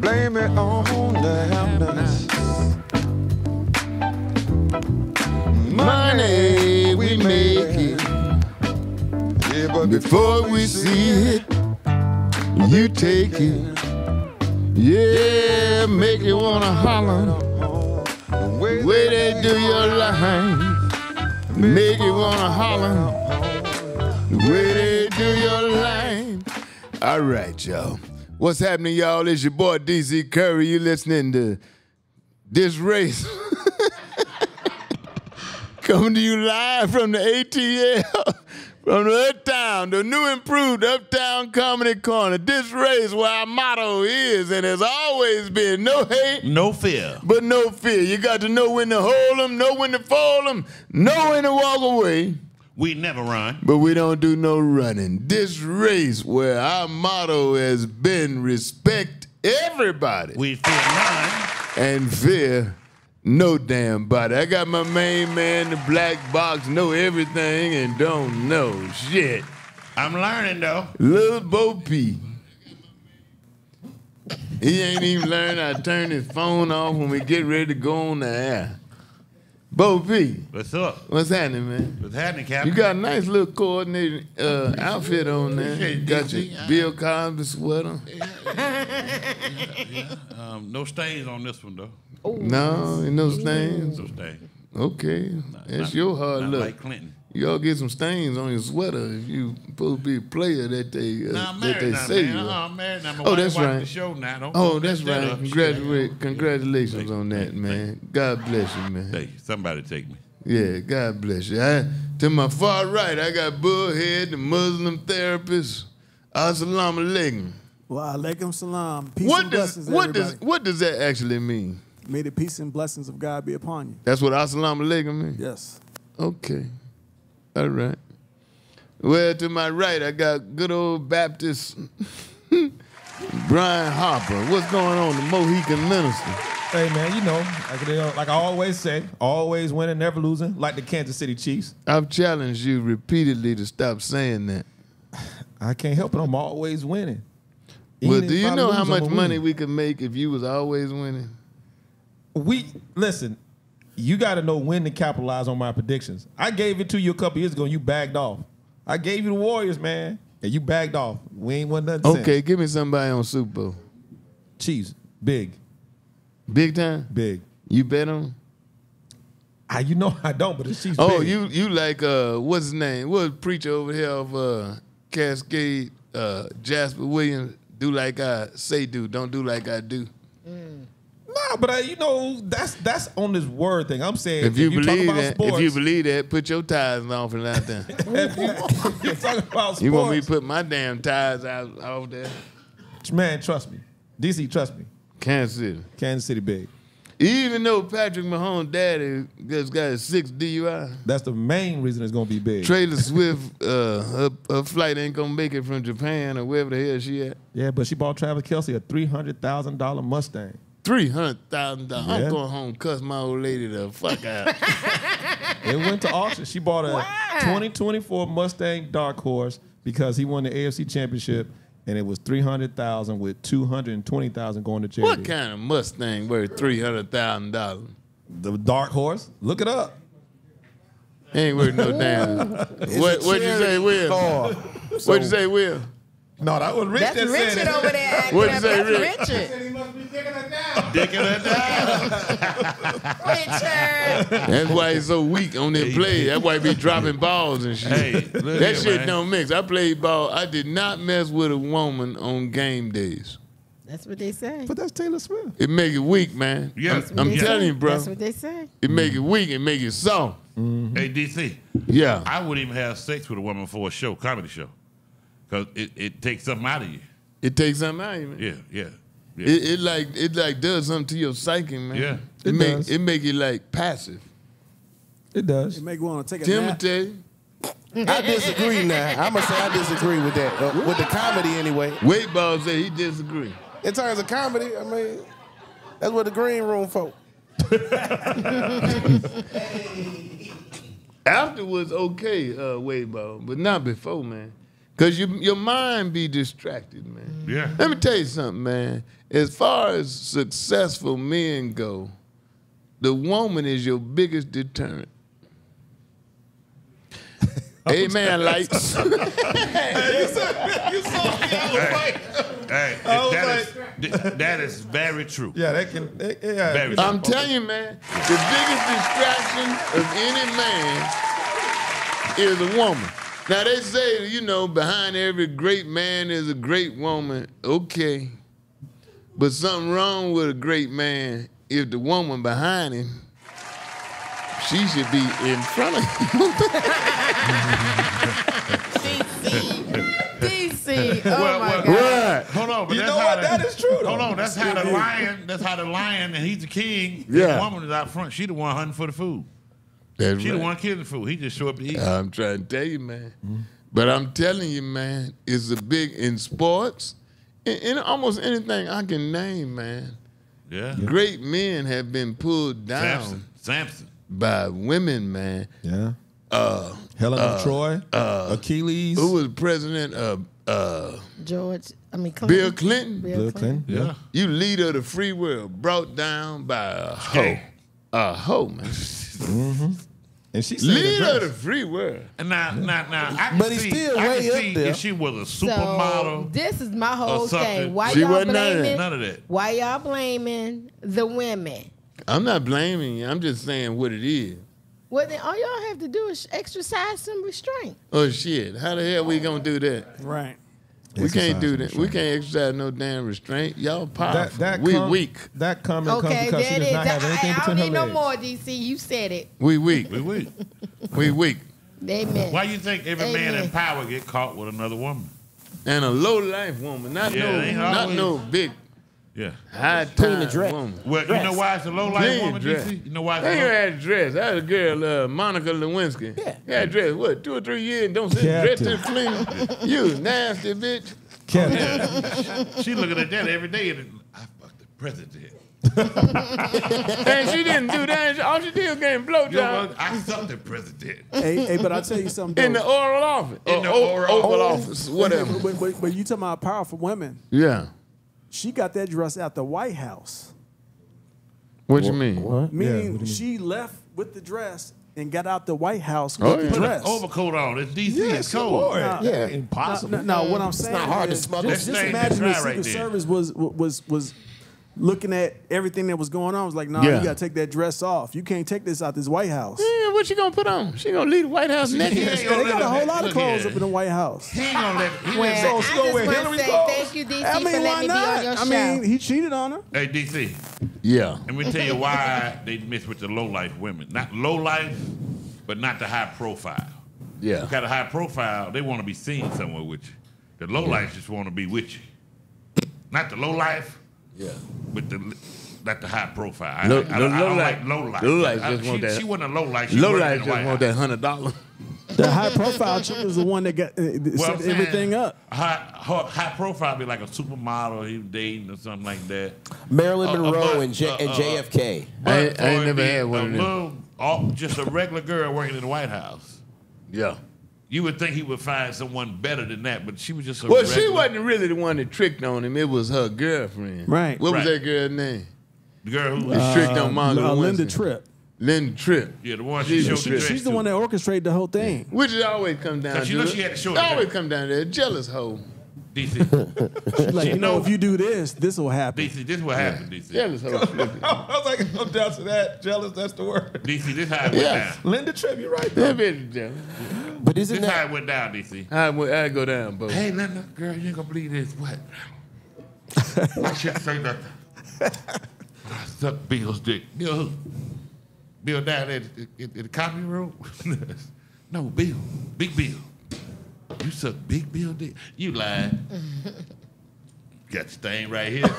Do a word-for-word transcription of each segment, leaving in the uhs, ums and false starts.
blame it on the happiness. Money, we make it. Yeah, but Before we see it, you take it. Yeah, make you wanna holler. the way, Way they do your line, make you wanna holler. The way they do your line. All right, y'all. What's happening, y'all? It's your boy D C Curry. You listening to DISRACE. Coming to you live from the A T L, from the Uptown, the new improved Uptown Comedy Corner. DISRACE, where our motto is, and has always been, no hate, no fear, but no fear. You got to know when to hold them, know when to fold them, know when to walk away. we never run. But we don't do no running. DISRACE, where our motto has been respect everybody. We fear none. And fear no damn body. I got my main man, the black box, know everything and don't know shit. I'm learning, though. Lil Bo P. He ain't even learned how to turn his phone off when we get ready to go on the air. Bo P. What's up? What's happening, man? What's happening, Captain? You got a nice little coordinated uh, outfit on there. You got your Bill Cosby sweater. Yeah, yeah. Um, no stains on this one, though. No, ain't no stains. No stains. Okay, Not- that's not- your hard not luck. like Clinton. You all get some stains on your sweater if you supposed to be a player that they uh, Nah, I'm that married they now, say man. you Uh-uh, are. I'm married now. My Oh, wife that's watching right. the show now. Don't Oh, don't that's mess that right. up. Congratulate, Shit. congratulations Thank you, on that, thank you, man. God bless you, man. Hey, somebody take me. Yeah, God bless you. I, to my far right, I got Bullhead, the Muslim therapist. Assalamu alaikum. Wa alaikum salam. Peace What and does blessings, what everybody. does what does that actually mean? May the peace and blessings of God be upon you. That's what Assalamu alaikum means? Yes. Okay. All right. Well, to my right, I got good old Baptist Brian Harper. What's going on, the Mohican minister? Hey, man, you know, like, they, like I always say, always winning, never losing, like the Kansas City Chiefs. I've challenged you repeatedly to stop saying that. I can't help it. I'm always winning. Well, Even do if you I know lose, how I'm much a money winner. we could make if you was always winning? We, listen, you got to know when to capitalize on my predictions. I gave it to you a couple years ago and you bagged off. I gave you the Warriors, man, and you bagged off. We ain't won nothing Okay, since. give me somebody on Super Bowl. Chiefs, big, Big time? big. You bet on 'em? I, you know I don't, but the Chiefs Oh, big. you you like, uh, what's his name? What preacher over here of uh, Cascade, uh, Jasper Williams, do like I say do, don't do like I do. Nah, but uh, you know, that's that's on this word thing. I'm saying If you, talk believe about that, sports, if you believe that, put your ties on from out there. if you, if you talking about sports, You want me to put my damn ties out out there? man, trust me. D C, trust me. Kansas City. Kansas City big. Even though Patrick Mahomes' daddy just got a six D U I, That's the main reason it's gonna be big. Taylor Swift, uh, her, her flight ain't gonna make it from Japan or wherever the hell she at. Yeah, but she bought Travis Kelce a three hundred thousand dollar Mustang. Three hundred thousand dollars. Yeah. I'm going home and cuss my old lady the fuck out. It went to auction. She bought a twenty twenty-four Mustang Dark Horse because he won the A F C Championship, and it was three hundred thousand with two hundred twenty thousand going to charity. What kind of Mustang worth three hundred thousand dollars? The Dark Horse. Look it up. Ain't worth no damn. What what'd you say, Will? Oh, What'd you say, Will? No, that was Rich That's that said Richard it. over there acting What'd you up. say, That's Rich? Richard. Dicking it down. Richard. That's why he's so weak on that play. That's why he be dropping balls and shit. Hey, look that here, shit man. don't mix. I played ball. I did not mess with a woman on game days. That's what they say. But that's Taylor Swift. It make it weak, man. Yeah. I'm, That's I'm They telling say. you, bro. That's what they say. It make it weak. It make it soft. Hey, D C, Yeah. I wouldn't even have sex with a woman for a show, comedy show, because it, it takes something out of you. It takes something out of you, man. Yeah, yeah, yeah. It, it like it like does something to your psyche, man. Yeah. It, It make does. it make it like passive. It does. you make you want to take a nap. Timothy, I disagree now. I'm going to say I disagree with that. Uh, with the comedy anyway. Weight Ball say he disagree. In terms of comedy, I mean, that's what the green room for. After was okay, uh, Weight Ball, but not before, man. Because you, your mind be distracted, man. Yeah. Let me tell you something, man. As far as successful men go, the woman is your biggest deterrent. Amen, lights. Hey, you saw, you saw me. I was like, Hey, I was that, like- is, th- that is very true. yeah, that can. That, yeah, Very I'm telling you, man, the biggest distraction of any man is a woman. Now, they say, you know, behind every great man is a great woman. Okay. But something wrong with a great man if the woman behind him, she should be in front of him. D C. Oh Well, my well, God. Right. Hold on, but You that's know how what? the- That is true, though. Hold on, that's how the lion. That's how the lion, and he's the king. Yeah. The woman is out front. She the one hunting for the food. That's She right. the one killing the food. He just show up to eat. I'm trying to tell you, man. But I'm telling you, man, it's a big, in sports, in, in almost anything I can name, man. Yeah. Great men have been pulled down Samson. Samson. by women, man. yeah. Uh, Helen of Troy, Achilles, who was president of uh, George, I mean, Clinton. Bill Clinton? Bill Clinton. Yeah. You leader of the free world, brought down by a hoe. Hey. A hoe, man. And she said Leader of the dress. free world. And now, now, now, I can But he's see, still I way can up see there. if she was a So supermodel. this is my whole something. thing. Why She y'all wasn't none of that. blaming? None of that. Why y'all blaming the women? I'm not blaming you. I'm just saying what it is. Well, then all y'all have to do is exercise some restraint. Oh, shit. How the hell we gonna do that? Right. We can't do that. Exercise We can't exercise no damn restraint. Y'all That, powerful. that we com- weak. That comment comes Okay, because she there it does is. not have anything I, I between don't her need no legs. more, D C. You said it. We weak. We weak. We weak. Amen. Why you think every man Amen. in power get caught with another woman? And a low life woman, not Yeah, no, ain't not always- no big Yeah. high Clean the time dress. woman. Well, you know why it's a low life Clean woman, dress. D C? You know why it's They a ain't low had a dress. I had a girl, uh, Monica Lewinsky. Yeah. Had a dress, what, two or three years and don't send the dress to the cleaner? You nasty bitch. Captain. She looking at that every day and I fucked the president. And she didn't do that. All she did was getting You know blowjob what? I sucked the president. Hey, hey, but I'll tell you something. in the though. oral office. In or the o- oral- Oval Oh. office, whatever. But, but, but you talking about powerful women. Yeah. She got that dress out the White House. What you mean? What? Meaning what do you she left with the dress and got out the White House with Oh, the yeah. Put dress. an overcoat on. It's D C. it's Come cold. on. Nah, Yeah. Impossible. No, no, no, what I'm saying not hard to is, smuggle. just, That just thing imagine that's the right Secret right there. Service was was was looking at everything that was going on. It was like, no, nah, Yeah. you got to take that dress off. You can't take this out this White House. Yeah, what she gonna put on? She gonna leave the White House He naked? ain't They gonna got let a whole her- lot of look clothes here. up in the White House. He ain't gonna let. He Well, didn't So I she just gonna wear want to Hillary's say clothes? thank you, D C, I mean, for why letting me be on your not? show. I mean, he cheated on her. Hey, D C. Yeah. Let me tell you why they miss with the low life women. Not low life, but not the high profile. Yeah. You got a high profile, they want to be seen somewhere with you. The low life just want to be with you. Not the low life, Yeah. but the not the high profile. I, Low- I, I, the don't- I low don't life- like low life. low life I- just she, want that- She wasn't a low life. She Low worked in life the just White want House. that hundred dollars. The high profile chick is the one that got uh, Well, I'm set saying, everything up. High, high, high profile be like a supermodel he was dating or something like that. Marilyn Uh, uh, Monroe but, and, J- uh, and uh, J F K. But I ain't- I for ain't it never be had one a of them. little, all, just a regular girl working in the White House. Yeah. You would think he would find someone better than that, but she was just a Well, regular. she wasn't really the one that tricked on him. It was her girlfriend. Right. What was Right. that girl's name? The girl who That tricked on Monica Uh, Linda Lewinsky. Tripp. Linda Tripp. yeah, the one she She's showed a the trip. dress She's the to. one that orchestrated the whole thing. Which it always come down Cause to. you know she had to show it the always dress. come down to a jealous hoe. D C, She's like, you know, know- if you do this, this will happen. D C, this what happened. D C, Jealous hoe. Flip it. I was like, I'm down to that. Jealous, that's the word. D C, this how it went Yeah. down. Linda Tripp, you're right. That bitch jealous. But isn't This how that it went down. D C. I would I go down, bro. Hey, Linda, girl, you ain't gonna believe this. What? I shouldn't say nothing. I suck Bill's dick. Bill who? Bill down there in, in, in the copy room? No, Bill. Big Bill. You suck Big Bill dick? You lying. Got your thing right here.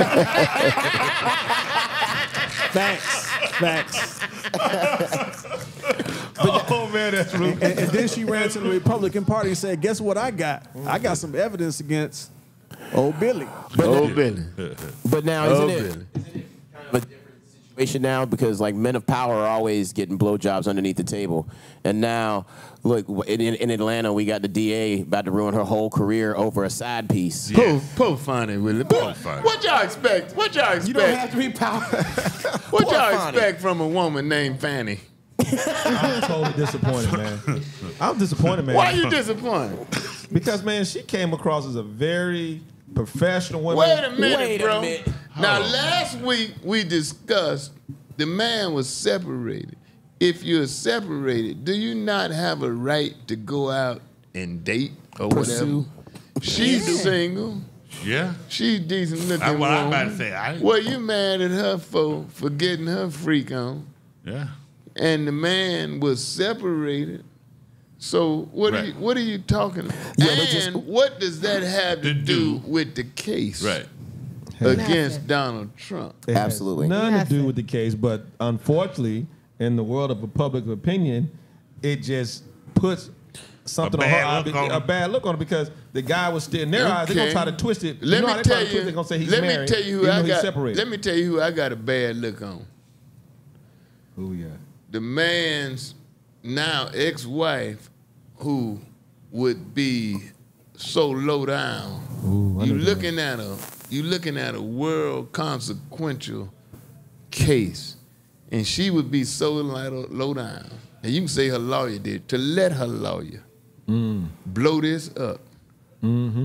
Facts. Facts. Oh, man, that's rude. And, and then she ran to the Republican Party and said, guess what I got? I got some evidence against old Billy. Oh, Billy. but now Oh, isn't it Billy. but situation now because like men of power are always getting blowjobs underneath the table, and now look in, in Atlanta we got the D A about to ruin her whole career over a side piece. Yeah. Po, po funny, Willie. Po, funny. What y'all expect? What y'all expect? You don't have to be power. What Poor y'all Fannie. expect from a woman named Fanny? I'm totally disappointed, man. I'm disappointed, man. Why you disappointed? Because, man, she came across as a very professional woman. Wait a minute, Wait a bro. minute. Now, Hold on. last week we discussed the man was separated. If you're separated, do you not have a right to go out and date or Pursue. whatever? She's single. Yeah. She's decent looking. That's what I'm woman. about to say. I, Well, you mad at her for for getting her freak on, yeah. and the man was separated. So what are Right. you what are you talking about? Yeah, they and just- what does that have to To do do. with the case Right. against Nothing. Donald Trump? It has Absolutely. nothing to do Nothing. with the case, but unfortunately, in the world of a public opinion, it just puts something A on her bad look on a her. bad look on her because the guy was still in their eyes. They're gonna Okay. try to twist it. Let you know me how they try tell to twist you. it, they're gonna say he's let married. me tell you who even I though he's got. separated. Let me tell you who I got a bad look on. Who we got? The man's now ex-wife, who would be so low down. Ooh, I you know looking at a you looking at a world consequential case, and she would be so low, low down. And you can say her lawyer did to let her lawyer Mm. blow this up. Mm-hmm.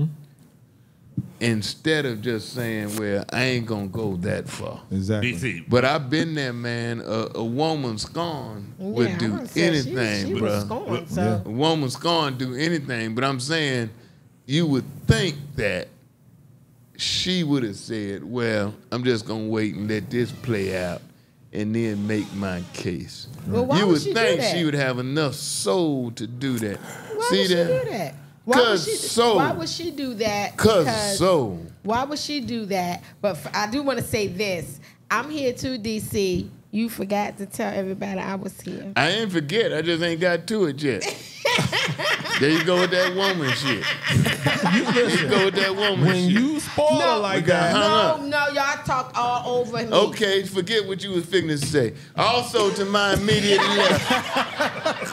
Instead of just saying, well, I ain't gonna go that far. Exactly. D C. But I've been there, man. A, a woman scorned would Yeah, I do wouldn't say she- anything, she bro. was scorned, so. A woman scorned do anything, but I'm saying you would think that she would have said, well, I'm just gonna wait and let this play out and then make my case. Well, why you would would she do think that? she would have enough soul to do that. Why See would she that? do that? Why would 'Cause she? so. Why would she do that? Cause Because- so. Why would she do that? But f- I do want to say this. I'm here too, D C. You forgot to tell everybody I was here. I ain't forget. I just ain't got to it yet. There you go with that woman shit. There you go with that woman When shit. you spoil her like We got that, hung No, up. no, y'all talk all over me. Okay, forget what you was fixing to say. Also, to my immediate left.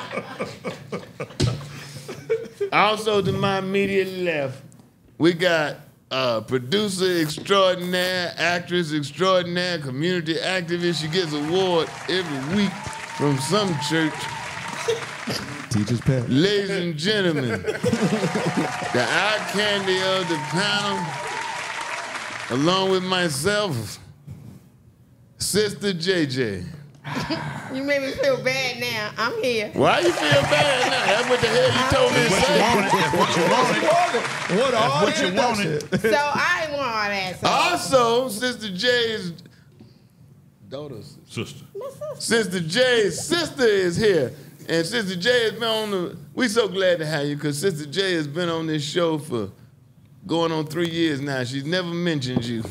Also, to my immediate left, we got uh, producer extraordinaire, actress extraordinaire, community activist. She gets award every week from some church. teacher's pet. Ladies and gentlemen, the eye candy of the panel, along with myself, Sister J J. You made me feel bad now. I'm here. Why you feel bad now? That's what the hell you told me to say. What all What you wanted. So I ain't want all that. So. Also, Sister J's daughter, Sister. Sister J's sister is here. And Sister J has been on the, we so glad to have you because Sister J has been on this show for going on three years now. She's never mentioned you.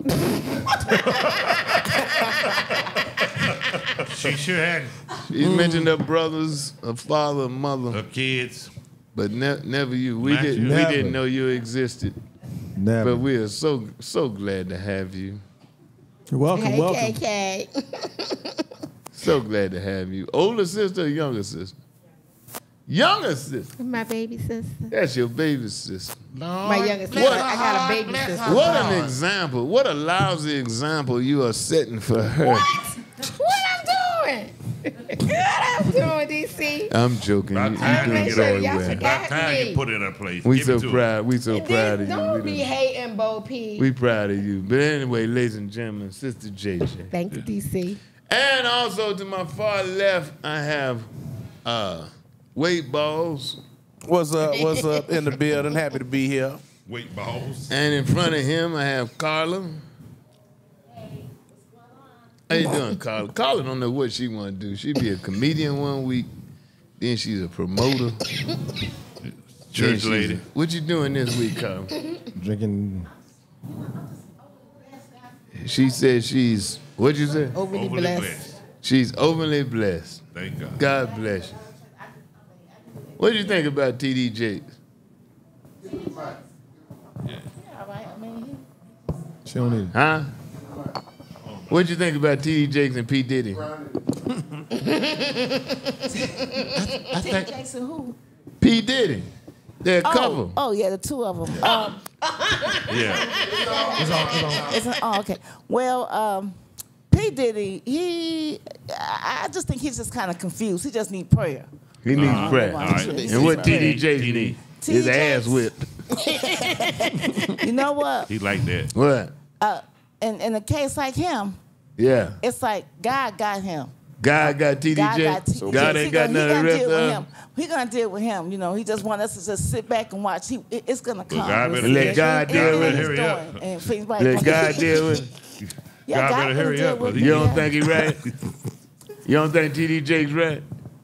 She sure had She's mentioned her brothers, her father, mother, her kids. but ne- never you. We Not didn't. you. We Never. didn't know you existed. Never. But we are so so glad to have you. You're welcome, Hey, welcome. K K. So glad to have you. Older sister or younger sister? Younger sister. My baby sister. That's your baby sister. My youngest sister. I got a baby sister. What an example. What a lousy example you are setting for her. What? What I'm doing? What I'm doing, D C? I'm joking. About You, time you to doing get very over. Y'all well. forgot. About time me. you put it in her place. We Give so it to her. proud. We so proud of you. Don't We be done- hating, Bo P. We proud of you. But anyway, ladies and gentlemen, Sister J J. Thank you, D C. And also to my far left, I have uh, weight balls. What's up? What's up in the building? Happy to be here. Weight balls. And in front of him, I have Carla. How you doing, Carla? Carla don't know what she want to do. She be a comedian one week, then she's a promoter. then Church she's lady. a- what you doing this week, Carla? Drinking. She said she's, what'd you say? Overly, Overly blessed. blessed. She's overly blessed. Thank God. God bless you. What do you think about T D Jakes? She don't need it. Huh? What'd you think about T D Jakes and P. Diddy? I think Jackson who? P. Diddy. They're a Oh, couple. oh yeah, the two of them. Um, Yeah. it's an, oh, okay. Well, um, P. Diddy, he, I I just think he's just kind of confused. He just need prayer. He needs Uh, prayer. all right. And what T D Jakes need? His T D ass Jakes. whipped. You know what? He like that. What? Uh, in, in a case like him, Yeah. it's like God got him. God got T D God Jakes. got T D Jakes. God He ain't got gonna- none he of the gonna rest deal of with them. him. He gonna deal with him. You know, he just want us to just sit back and watch. He, it- it's gonna come. God better- Let It's- God it's- deal it's with what it. he's Hurry up. doing. And things like Let God deal with it. Yeah, God God better gonna hurry deal up, with 'cause it. he- You don't Yeah. think he right? You don't think T D Jakes right?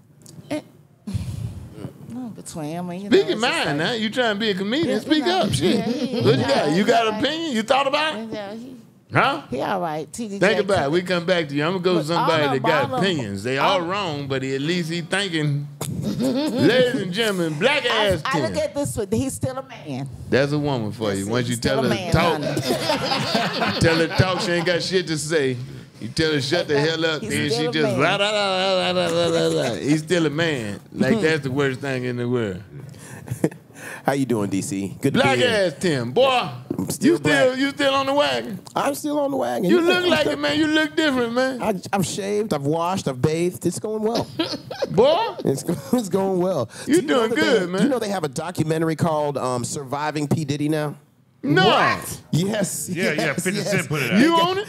No, between I mean, you Speak know, your it's just mind like- now. You trying to be a comedian? Yeah, Speak you know, up. Shit. yeah, he- What you he got? alright, You got he an alright. opinion? You thought about it? Yeah, he, Huh? he all right. T D Think Jakes. about it. We come back to you. I'm gonna go to Look, somebody all that of- got all of- opinions. They all all- wrong, but at least he thinking. Ladies and gentlemen, black I, ass I look Tim. at this with he's still a man. That's a woman for you. That's it. Once you He's still tell a her man, talk, honey. tell her talk, she ain't got shit to say. You tell her shut the hell up, He's then she still a just man. la la la la la la la la. He's still a man. Like that's the worst thing in the world. How you doing, D C? Good to Black be here. ass Tim, boy. still you still black. you still on the wagon. I'm still on the wagon. You Yeah, look I'm like still- it, man. You look different, man. I, I've shaved, I've washed, I've bathed. It's going well. Boy, It's, it's going well. You Do know doing that they- good, man. Do you know they have a documentary called um, "Surviving P. Diddy" now? no. Yes. Yeah, yeah. yes, fifty yes. Cent put it out. You own it?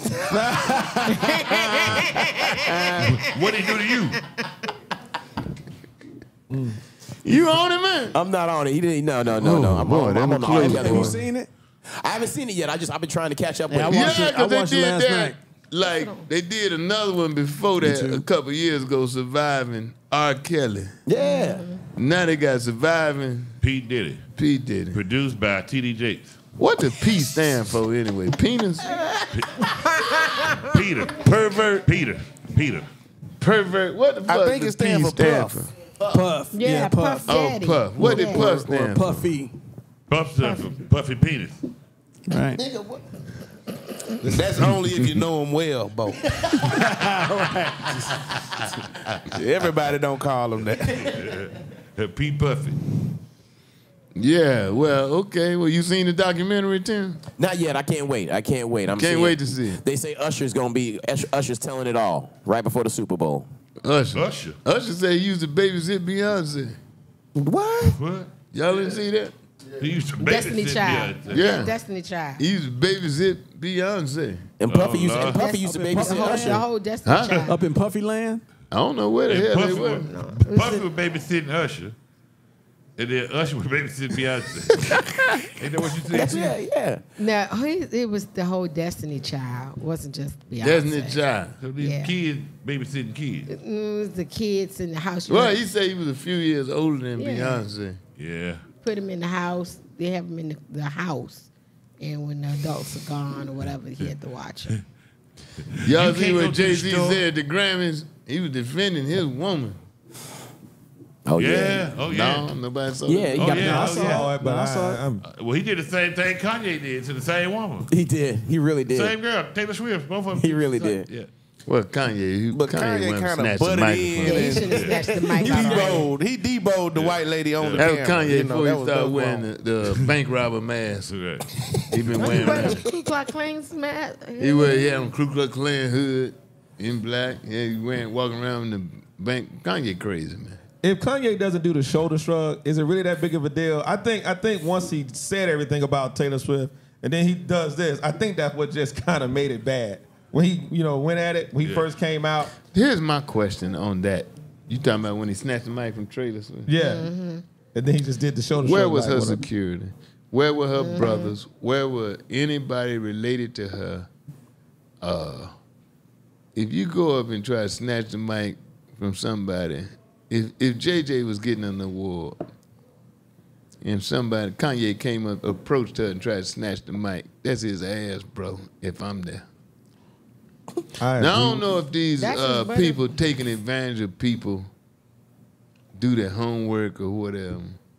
What he do to you? You own it, man. I'm not on it. He didn't. No, no, no, Oh, no. I'm boy, on, them I'm on the close. other Have you one. seen it? I haven't seen it yet. I just I've been trying to catch up with Yeah, I it. watched Yeah, it- I because they watched it did last that. night. Like they did another one before that a couple years ago, surviving R. Kelly. Yeah. Now they got surviving Pete Diddy. P. Diddy. Produced by T D Jakes. What does P stand for anyway? Penis? Peter. Pervert? Peter. Peter. Pervert? What the fuck I think does it stand P for stand Puff. for? Puff. Yeah, Puff Oh, Daddy. Puff. What did Yeah. Puff Or stand for? Puffy. Puff stuff for Puffy Penis. Right. That's only if you know him well, Bo. Everybody don't call him that. Uh, Pete Puffy. Yeah, well, okay. Well, you seen the documentary, Tim? Not yet. I can't wait. I can't wait. I'm Can't seeing- wait to see it. They say Usher's gonna be Usher- Usher's telling it all right before the Super Bowl. Usher. Usher. Usher said he used to babysit Beyonce. What? What? Y'all didn't see that? He used to Destiny babysit Child. Beyonce. Yeah. Destiny Child. He used to babysit Beyonce. And Puffy Oh, used Lord. and Puffy used to Up in The babysit whole, the Usher. whole Destiny Huh? Child. Up in Puffy Land? I don't know where the And hell Puffy they were. was, Puffy was babysitting Usher. And then Usher was babysitting Beyonce. Ain't that what you said? Yeah, yeah. No, he, it was the whole Destiny Child. It wasn't just Beyonce. Destiny Child. So these Yeah. kids babysitting kids. It was the kids in the house. You Well, know, he said he was a few years older than Yeah. Beyonce. Yeah. put him in the house. They have him in the, the house. And when the adults are gone or whatever, he had to watch him. Y'all You see can't what go to the Jay Z store. said at the Grammys? He was defending his woman. Oh Yeah. yeah. Oh, yeah. No, nobody saw Yeah, that. he Oh, got yeah. I Oh, saw yeah. it, but No, I saw I, it. I'm, Well, he did the same thing Kanye did to the same woman. He did. He really did. Same girl, Taylor Swift. Both of them. He really did. Yeah. Well, Kanye, he, But Kanye, Kanye went and kinda snatched the butted microphone. in. Yeah, he should have snatched the mic He out already. deboed. He deboed the white lady on the That was camera. Kanye You know, before that he was- started that was wearing wrong. the, the bank robber mask. So that. He been He wearing wearing that. the Ku Klux Klan's mask. He wear he had on Ku Klux Klan hood in black. Yeah, he went walking around in the bank. Kanye crazy, man. if Kanye doesn't do the shoulder shrug, is it really that big of a deal? I think I think once he said everything about Taylor Swift and then he does this, I think that's what just kind of made it bad. When he, you know, went at it, when he Yeah. first came out. Here's my question on that. You talking about when he snatched the mic from Taylor Swift? Yeah. And then he just did the shoulder Where shrug. was like, her whatever. security? Where were her brothers? Where were anybody related to her? Uh, if you go up and try to snatch the mic from somebody, if if J J was getting an award and somebody, Kanye came up, approached her and tried to snatch the mic, that's his ass, bro, if I'm there. I Now, I agree. don't know if these That's uh, his brother. people taking advantage of people do their homework or whatever.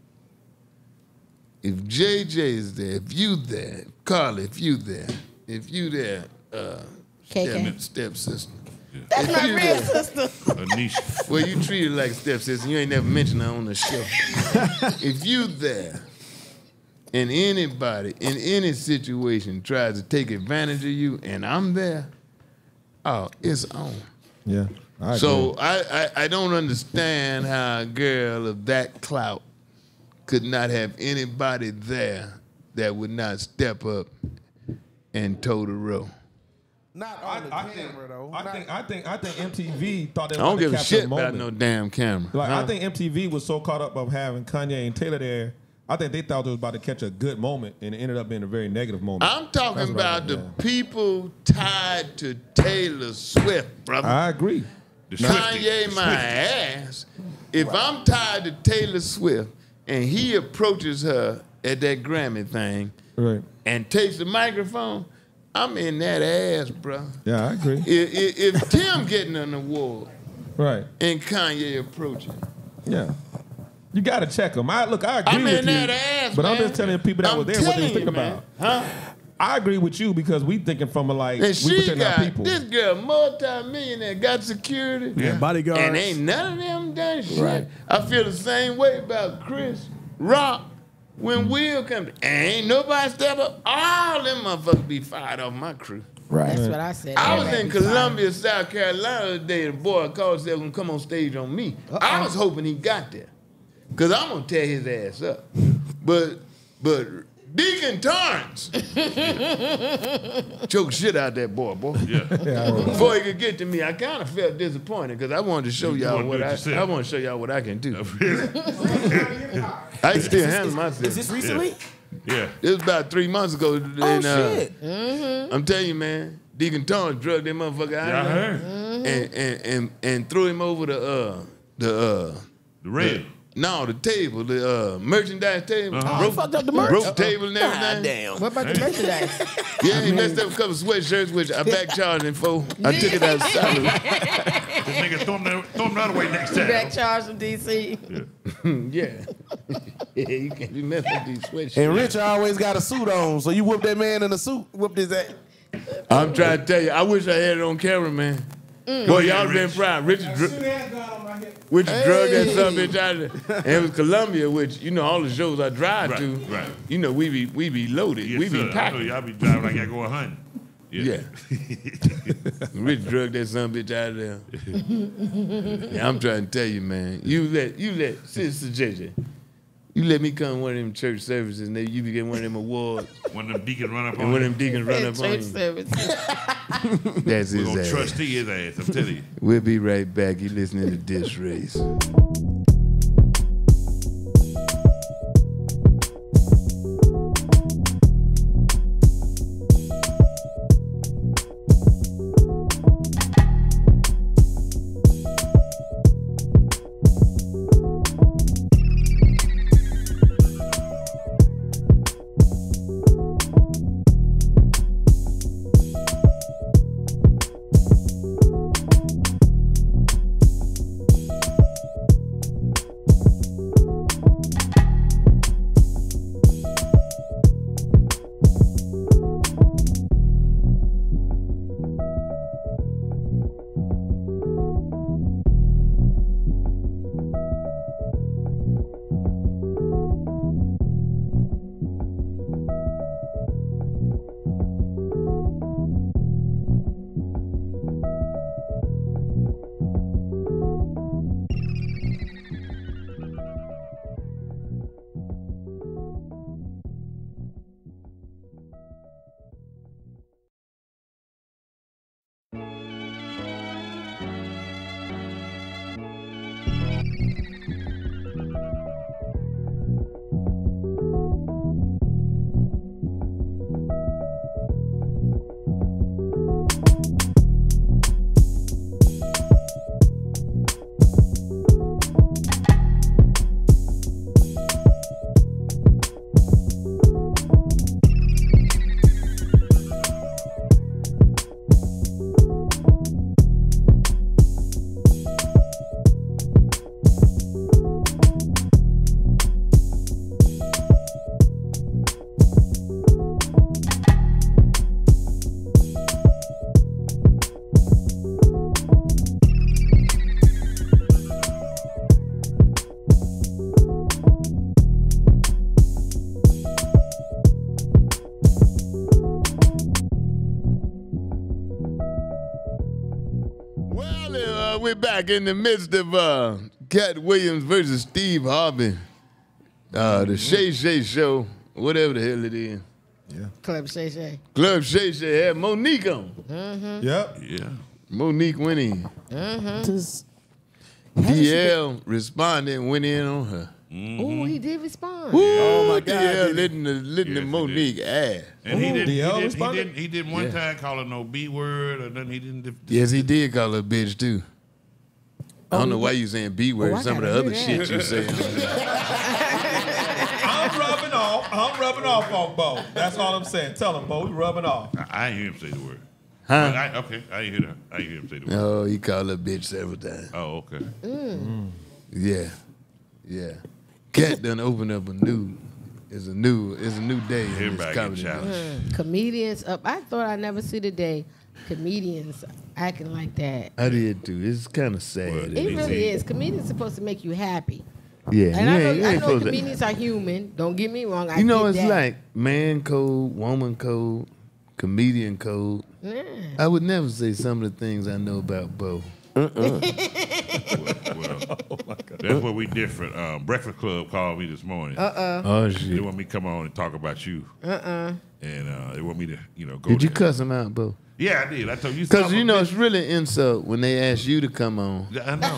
If J J is there, if you there, Carly, if you there, if you there, uh, K K. Step, stepsister. That's my you real there. sister. Anisha. Well, you treat her like a stepsister. You ain't never mentioned her on the show. If you there and anybody in any situation tries to take advantage of you and I'm there, oh, it's on. Yeah. I So agree. I, I, I don't understand how a girl of that clout could not have anybody there that would not step up and toe the row. Not I, on the I think, camera though. I Not- think I think I think M T V thought they I don't wanted to give a capture shit a moment. about no damn camera. Like huh? I think M T V was so caught up of having Kanye and Taylor there. I think they thought they was about to catch a good moment, and it ended up being a very negative moment. I'm talking That's what I about think, the yeah. people tied to Taylor Swift, brother. I agree. The Swiftie. Kanye The my Swiftie. ass. If I'm tied to Taylor Swift and he approaches her at that Grammy thing Right. and takes the microphone, I'm in that ass, bro. Yeah, I agree. If, if, if Tim getting an award Right. and Kanye approaching, Yeah. You got to check them. I look. I agree I'm with in you. that ass, but I'm man. just telling the people that I'm were there what they telling was thinking you, man. about. Huh? I agree with you because we thinking from a like And we she protecting our got, people. this girl, multi-millionaire, got security. Yeah, bodyguards. And ain't none of them done shit. Right. I feel the same way about Chris Rock when Will come. Ain't nobody step up. All them motherfuckers be fired off my crew. Right. That's what I said. I was Everybody in be fine. Columbia, South Carolina the day the boy called said gonna come on stage on me. I was hoping he got there. Cause I'm gonna tear his ass up. But but Deacon Torrance choked shit out that boy, boy. Yeah. Before he could get to me, I kind of felt disappointed because I wanted to show You y'all wanna what do it I, yourself. I want to show y'all what I can do. I can still handle myself. Is this recently? Yeah. This was about three months ago. And, Oh, uh, shit. I'm telling you, man, Deacon Torrance drugged that motherfucker out Yeah, I of there heard. and, and, and, and threw him over the uh, the uh, The red. no the table, the uh, merchandise table, Uh-huh. rope, Fucked up the merch. rope table and God everything. damn. What about the merchandise? Yeah, he messed up a couple sweatshirts, which I back charged him for. I took it out of salary. This nigga throw him, the, throw him the other way next time. Back charge from D C. Yeah. Yeah, you can't be messing with these sweatshirts. And Rich always got a suit on, so you whoop that man in a suit, whooped his ass. I'm trying to tell you, I wish I had it on camera, man. Boy, y'all been Rich. proud. Richard, dr- Richard drug that son of a bitch out of there. And it was Columbia, which, you know, all the shows I drive Right, to, right. you know, we be we be loaded. Yes, we be sir. I know packing. y'all be driving like y'all go a hundred. Yeah. Rich drug that son of a bitch out of there. Yeah, I'm trying to tell you, man. You let, you let, Sister J J, you let me come to one of them church services and then you be getting one of them awards One of them deacons run up and on one of him. them deacons run up on Church you. service. That's We're his gonna ass. trustee his ass, I'm telling you. We'll be right back. You listening to DISRACE. uh, we're back in the midst of uh, Cat Williams versus Steve Harvey. Uh, the Shay Shay Show, whatever the hell it is. Yeah. Club Shay Shay. Club Shay Shay had Monique on. Mm-hmm. Yep. Yeah. Monique went in. Mm-hmm. D L responded and went in on her. Mm-hmm. Oh, he did respond. Ooh, Oh, my D God, L did he? letting the, letting Yes, the he Monique ass. And he Ooh, didn't, D he, L didn't, he responded? didn't. He didn't one Yeah. time call her no B word or nothing. He didn't. Yes, he did call her a bitch, too. I don't know why you saying B word, Oh, I some of the gotta other hear shit you saying. I'm rubbing off. I'm rubbing off on Bo. That's all I'm saying. Tell him, Bo, we rubbing off. I, I ain't hear him say the word. Huh? But I, okay, I ain't hear that. I ain't hear him say the word. Oh, he called her a bitch several times. Oh, okay. Yeah, yeah. Cat done opened up a new, it's a new, it's a new day in this Everybody get comedy. challenged. Comedians up. I thought I'd never see the day comedians acting like that. I did too. It's kind of sad. Well, It Easy. really is. Comedians supposed to make you happy. Yeah, And you I know, ain't- you I ain't know supposed to- comedians are human. Don't get me wrong. I You know, get it's that. like man code, woman code, comedian code. Yeah. I would never say some of the things I know about Bo. Well, well, that's where we different. Um, Breakfast Club called me this morning. Uh-uh. Oh They shit! want me to come on and talk about you. Uh-uh. And uh, they want me to, you know, go. Did you there. cuss him out, Bo? Yeah, I did. I told you. Because son you of a know bitch. it's really insult when they ask you to come on. I know.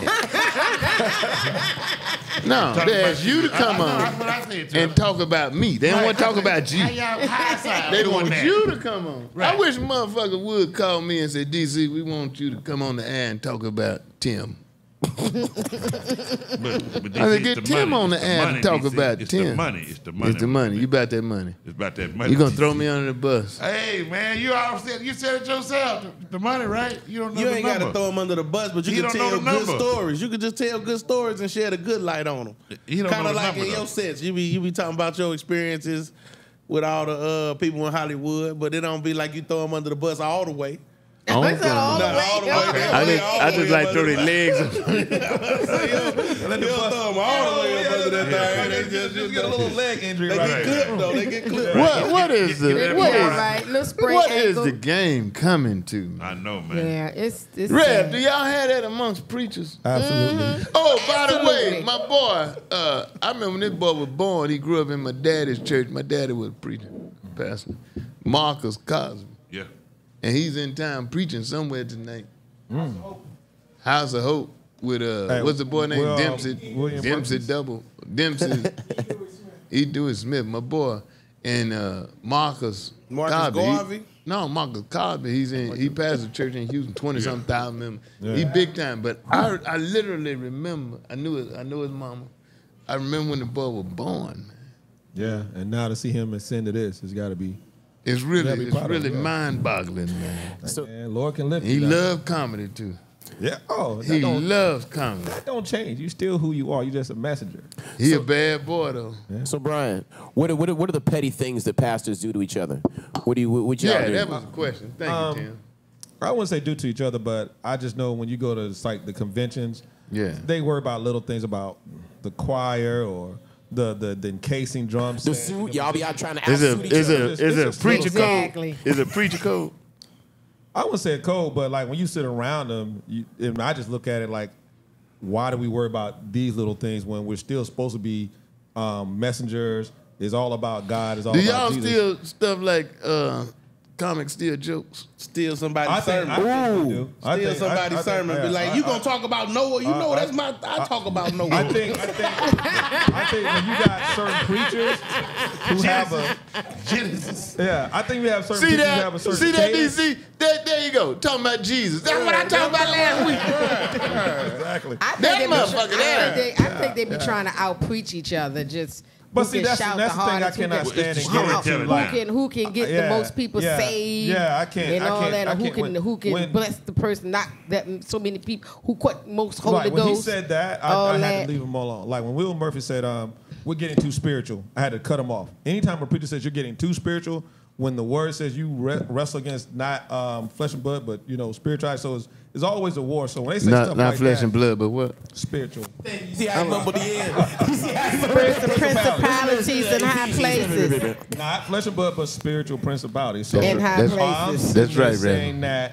No, Talk they about ask you to come I know, on That's what I said to and them. talk about me. They don't Right. want to talk about you. How y'all hindsight They doing want that? you to come on. I Right. wish a motherfucker would call me and say, D C, we want you to come on the air and talk about Tim. But, but they I say said, it's get the Tim money. on the It's air money, and talk D C. about it's Tim. the money. It's the money. It's the money. You about that money. It's about that money. You gonna D C. throw me under the bus. Hey man, you all said you said it yourself. The, the money, right? You don't know You the ain't got to number. throw him under the bus, but you He can don't know tell the good number. stories. You can just tell good stories and share the good light on them. He don't Kind know of the like number, in though. your sets. You be you be talking about your experiences with all the uh, people in Hollywood, but it don't be like you throw them under the bus all the way. I don't What's that, all throw the Not way? all the way. Okay. that I way, just, all I the just way like up throw under their the- legs. Let the throw them all the way up under that thing. They just, Just get a little leg injury they right get there. clipped though. They get clipped. What what is the Yeah, what Yeah, is right. Little spray what is ankle. the game coming to? I know, man. Yeah, it's it's. Rev, sad. do y'all have that amongst preachers? Absolutely. Oh, by the way, Absolutely. my boy, uh, I remember when this boy was born, he grew up in my daddy's church. My daddy was a preacher, pastor, Marcus Cosby. Yeah. And he's in town preaching somewhere tonight. House of Hope with, uh, Hey, what's the boy named well, um, Dempsey? William Dempsey Perkins. Double. Dempsey. he do it Smith, my boy. And uh, Marcus Marcus Cosby. he- Garvey? no, Marcus Cosby. He's in. He pastors a church in Houston, twenty something thousand members. Yeah. He big time. But I, I literally remember. I knew it. I know his mama. I remember when the boy was born. Man, Yeah, and now to see him ascend to this, it's got to be. it's gotta really, be it's proud of really him, yeah. mind-boggling, man. So- Man, Lord can lift He you. now. loved comedy too. Yeah. Oh, that He don't, loves comedy. that don't change. You still who you are. You just a messenger. He a bad boy though. So Brian, what are, what are, what are the petty things that pastors do to each other? What do you what, what y'all Yeah, do? that was a question. Thank Um, you, Tim. I wouldn't say do to each other, but I just know when you go to like the conventions, Yeah. they worry about little things about the choir or the the, the encasing drum the set. suit, y'all be out trying to Is a outsuit each is other. a It's- is a it's a preacher little- code? Exactly. Is a preacher code? I wouldn't say a code, but like when you sit around them, you, and I just look at it like, why do we worry about these little things when we're still supposed to be um, messengers? It's all about God. It's all Do about y'all Jesus. steal stuff like uh, comic steal jokes? Steal somebody's I think, sermon. I think we do. I Steal think- somebody's I- I think- sermon. yeah, Be like, I- you I- gonna talk about Noah? You I- know I- that's my. I, talk about Noah. I think, I think, I think when you got certain preachers who have a, Genesis. yeah, I think we have certain See preachers who have a that? certain See that, cadence. D C? There, there you go. Talking about Jesus. That's what I talked about last week. Exactly. I think That they be, motherfucker I there. think they, I think they be trying to out preach each other. Just But who see, can that's, shout that's the the thing I hardest, who cannot can- stand It's and the get into. storytelling Who now. can who can get Yeah, the most people yeah, saved? yeah, I can't- and I all can't- that, I or who can't- can when- who can when- bless the person? Not that so many people who quote most Holy Right, when he Ghost. said that, I, all I had that. to leave him alone. Like when Will Murphy said, um, we're getting too spiritual, I had to cut him off. Anytime a preacher says you're getting too spiritual, when the word says you re- wrestle against not um, flesh and blood, but you know, spirituality, so it's, it's always a war. So when they say Not stuff not like flesh that, and blood, but what? spiritual. See how I remember the end. First the principalities in high places. Not flesh and blood, but spiritual principalities. So In high That's- places. I'm That's sitting there right, Ray. saying that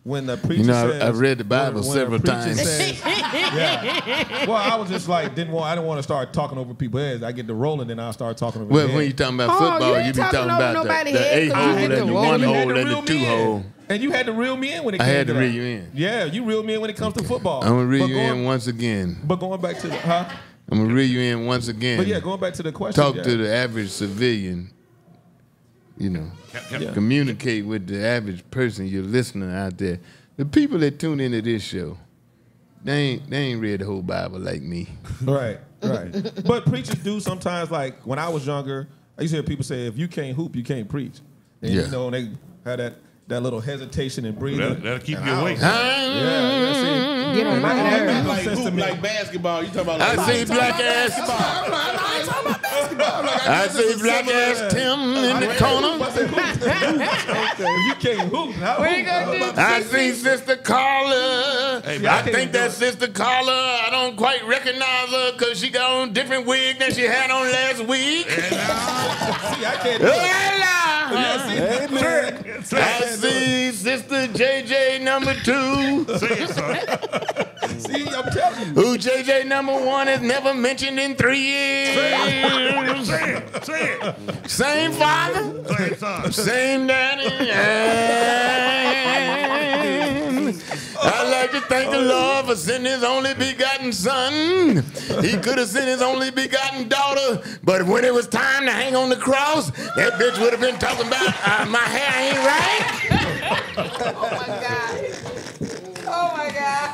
when the preacher You know, says, I- I've read the Bible when- when several a preacher times. says- yeah. Well, I was just like, didn't want, I didn't want to start talking over people's heads. I get to rolling, then I'll start talking over Well, their when you head. talking about Oh, football, you you, ain't be talking talking over about the, nobody's the head eight 'cause you hole get and to the roll. one You had hole to and reel the two me in. hole. And you had to reel me in when it I came had to to that. reel you in. Yeah, you reel me in when it comes to football. I'm gonna reel But you going- in once again. But going back to the, huh? I'm gonna reel you in once again. But yeah, going back to the question. Talk yeah. to the average civilian. You know, Yeah. communicate with the average person you're listening out there. The people that tune into this show, they ain't they ain't read the whole Bible like me. Right, right. But preachers do sometimes, like when I was younger, I used to hear people say, if you can't hoop, you can't preach. And Yeah. you know, they had that, that little hesitation and breathing. That'll, that'll keep And you I awake. was- Yeah, yeah, see. Get on my And that- nerves. that Like makes sense to hoop, me. like basketball. You talking about I like see black ass. I see black ass Tim in the corner. If you can't hoop, how What you gonna do? I see Sister Carla. Hey, I man, I think can't that do Sister Carla, I don't quite recognize her because she got on a different wig than she had on last week. See, I can't do it. Hey, Amen. I see Sister J J number two, Say it, son. See, I'm telling you. who J J number one is never mentioned in three years. Say it. Say it. Same father, Say it, son. same daddy. And I'd like to thank the Lord for sending his only begotten son. He could have sent his only begotten daughter, but when it was time to hang on the cross, that bitch would have been talking about uh, my hair ain't right. Oh my God. Oh my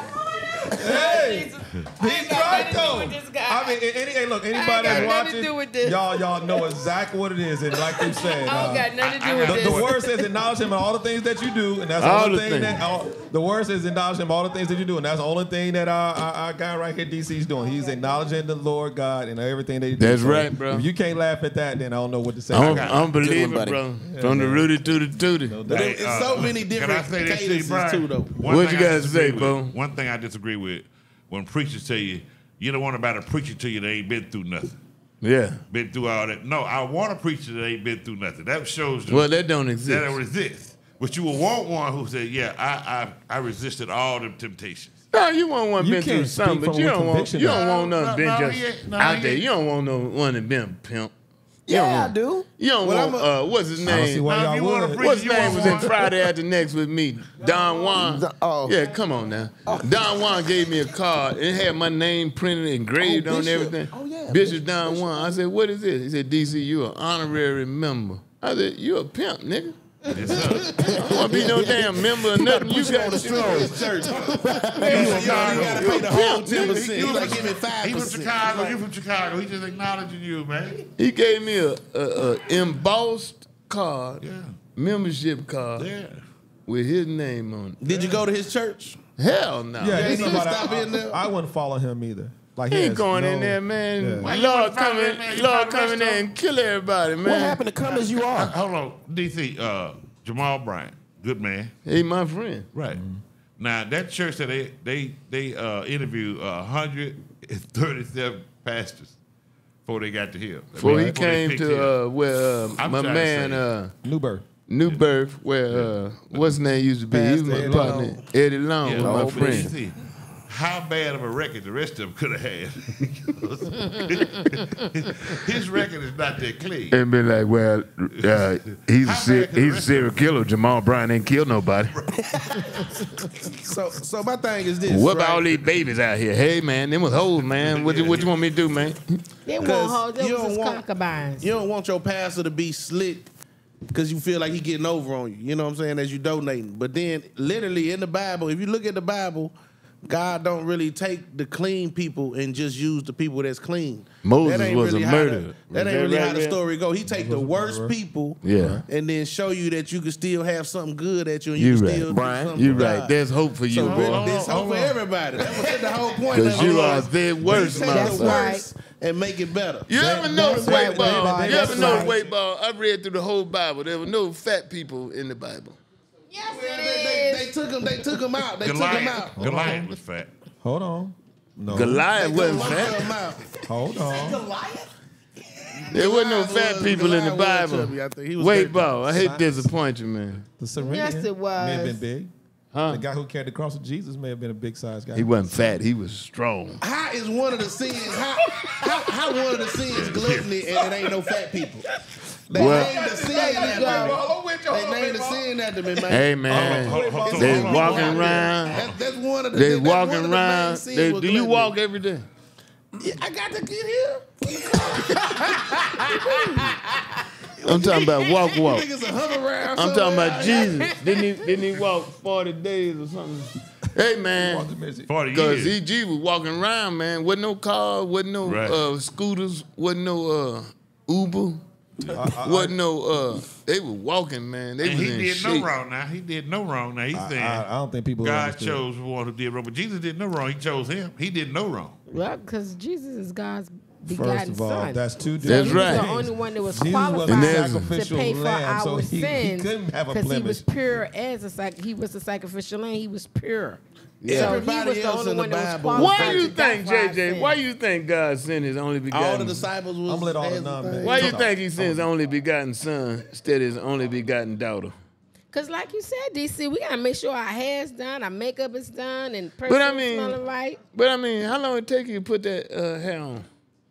God. Hey, he's right though. with this guy. I mean, any, hey, look, I ain't anybody got that's nothing to watching, do with this. y'all, y'all know exactly what it is, and like you said, I uh, don't got nothing to I- do I with got the, this. the word says acknowledge him in all the things that you do, and that's the All only the thing things. that all, the word says acknowledge him in all the things that you do, and that's the only thing that our, our, our guy right here, D C, is doing. He's acknowledging the Lord God and everything that he does. That's right, bro. If you can't laugh at that, then I don't know what to say. I'm, got- I'm Good believing, one, buddy. bro. From the rooty to the tooty. But Hey, it's uh, so many can different I say this to you, cadences Brian? too, though. One What thing you I gotta disagree say, with- Bo? One thing I disagree with, when preachers tell you, you don't want about a preacher till you they ain't been through nothing. Yeah. Been through all that. No, I want a preacher that ain't been through nothing. That shows you Well, that don't that exist. don't resist. But you will want one who said, yeah, I I, I resisted all them temptations. No, you want one You been can't through something, speak but from you with don't want conviction, you don't though. want none No, been no, just he ain't- no, out he there. ain't. You don't want no one that been a pimp. You Yeah, don't I want, do. You don't Well, want I'm a- uh, what's his I don't see name? why Now, if y'all you want a would. preacher, What's his you name want was in one. Friday After Next with me? Don Juan. Oh. Yeah, come on now. Don Juan gave me a card. It had my name printed, engraved Oh, on Bishop. everything. Oh, yeah, Bishop Bishop, Don Juan. I said, what is this? He said, D C, you an honorary member. I said, you a pimp, nigga. Yes, sir. I don't want to be no damn member or nothing. You got His church. Man, you gotta pay the whole ten percent. You He from- like give me five He from percent. Chicago. You from Chicago. He just acknowledging you, man. He gave me a, a, a embossed card, Yeah. membership card Yeah. with his name on it. Did you go to his church? Hell no. Yeah, Yeah, he's he somebody stop I, in there. I, I wouldn't follow him either. Like He he ain't has going in no- there, man. Yeah. Why you Lord wouldn't follow come in, him, man? You Lord follow come in the there and kill everybody, man. What happened to come as you are? Hold on, D C. Uh, Jamal Bryant, good man. He my friend. Right. Now that church that they they they uh, interviewed uh, one hundred thirty-seven pastors before they got to him. Before he Before they came picked to him. uh, where uh, I'm my trying to man say- uh, New birth. New Birth, where uh, what's his name used to be. He was my Pastor Eddie partner, Long. Eddie Long, Yeah, was oh, my but friend. you see, how bad of a record the rest of them could have had. His record is not that clean. And be like, well, uh, he's a How ser- bad could the he's a rest serial killer. Jamal Bryant ain't killed nobody. So, so my thing is this. What about right? all these babies out here? Hey man, them was hoes, man. What you what you want me to do, man? They won't 'Cause hold. They you was don't his want- concubines. You don't want your pastor to be slick because you feel like he getting over on you. You know what I'm saying? As you donating. But then literally in the Bible, if you look at the Bible, God don't really take the clean people and just use the people that's clean. Moses That ain't was a really how the- murderer. That Was ain't that really right, how the man? story go. He take the worst people Yeah. and then show you that you can still have something good at you and You you can right. still do Brian, something You for right. God. There's hope for you, So really, boy. there's hope for everybody. That was the whole point. Because of it. you are the worst, Take the That's motherfucker. right. worst and make it better. You ever know that's the right, weight ball? baby. You ever That's know the right. weight ball? I read through the whole Bible. There were no fat people in the Bible. Yes, Well, it they, they, is. they took him. They took him out. They took him out. Goliath, Goliath was fat. Hold on. No. Goliath They wasn't took fat. him out. Hold on. There wasn't no Goliath fat was- people in the Goliath was Bible. chubby, I think. He was Weight thirty. ball. I hate to disappoint you, man. The Serenian Yes, it was. may have been big. The guy who carried the cross of Jesus may have been a big size guy. He wasn't fat. He was strong. How is one of the sins? How, how, how one of the sins gluttony and it ain't no fat people? They Well- named the sin after me. They named the sin after me, man. Hey man, Hold on, hold on, they hold on. walking around. That's, that's one of the. They that's one walking of the main around. sins They, with do you gluttony. walk every day? Yeah, I got to get here. I'm talking about walk, walk. Niggas a hover around. I'm talking somewhere. about Jesus. Didn't he? Didn't he walk forty days or something? Hey man, forty because years. E G was walking around, man. Wasn't no cars, wasn't no Right. uh, scooters, wasn't no uh, Uber, wasn't no. Uh, they were walking, man. They And was he in did shape. no wrong now. He did no wrong now. He's I, saying I, I don't think people God understood. chose one who did wrong. But Jesus did no wrong. He chose him. He did no wrong. Well, because Jesus is God's First begotten of all, son. that's two That's different He was right. the only one that was Jesus was qualified a And there's- to sacrificial pay for lamb, so our he, he sins couldn't have a because he blemish. was pure as a sac- he was a sacrificial lamb. He was pure. Yeah. So he Everybody was the else only in the one that was Bible- qualified Why you to die think, for our J J? sins. Why you think God sent His only All the begotten? disciples was. I'm gonna let all the as- non-men- Why you Talk. think He sent His only begotten Son instead of His only begotten daughter? Cause like you said, D C, we gotta make sure our hair's done, our makeup is done, and But I perfume mean- smelling right. But I mean, how long it take you to put that uh, hair on?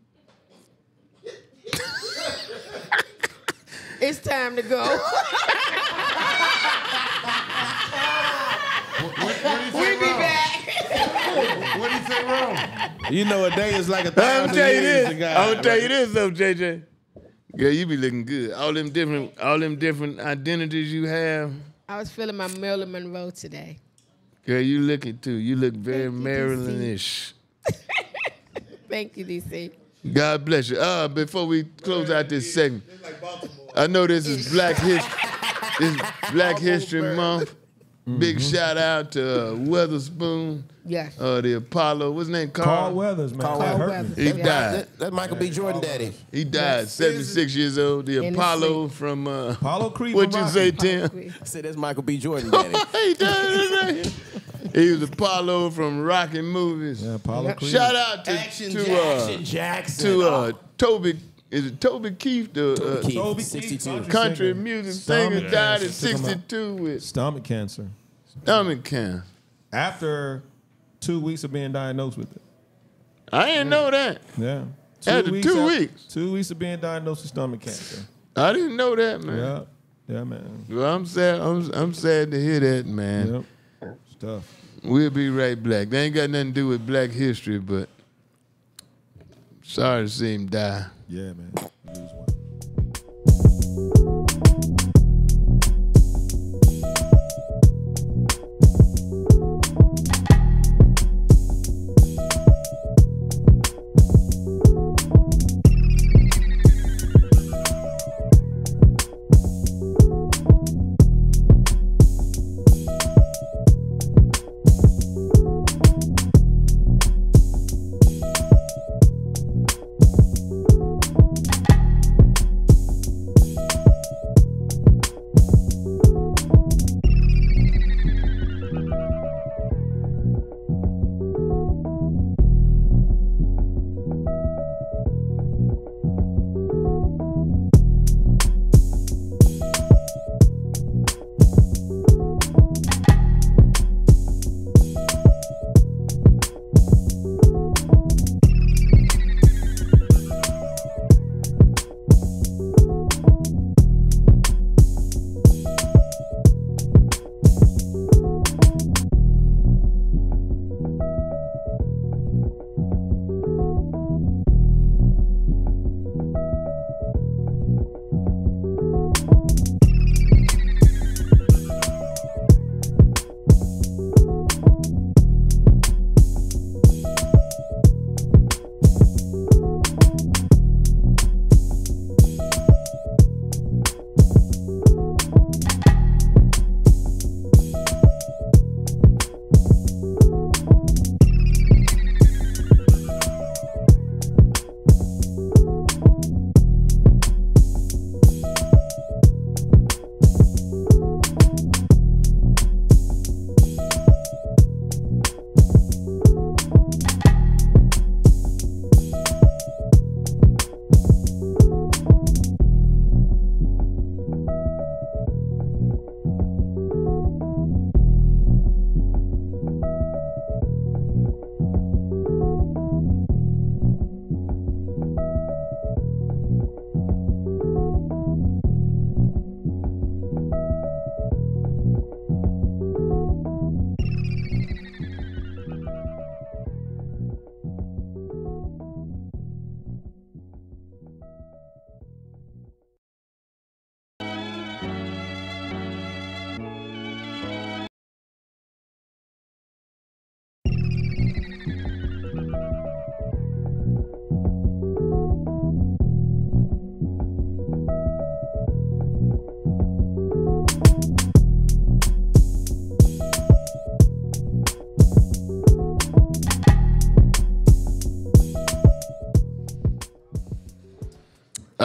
It's time to go. What, what, what did he we say be wrong? back. What did he say wrong? You know, a day is like a I'm thousand gonna tell you years this. to God. I'm gonna tell you this though, J J. Girl, you be looking good. All them different, all them different identities you have. I was feeling my Marilyn Monroe today. Girl, you looking too. You look very Thank you, Maryland-ish. Thank you, D C. God bless you. Uh, before we close out this segment, I know this is Black History. This is Black History Month. Big shout out to uh, Weatherspoon, Yes. uh, the Apollo. What's his name? Carl. Carl Weathers, man. Carl That hurt Weathers. me. He Yeah. died. That, that Michael B. Jordan daddy. He died. seventy-six years old. The In his Apollo from. Uh, Apollo Creed. What'd and you Rocky. say, Tim? I said that's Michael B. Jordan daddy. He died. He was Apollo from Rocky movies. Yeah, Apollo Creed. Shout out to Action to uh, Jackson Jackson. to uh, Toby. Is it Toby Keith? The uh, Keith, Toby Keith, sixty-two. country country singer. music Stomach singer died at cancer took him out. sixty-two with Stomach cancer. stomach cancer. After two weeks of being diagnosed with it. I didn't know that. Yeah. After two after- weeks? Two weeks of being diagnosed with stomach cancer. I didn't know that, man. Yeah. Yeah, man. Well, I'm sad. I'm, I'm sad to hear that, man. Yep. Stuff. We'll be right back. They ain't got nothing to do with Black history, but sorry to see him die. Yeah, man. Lose one.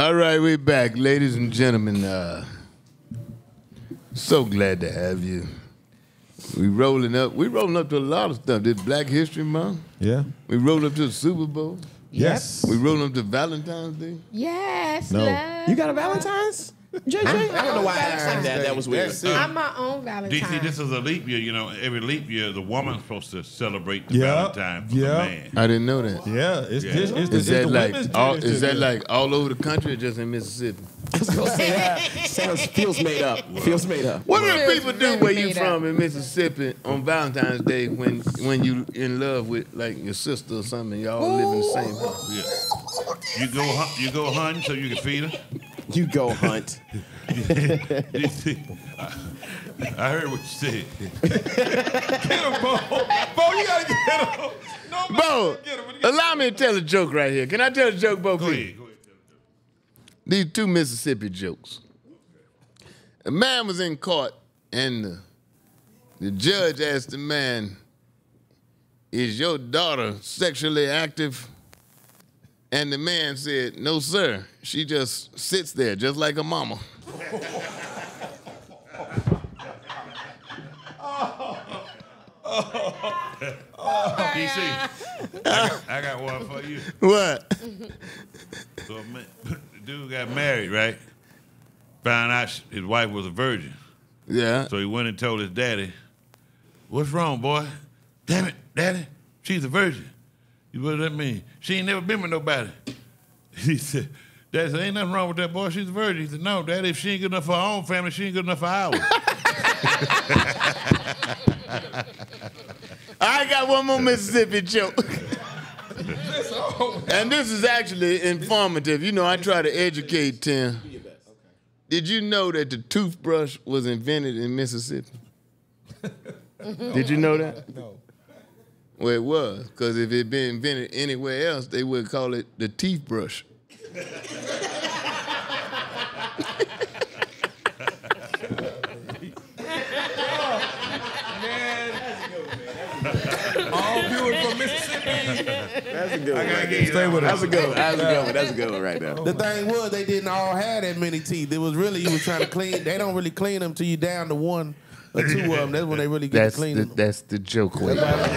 All right, we're back, ladies and gentlemen. Uh, so glad to have you. We rolling up. We rolling up to a lot of stuff. This Black History Month. Yeah. We rolled up to the Super Bowl. Yes. We rolling up to Valentine's Day. Yes, No. love. You got a Valentine's? J J? I don't know why I asked like that. That was weird. That's it. I'm my own D Valentine. C, this is a leap year. You know, every leap year, the woman's supposed to celebrate the Yeah, Valentine for yeah. the man. I didn't know that. Yeah. It's Yeah. this. It's, the- Is it's that the like women's all, championship is that year. like all over the country or just in Mississippi? Sounds feels made up. Feels made up. What do Well, people it's do really where you made from in Mississippi on Valentine's Day when when you in love with like your sister or something? Y'all live in the same house. Yeah. You go, hunt, you go hunting so you can feed her. You go hunt. D C, I, I heard what you said. Get him, Bo. Bo, you gotta get him. No, Bo, get him. allow me to tell a joke right here. Can I tell a joke, Bo? Go please? ahead. Go ahead. These two Mississippi jokes. A man was in court, and the, the judge asked the man, "Is your daughter sexually active?" And the man said, "No, sir. She just sits there, just like a mama." D C, I got, I got one for you. What? So, man, the dude got married, right? Found out sh- his wife was a virgin. Yeah. So he went and told his daddy, "What's wrong, boy? Damn it, daddy, she's a virgin." He said, "What does that mean? She ain't never been with nobody." He said, "Daddy said, ain't nothing wrong with that boy. She's a virgin." He said, "No, Daddy, if she ain't good enough for her own family, she ain't good enough for ours." I got one more Mississippi joke. And this is actually informative. You know, I try to educate Tim. Did you know that the toothbrush was invented in Mississippi? Did you know that? No. Well, it was, because if it had been invented anywhere else, they would call it the teeth brush. All viewers from Mississippi. That's a good one. I gotta get you Stay that with one. us. That's a good one. That's a good one. That's a good one right there. The thing was, they didn't all have that many teeth. It was really, you was trying to clean. They don't really clean them till you down to one or two of them. That's when they really get That's to clean the, them. that's the joke way. Everybody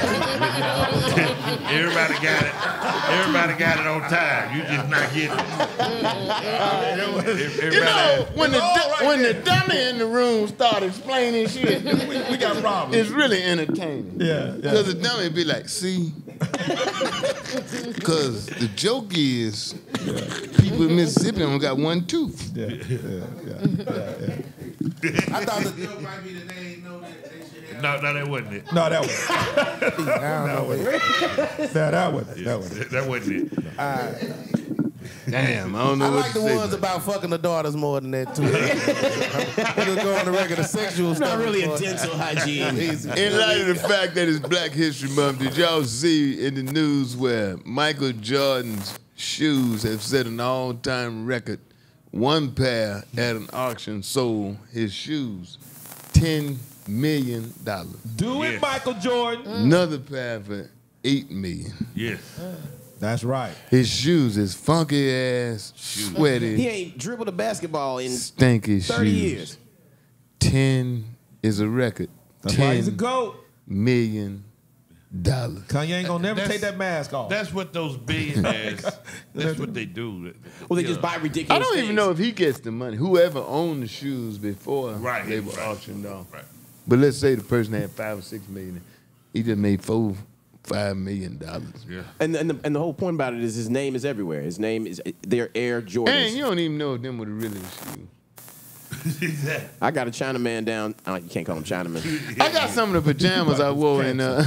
got it. Everybody got it on time. You just not getting it. Everybody, You know, when the, all du- right when there. the dummy in the room start explaining shit, we, we got problems. it's really entertaining. Yeah, yeah. Because the dummy be like, see? Because the joke is people in Mississippi only got one tooth. Yeah, yeah, yeah, yeah, yeah. I thought the joke might be that they ain't know that they should have. no, no, that wasn't it. No, that was. I don't know. No, that wasn't. That wasn't. That, that wasn't it. Damn, I don't know I what like to the say. ones about fucking the daughters more than that too. We'll just go on the record of sexual stuff. Not really a before- dental hygiene. Easy. In light of the fact that it's Black History Month, did y'all see in the news where Michael Jordan's shoes have set an all-time record? One pair at an auction sold his shoes ten million dollars. Do it, Yes. Michael Jordan. Another pair for eight million dollars. Yes. That's right. His shoes is funky ass, sweaty, He ain't dribbled a basketball in stinky thirty shoes. years. Ten is a record. That's why he's a ten goat. million dollars. Kanye ain't gonna never That's- take that mask off. That's what those billionaires, that's what they do. Well, they You just know, buy ridiculous I don't even things. know if he gets the money. Whoever owned the shoes before Right, they were right. auctioned off. Right. But let's say the person had five or six million. He just made four, five million dollars. Yeah. And and the, and the whole point about it is his name is everywhere. His name is they're Air Jordans. And you don't even know if them were the really shoes. Exactly. I got a Chinaman down. Oh, you can't call him Chinaman. I got some of the pajamas I wore in. Uh,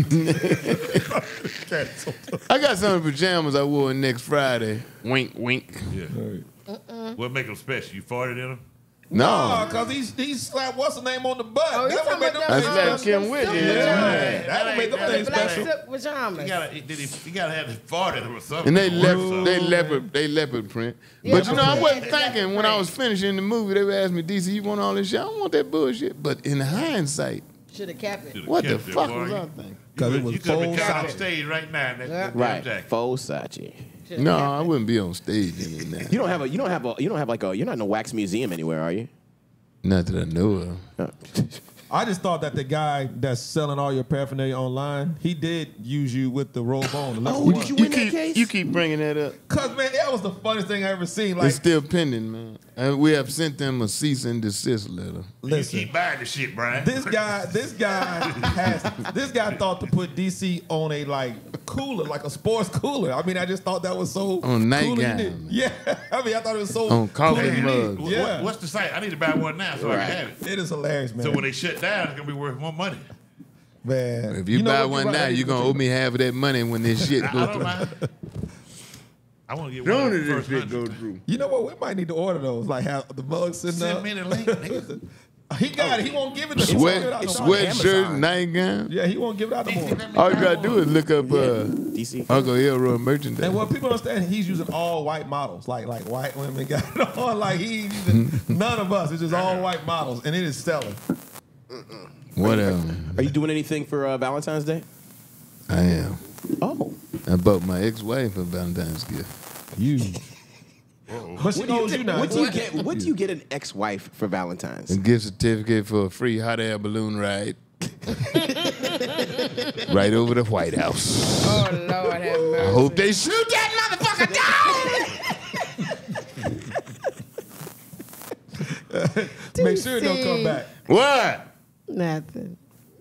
I got some of the pajamas I wore next Friday. Wink, wink. Yeah. What make them special? You farted in them? No, because he's he's slapped what's the name on the butt. Oh, you that talking would make them about I them, things slapped um, Kim them Whitney. silk Yeah. pajamas. That would make them That things ain't- Black special. silk pajamas. You gotta, did he, you gotta have his fart in them or something. And they left, they leopard, they leopard print. Yeah, But you know, I okay. wasn't They leopard thinking when I print. was finishing the movie. They would ask me, D C, you want all this shit? I don't want that bullshit. But in hindsight, Should have kept it. Should've what the kept it, fuck boy. was I thinking? Because it was You could have been full coming on socket. stage right now in that, Yeah. that Right. jacket. Faux Sachi. Should've No, I happened. wouldn't be on stage in that. You don't have a. You don't have a. You don't have like a. You're not in a wax museum anywhere, are you? Not that I know of. I just thought that the guy that's selling all your paraphernalia online, he did use you with the robe on. The level Oh, one. did you You win that keep, case? you keep bringing that up. Cause man, that was the funniest thing I ever seen. Like, It's still pending, man. And we have sent them a cease and desist letter. listen, You keep buying the shit, Brian. this guy, this guy has, this guy thought to put D C on a like cooler, like a sports cooler. I mean, I just thought that was so On cool. nightgown. He did. Yeah, I mean, I thought it was so On coffee cool. mugs. What- Yeah. What's the site? I need to buy one now so I can have it. It is hilarious, man. So when they shut down, it's gonna be worth more money. man, If you, know buy what, one right, now, I need you're to going to go owe me half of that money when this shit I, I goes don't through. mind. I want to get Soon one of as the this first shit hundred. go through. You know what? We might need to order those. Like have the mugs sitting Send up. me the link, nigga. He got it. He won't give it to me. He won't give it Sweat, out no more. sweatshirt, Amazon. nightgown. Yeah, he won't give it out no more. All you got to do is look up uh, D C. Uncle Elroy merchandise. And what people understand, he's using all white models, like like white women got it on. Like he ain't using none of us. It's just all white models, and it is selling. Whatever. Are you doing anything for uh, Valentine's Day? I am. Oh. I bought my ex-wife a Valentine's gift. You. But she What do you, knows you now. what do you get? What do you get an ex-wife for Valentine's? A gift certificate for a free hot air balloon ride. Right over the White House. Oh Lord have mercy. I hope they shoot that motherfucker down. Make sure it don't come back. What? Nothing.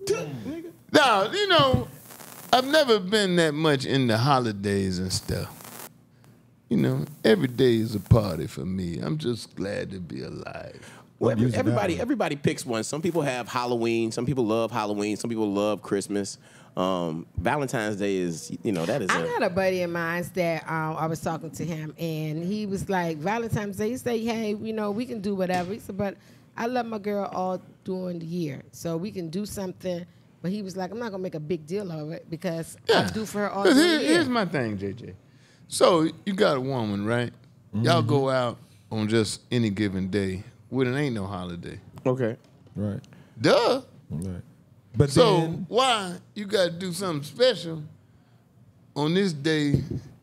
No, you know, I've never been that much in the holidays and stuff. You know, every day is a party for me. I'm just glad to be alive. Well, every- using that everybody, one. everybody picks one. Some people have Halloween. Some people love Halloween. Some people love Christmas. Um, Valentine's Day is, you know, that is. I a, got a buddy of mine that um, I was talking to him, and he was like, Valentine's Day, he said, hey, you know, we can do whatever. He said, but I love my girl all during the year, so we can do something. But he was like, I'm not going to make a big deal of it because I do for her all 'Cause during here- the year. here's my thing, J J. So you got a woman, right? Y'all go out on just any given day when it ain't no holiday. okay. Right. Duh. Right. But So then, why you got to do something special on this day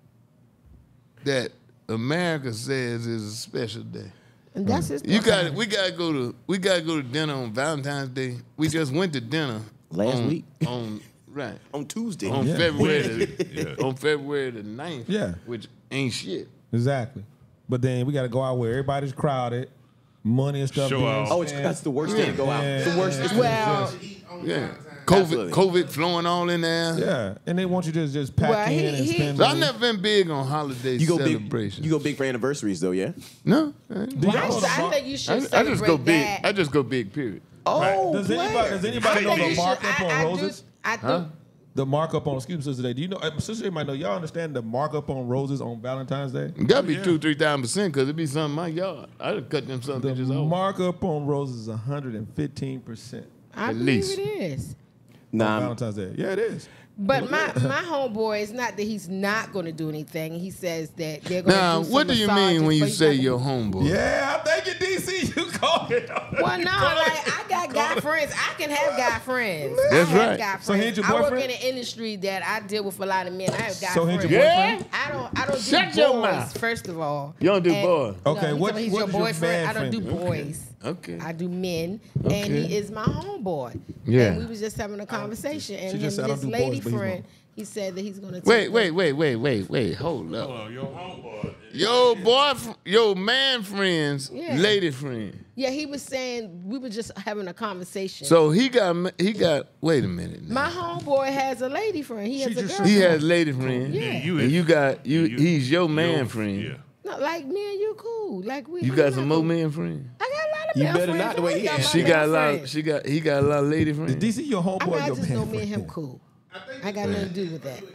that America says is a special day? And that's his You got preference. we got to go to we got to go to dinner on Valentine's Day. We just went to dinner Last on- week. on right On Tuesday. on Yeah. February the, on February the ninth. Yeah. which ain't shit. exactly. But then we got to go out where everybody's crowded, money and stuff. Show being off. Oh, it's, spent. that's the worst day to go out. Yeah. The worst. It's Well, Yeah, COVID Absolutely. COVID flowing all in there. Yeah, and they want you to just pack Well, he- in and he- spend So I've money. never been big on holiday you go big. celebrations. You go big for anniversaries, though, yeah. no, I, Do Well, y'all I, know the I mar- think you should I, I celebrate just go big. that. I just go big. Period. Oh, Does anybody, does anybody I know think the you should- markup I- on I do- roses? I do. Huh? The markup on, excuse me, Sister Day. Do you know, uh, Sister Day might know, y'all understand the markup on roses on Valentine's Day? It gotta be two, three thousand percent because it be something in my yard. I'd have cut them some The bitches off. markup on roses is one hundred fifteen percent I At believe least. it is. Nah, I'm- Valentine's Day. Yeah, it is. But my my homeboy, it's not that he's not going to do anything. He says that they're going to Now, do some what do you mean massages, when you but he's say not your gonna- homeboy? Yeah, I think you D C. You called it. Well, no, like I got guy friends. I can have guy friends. That's I have right. Guy So he friends. ain't your I work boyfriend? in an industry that I deal with a lot of men. I have guy So he ain't friends. your boyfriend? I don't. I don't Shut do your boys. mouth. First of all, You don't do And- boys? No, Okay, he's what- talking about he's what your is your boyfriend. man I don't do friend do? boys. Okay. I do men, Okay. and he is my homeboy. Yeah. And we was just having a conversation, and She him just said, and I his don't do lady boys, but he's friend, he said that he's going to Wait, wait, wait, wait, wait, wait. Hold up. Hold on, your homeboy. Your boy, your man friends, Yeah. lady friend. Yeah, he was saying we were just having a conversation. So he got he got. Wait a minute. Now. my homeboy has a lady friend. He has a girlfriend. He has lady friend. Yeah. you And is- you got you. you- He's your man your- friend. Yeah. No, like me and you cool. Like we. You we got not some more cool. man friends. I got a lot of You male better friends. not, the way I he got is. my She male got a lot. friends. She got. He got a lot of lady friends. D C, your homeboy, I mean, I your just man know me and friend. him cool. I got nothing to do with that.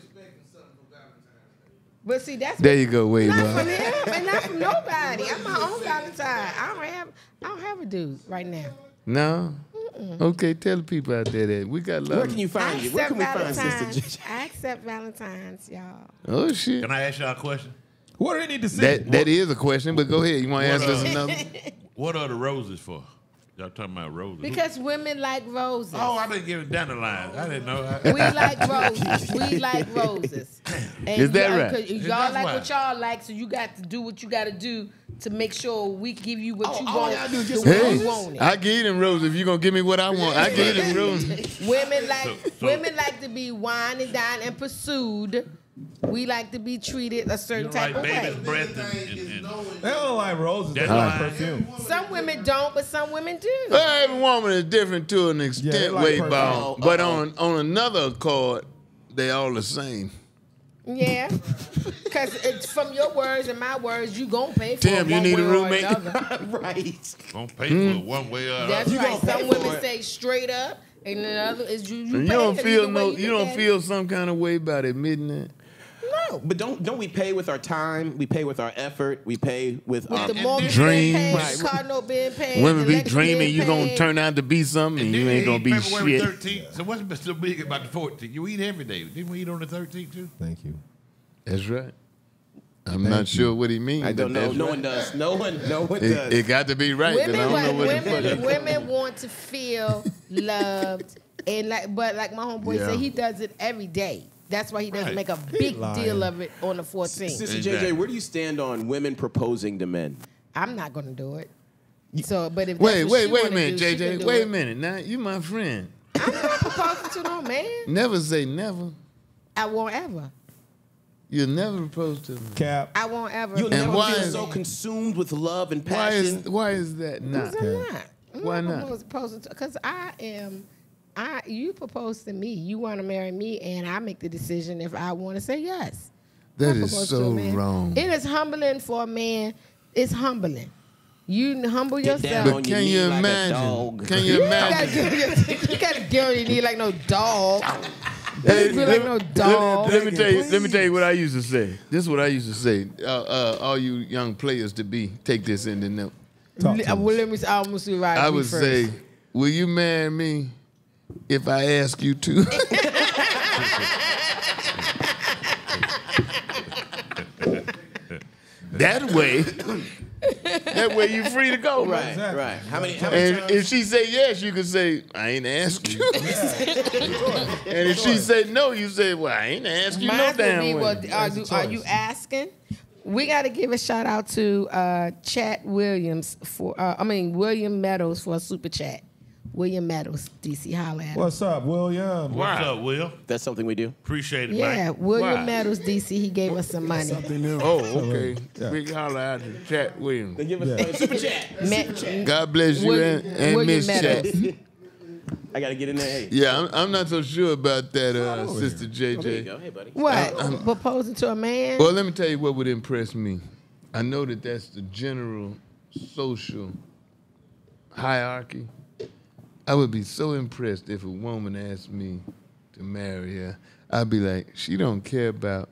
But see, that's There you go, Wade. not Boy. from him and not from nobody. I'm my own Valentine. I don't have. I don't have a dude right now. No. Okay, tell the people out there that we got a lot. where of- can you I find you? Where accept can we find Sister Valentine's. J? I accept Valentines, y'all. Oh shit. Can I ask y'all a question? What do they need to see? That that is a question, but go ahead. You want to What, answer uh, another? What are the roses for? Y'all talking about roses? Because women like roses. Oh, I didn't give it dandelions. I didn't know. I, We like roses. We like roses. And Is that y'all- right? 'cause Y'all That's like why. what y'all like, so you got to do what you got to do to make sure we give you what Oh, you all want. I gotta do is the just- way Hey, you want it. I give you them roses if you gonna give me what I want. I give you them roses. Women like So- so- women like to be wined and dined and pursued. We like to be treated a you certain know, type like of baby's way. breath and, and, and They don't like roses. They That's like why- perfume. Some women don't, but some women do. Well, every woman is different to an Yeah, extent, they like way perfume. bound. But on on another accord, they all the same. Yeah, because it's from your words and my words. You gonna pay for Tim, it you one need way a or roommate? another. right. gonna pay Hmm. for it one way or another. That's You right. gonna pay Some for women it. say straight up, and the other is you. You, And you pay don't it feel either way no, you you look don't at feel it. some kind of way about admitting that. No, but don't don't we pay with our time? We pay with our effort. We pay with, With um, the mortgage dreams. being paid, Right. the car note being paid, Women the be electric dreaming being you gonna paid. turn out to be something, and And you then ain't gonna eat be February shit. thirteenth. So what's been so big about the fourteenth? You eat every day. Didn't we eat on the thirteenth too? Thank you. That's right. I'm not sure what he means. I don't but know. that's No right. one does. No one. No one It, does. it got to be right. 'cause I Women, don't know want, what the fuck. women, women want to feel loved, and like, but like my homeboy Yeah. said, he does it every day. That's why he doesn't Right. make a big lying. deal of it on the fourteenth. Sister J J, Exactly. where do you stand on women proposing to men? I'm not gonna do it. So, but if Wait, that's what wait, she wait a wanna minute, do, she J J. can do Wait a it. minute. Now you my friend. I'm not proposing to no man. Never say never. I won't ever. You'll never propose to me. Cap. I won't ever. You'll And never why feel is- so consumed with love and Why is passion. why is that not? I'm not. I'm Why not? not? Proposing to because I am. I you propose to me. You want to marry me, and I make the decision if I want to say yes. That I is propose to a so man. wrong. It is humbling for a man. It's humbling. You humble Get yourself. down But on can your you knee like a imagine? dog. Can you You gotta imagine? get, you gotta get on your knee like no dog. Hey, You feel like no let, dog. let me tell you. Let me tell you what I used to say. This is what I used to say. Uh, uh, all you young players to be, take this in the note. Talk to Uh, well, us. let me. I almost see right. I would say, "Will you marry me if I ask you to?" That way, that way you free to go, Right, Exactly. right. How many, how many And times? if she say yes, you can say, I ain't ask you. And if she say no, you say, well, I ain't ask you no Mine would damn be, way. well, are That's a you, are you choice. asking? We got to give a shout out to uh, Chat Williams for, uh, I mean, William Meadows for a super chat. William Meadows, D C, holla at him. What's up, William? What's up, Will? That's something we do. Appreciate it, Yeah, Mike. William Why? Meadows, D C, he gave us some money. Something new. Oh, okay. Yeah. Big holler out to Chat Williams. They give us Yeah. a super chat. Ma- God bless you William- and, and William Miss Meadows. Chat. I got to get in there. Hey. Yeah, I'm, I'm not so sure about that, uh, Oh, Sister J There you J. go. Hey, buddy. What? Proposing to a man? Well, let me tell you what would impress me. I know that that's the general social hierarchy. I would be so impressed if a woman asked me to marry her. I'd be like, she don't care about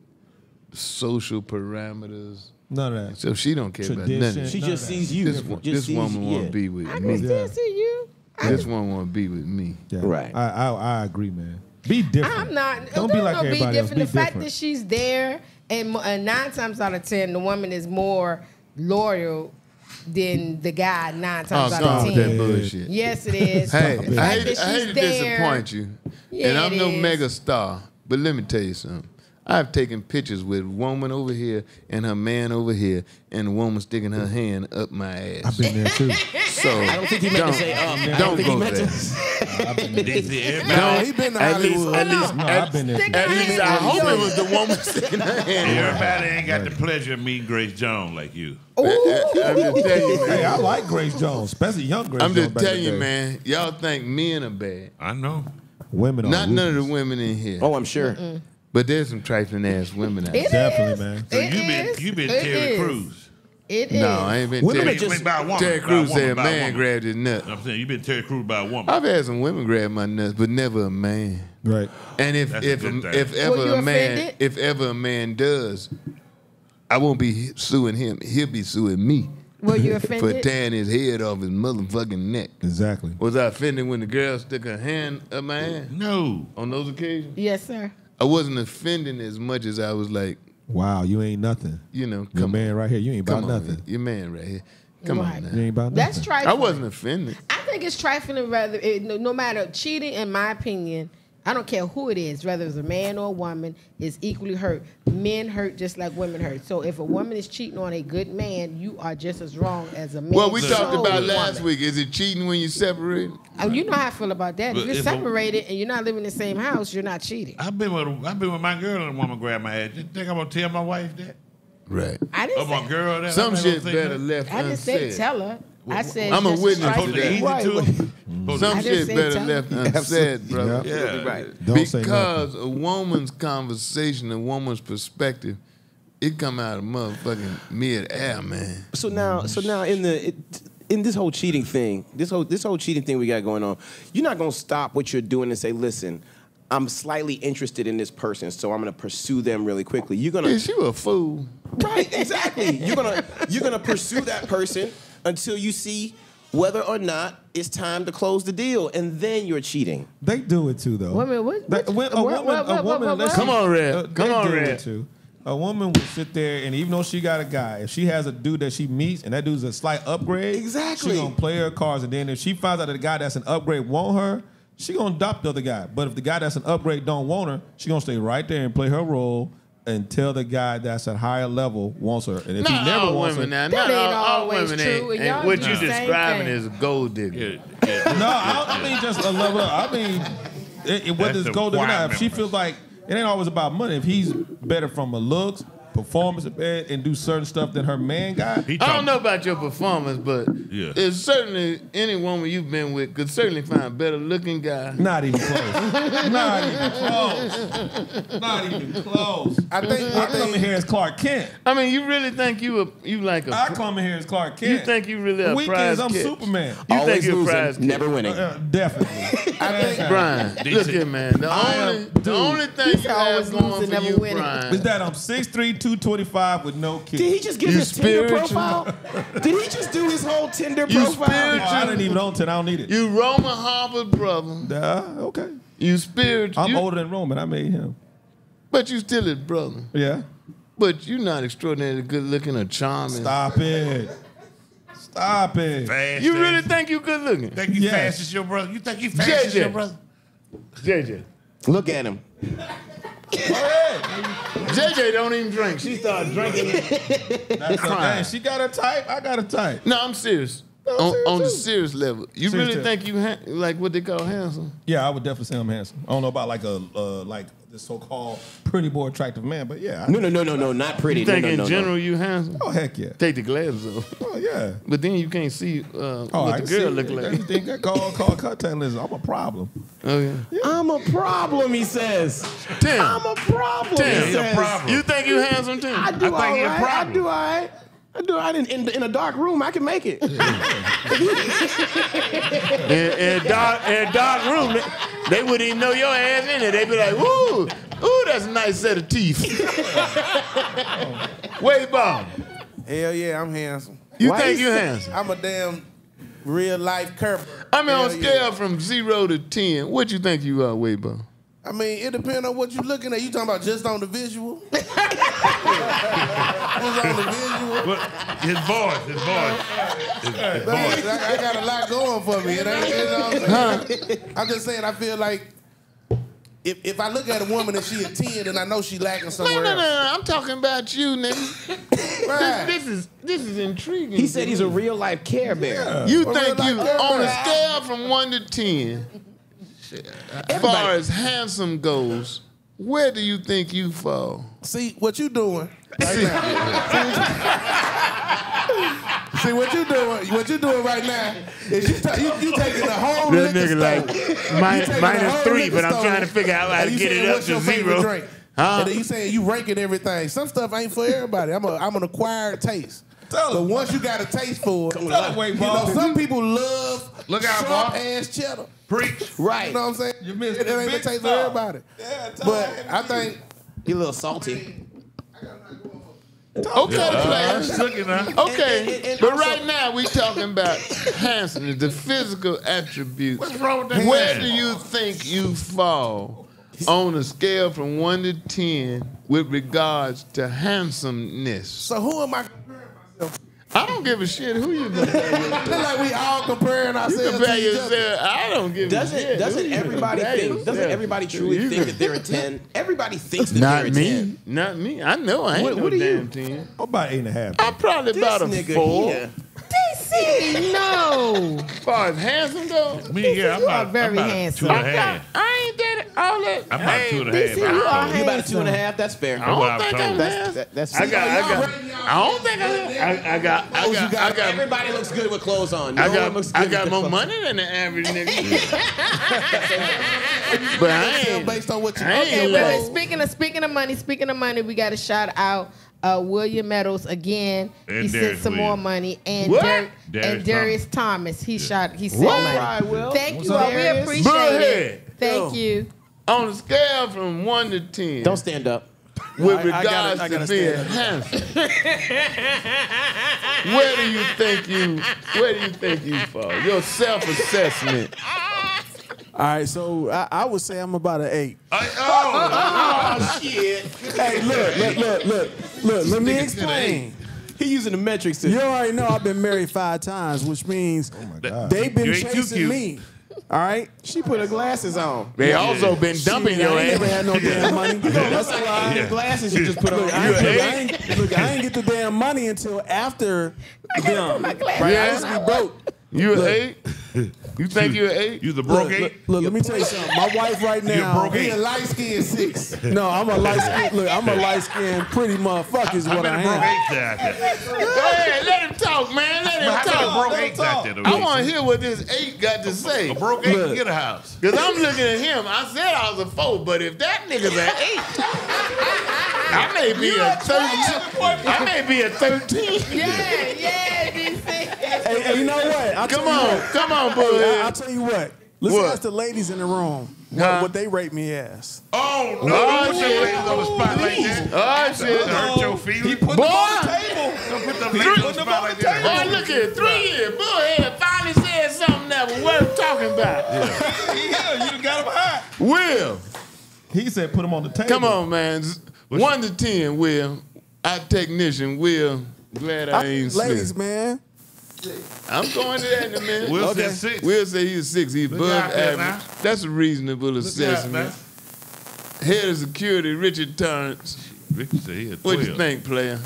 social parameters. None of that. So she don't care about Tradition. nothing. She None just of that. sees you. This, one- Just this sees woman you. want Yeah. to be with I me. can still see you. I This one want to be with me. Yeah. Right. I, I I agree, man. Be different. I'm not. Don't be like no, everybody be else. different. Be the fact different. that she's there, and, mo- and nine times out of ten, the woman is more loyal than the guy. Nine Oh, times out stop of with ten. that bullshit. Yes, it is. Hey, The fact I hate, that I hate she's to there- disappoint you, Yeah, and I'm it no is. mega star, but let me tell you something. I've taken pictures with a woman over here and her man over here, and the woman sticking her hand up my ass. I've been there too. So I don't think he meant to say um. I don't don't think he go meant there. to. I've been there. D C, everybody, No, he been to at least, Hollywood. at least, No, at, I've been there. Stick at her least hand I up hope your- it was the woman sticking her hand. up. everybody ain't got the pleasure of meeting Grace Jones like you. I'm just telling you, Hey, man. I like Grace Jones, especially young Grace I'm Jones. just back in telling the you, day. man. Y'all think men are bad. I know. Women are Not none of the ruthless. women in here, Oh, I'm sure. but there's some trifling ass women out It there. Definitely, is. man. So It you been is. you been It Terry is. Crews. It is. No, I ain't been. Women Terry, are just- Went by a woman, Terry by a Crews woman, said a by a man woman. grabbed his nut. I'm saying you been Terry Crews by a woman. I've had some women grab my nuts, but never a man. Right. And if That's a if good thing. if Were ever you a man offended? if ever a man does, I won't be suing him. He'll be suing me Were you for offended? tearing his head off his motherfucking neck. Exactly. Was I offended when the girl stuck her hand up my ass No. on those occasions? Yes, sir. I wasn't offending as much as I was like, Wow, you ain't nothing. you know, Your come man on, right here, you ain't come about on, nothing. your man right here. Come Right. on now. You ain't about That's nothing. trifling. I wasn't offended. I think it's trifling. Rather, it, no, no matter cheating, in my opinion, I don't care who it is, whether it's a man or a woman, is equally hurt. Men hurt just like women hurt. So if a woman is cheating on a good man, you are just as wrong as a man. Well, we cheating talked on about a last woman. week. Is it cheating when you separate? Oh, you know how I feel about that. But If you're if a- separated and you're not living in the same house, you're not cheating. I've been with I've been with my girl and a woman grab my ass. You think I'm gonna tell my wife that? Right. I didn't Oh, my say. girl, that Some I'm not shit's gonna say better that. left I didn't say unsaid. tell her. I said I'm a just witness to Supposed to that. be easy Right. to it. Supposed Some I to- didn't shit say better tell left you. unsaid, brother. Yeah. Right. Don't say Because a woman's conversation, a woman's perspective, it come out of motherfucking mid-air, man. So now, so now in the it, in this whole cheating thing, this whole this whole cheating thing we got going on, you're not gonna stop what you're doing and say, listen, I'm slightly interested in this person, so I'm gonna pursue them really quickly. You're gonna Is you a fool? right, exactly. You're gonna you're gonna pursue that person until you see whether or not it's time to close the deal, and then you're cheating. They do it too, though. Wait a minute, what- That- what- when a what- woman, what- a what- woman, what- let's what? Come on, Red. Uh, Come they on, do Red. it too. A woman will sit there, and even though she got a guy, if she has a dude that she meets, and that dude's a slight upgrade, Exactly. she gonna play her cards. And then if she finds out that the guy that's an upgrade want her, she gonna adopt the other guy. But if the guy that's an upgrade don't want her, she gonna stay right there and play her role until the guy that's at higher level wants her. And if Not he never all wants women her, now. That Not ain't all, all always women true, ain't. and ain't y'all what do you the same describing thing. is a gold digger. Yeah, yeah. no, I, don't, I mean just a level. I mean, it, it, whether That's it's the gold or choir not, if she members. feels like it ain't always about money. If he's better from a looks, performance, and do certain stuff that her man got, He I talking- don't know about your performance, but Yeah. it's certainly any woman you've been with could certainly find a better looking guy. not even close. Not even close. Not even close. I think I one come in thing. here as Clark Kent. I mean, you really think you a you like a I come in here as Clark Kent. you think you really a prize Weekends, I'm catch. Superman. You Always think you're a losing, prize catch. never winning. Uh, definitely. I think Brian, look here, man. The I am- only dude. the only thing He's you always have going losing, for never you, winning. Brian, Is that I'm six three, two twenty-five with no kids. Did he just give You his Tinder spiritual. profile? Did he just do his whole Tinder You profile? spiritual. Oh, I didn't even own ten. I don't need it. you Roman Harvard brother. Uh, okay. You spiritual. I'm you, older than Roman. I made him. but you still his brother. Yeah. But you not extraordinarily good looking or charming. Stop it. Stop it. Fast You as- really think you good looking? think you Yes. fast as your brother? You think you fast J as J. your brother? J J. Look at him. J J don't even drink. She started drinking. That's Crying. okay. She got a type. I got a type. No, I'm serious. I'm on serious on the too. serious level, you Serious really too. think you ha- like what they call handsome? Yeah, I would definitely say I'm handsome. I don't know about like a uh, like this so-called pretty boy attractive man, but yeah. I, No, no, no, no, no, not pretty. You No, think no, in no, no. general you handsome? Oh heck yeah. Take the glasses off. Oh yeah. But then you can't see uh, Oh, what I the can girl see look it. like. You think that call call contact lens? I'm a problem. Oh yeah. I'm a problem, he says. Tim, I'm a problem, Tim, he He's a says. problem. you think you handsome, Tim? I do I think all he a right. I problem. do all right. I do all right. In, in, in a dark room, I can make it. in, in, a dark, in a dark room, they, they wouldn't even know your ass in it. They'd be like, "Ooh, ooh, that's a nice set of teeth." Wade Ball, Hell yeah, I'm handsome. you Why think you you say- handsome? I'm a damn real life curve. I mean, on a Hell scale yeah. from zero to ten, what you think you are, Wade Ball? I mean, it depends on what you're looking at. You talking about just on the visual? Just on the visual? What? His voice, his voice. His, his voice. I, I got a lot going for me. It ain't, you know what I'm saying? I'm just saying, I feel like if, if I look at a woman and she a ten, then I know she lacking No, somewhere no, no, else. no, I'm talking about you, nigga. Right. This, this is this is intriguing. He said to he's me. a real life Care Bear. You Or think real you life on a Care scale from one to ten, as far as handsome goes, where do you think you fall? See, what you doing right now. See, what you doing, what you doing right now is you, ta- you, you taking the whole That liquor nigga like store. min- You taking minus the whole three, liquor but I'm store, trying to figure out how and to you get saying, it up what's to your favorite zero. drink? Huh? And then you saying you ranking everything. Some stuff ain't for everybody. I'm a, I'm an acquired taste. Tell But him. once you got a taste for it, Tell him, Wade you know, Ball. some people love Look out, sharp Bob. ass cheddar. Preach. Right. You know what I'm saying? You missed it, the it ain't the big taste for stuff. everybody. Yeah, tell But him. I think He a little salty. Okay, players. Look at that. Okay, And- and- and but also- right now we talking about handsomeness, the physical attributes. What's wrong with that? Where man? do you think you fall on a scale from one to ten with regards to handsomeness? so. Who am I comparing myself? I don't give a shit who you compare yourself. Look like we all comparing You ourselves compare to each other. yourself. I don't give a Doesn't shit. doesn't Who you everybody compare think? yourself Doesn't everybody truly to? think that they're a ten? Everybody thinks that Not they're a me. ten. Not me. I know I ain't What- no what are you? damn ten. I'm about eight and a half. I'm probably This about a nigga four. here. D C, no. As far as handsome though, Me, yeah, I'm You are about, very I'm about handsome. two and a I'm half. not, I ain't that all that. I'm about two and a D half. C, you are You about a handsome. two and a half? That's fair. I don't what I think was I'm told. handsome. That, that's I got, I got, I don't think I, I, I got, I got, I got, Everybody looks good with clothes on. No I one looks got, good I with got the more clothes. money than the average nigga. But I ain't. Based on what you I ain't Okay, wait, like- wait. Speaking of speaking of money, speaking of money, we got to shout out uh, William Meadows again. And he sent Darius some more Williams. money, and What? Dar- Darius and Darius Thomas. He shot. He sent What? money. Right, Will. Thank What's you up, all. We Darius? appreciate Bullhead. it. Thank you. On a scale from one to ten, Don't stand up. with I- I regards gotta- I to gotta being stand handsome, where do you think you? Where do you think you fall? Your self-assessment. All right, so I, I would say I'm about an eight. I, oh, Oh shit! Hey, look, look, look, look, look. Let me explain. He using the metric You system. already know I've been married five times, which means God. they've been You ain't too chasing cute. me. All right. She put her glasses on. They also been dumping Shit, your I ain't ass. never had no damn money. That's why. The glasses you just put on. Look, I, ain't, look, I ain't, look, I ain't get the damn money until after them. Right? I used to be broke. You an eight? You think you an eight? you the broke Look, eight? look, look, let me tell you something. My wife right now. broke eight. He a light skinned six. No, I'm a light skin. Look, I'm a light skinned pretty motherfucker is I what bet I a broke am. eight out there. Go ahead, let him talk, man. Let him I bet a talk. broke eight out there. though. I want to hear what this eight got to say. A broke eight Look. can get a house. Cause I'm looking at him. I said I was a four, but if that nigga's an eight, I may be a thirteen. I may be a thirteen. Yeah, yeah, D C. Hey, hey, you know what? I'll Come tell you on, what. come on, Hey, I, I'll boy. tell you what. Let's What? ask the ladies in the room what, Huh? what they rate me as. Oh, no. Oh, Don't put shit. them ladies on the spot like that. Oh shit, To hurt your feelings. boy. Don't put them ladies on the spot like that. Boy, look here, three years. Bullhead finally said something that was worth talking about. Yeah, you got him hot. Will, He said put him on the table. come on, man. One to ten, Will. Our technician, Will. Glad I I- ain't ladies, Smith. man. I'm going to that in a minute. Will Okay. said six. Will say he's six. He's Look above out there now. average. That's a reasonable Look out, assessment. man. Head of security, Richard Torrance. Ricky said he had What you twelve. think, player?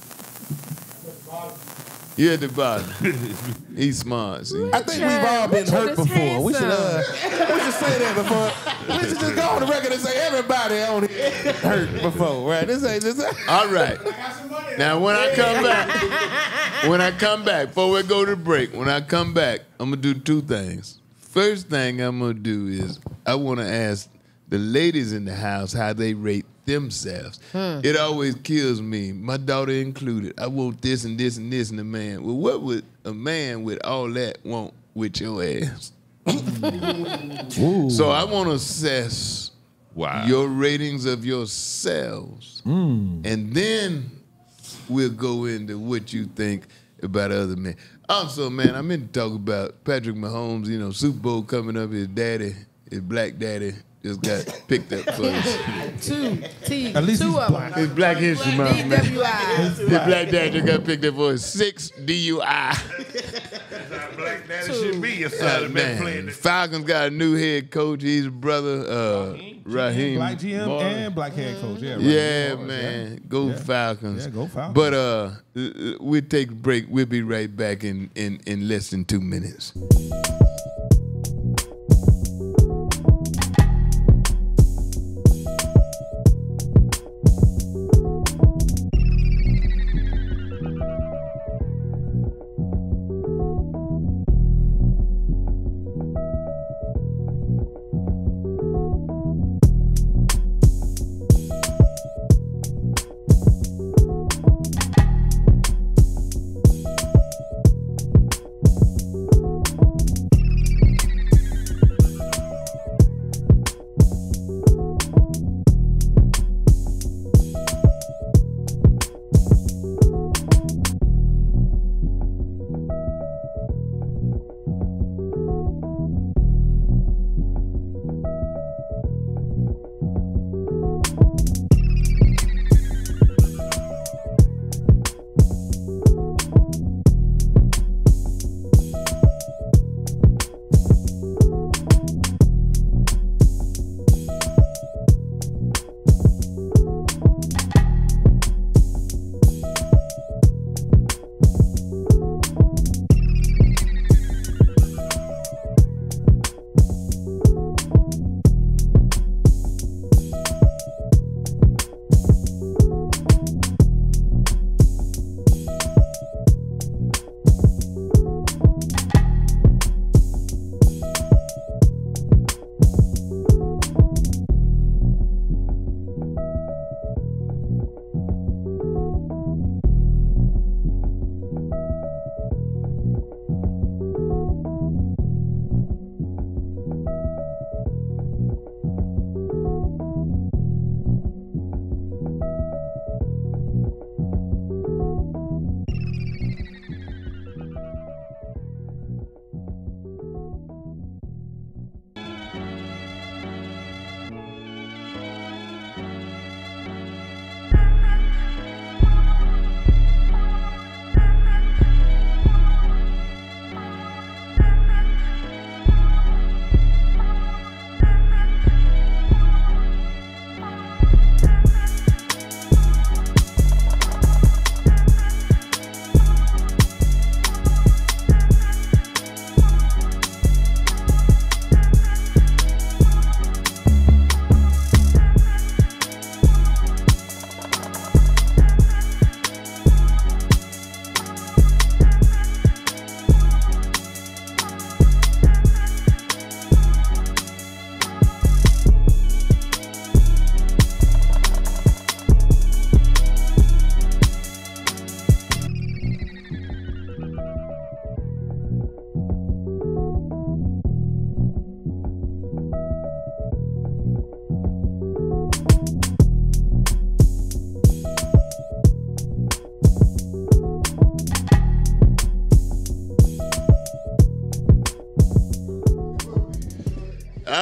You at the bottom. He's smart. See? I think we've all been Richard hurt is before. We should uh, handsome. we should say that before. We should just go on the record and say everybody on here hurt before, right? This ain't this. Ain't. All right. Now, when I come back, when I come back, before we go to break, when I come back, I'm gonna do two things. First thing I'm gonna do is I want to ask the ladies in the house how they rate themselves. It always kills me, my daughter included. I want this and this and this in a man. Well, what would a man with all that want with your ass? So I want to assess Wow. your ratings of yourselves, and then we'll go into what you think about other men. Also, man, I meant to talk about Patrick Mahomes. You know, Super Bowl coming up. His daddy, his black daddy, just got picked up for his, Two, T, At least two he's of black. them. his Black History Month. Man. D W I. His black daddy just got picked up for his six D U I. Black daddy should be your son. Uh, Man, playing man, this. Falcons got a new head coach. He's brother, uh, Raheem. Black G M Morris. and black head coach. Yeah, right. Yeah, Morris, man. Go Yeah. Falcons. Yeah, go Falcons. But uh, we'll take a break. We'll be right back in, in, in less than two minutes.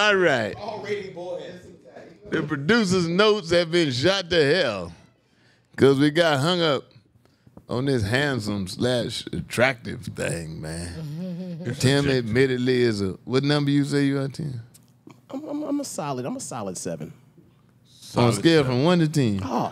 All right. The producer's notes have been shot to hell because we got hung up on this handsome slash attractive thing, man. Tim admittedly is a, what number you say you are, Tim? I'm, I'm, I'm a solid. I'm a solid seven. On a scale from one to ten. Oh,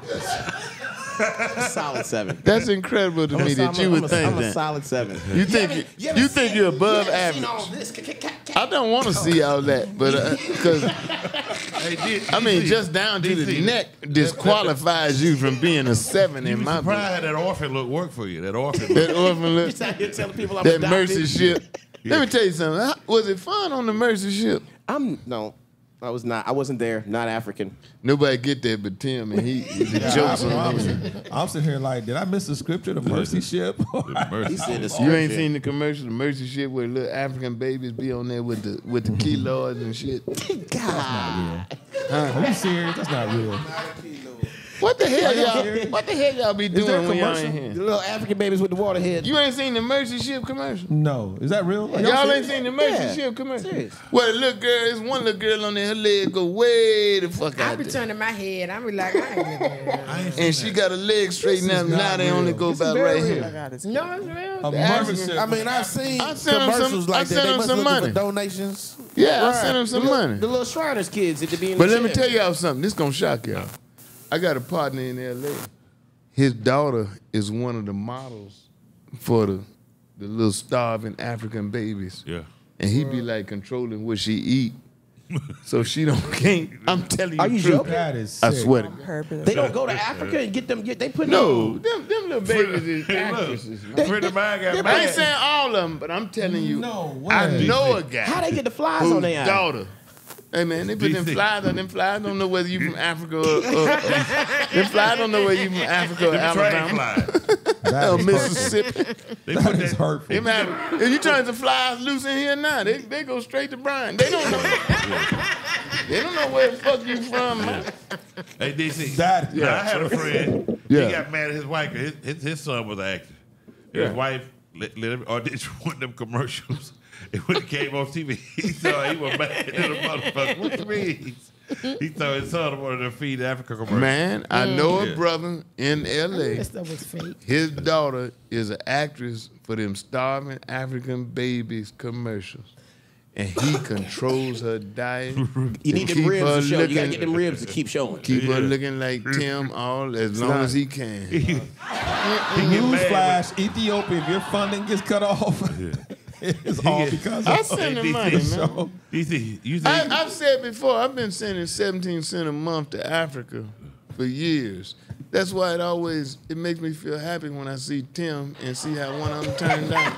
solid seven. That's incredible to I'm me a, that I'm you a, would I'm a, think I'm that. a solid seven. You think you, you, you, ever you think seen, you're above you average? All this? I don't want to see all that, but because Hey, D- I mean, D C, just down to D C, the neck disqualifies you from being a seven You in be my book. surprised how that orphan look work for you. That orphan look. That orphan look, Just out here telling people I'm that adopted. mercy ship. Let me tell you something. How- Was it fun on the mercy ship? I'm no, I was not. I wasn't there. Not African. Nobody get that but Tim, and he the Yeah, jokes I'm, on I'm, him. sitting- I'm sitting here like, did I miss the scripture, the mercy ship? He said it's You ain't seen the commercial, the mercy ship where little African babies be on there with the with the kilos and shit. God. Are you serious? That's not real. What the hell, y'all? serious? What the hell y'all be there a doing when y'all commercial? ain't The here? little African babies with the water head. You ain't seen the mercy ship commercial? No. Is that real? Are Y'all serious? ain't seen the mercy Yeah. ship commercial? Serious. Well, the little girl, there's one little girl on there, her leg go way the fuck I out be there. turning my head. I be like, I ain't looking at that. I ain't seen And she that. got her legs straightened This out. is Now not they only real. go This is about very right real. here. No, it's real. A African- mercy ship. I mean, I've seen I sent 'em some- commercials I like sent that. They 'em must some looking money. for donations. Yeah, I sent him some the little, money. The little Shriners kids at the beginning. But let me tell y'all something. This gonna shock y'all. I got a partner in L A. His daughter is one of the models for the the little starving African babies. Yeah. And he be like controlling what she eat. So she don't can't. I'm telling you. Are you the truth. joking? That is I sick. swear to God. They don't go to Africa and get them. Get, they put No, them, them little babies is Hey, actresses. look, a friend of mine got I ain't mad. saying all of them, but I'm telling you, No way. I know a guy. How they get the flies whose on their eye? daughter. Hey man, they put them D C. flies on them flies. Don't know whether you from Africa or, or, or them flies don't know whether you from Africa or Them train Alabama flies. That or is Mississippi. They That put is that. hurtful. Them have- if you turn some flies loose in here now, they, they go straight to Brian. They don't know. They don't know where the fuck you from, man. Hey, D C. That- Now, I had a friend. Yeah. He got mad at his wife. 'Cause His, his, his son was an actor. Yeah. His wife let, let him audition one of them commercials. And when it came on T V, he saw he was mad at the motherfucker. What you mean? He thought his son wanted to feed Africa commercials. Man, I know a Yeah. brother in L A. That stuff was fake. His daughter is an actress for them starving African babies commercials. And he controls her diet. You to need them keep ribs her to show. You gotta looking- get them ribs to keep showing. Keep her looking like Tim all as long as he can. He get mad Newsflash, Ethiopia, if your funding gets cut off, it's all because I of send him Hey, money, D C. man. D C, you I, think I've said before, I've been sending seventeen cents a month to Africa for years. That's why it always it makes me feel happy when I see Tim and see how one of them turned out.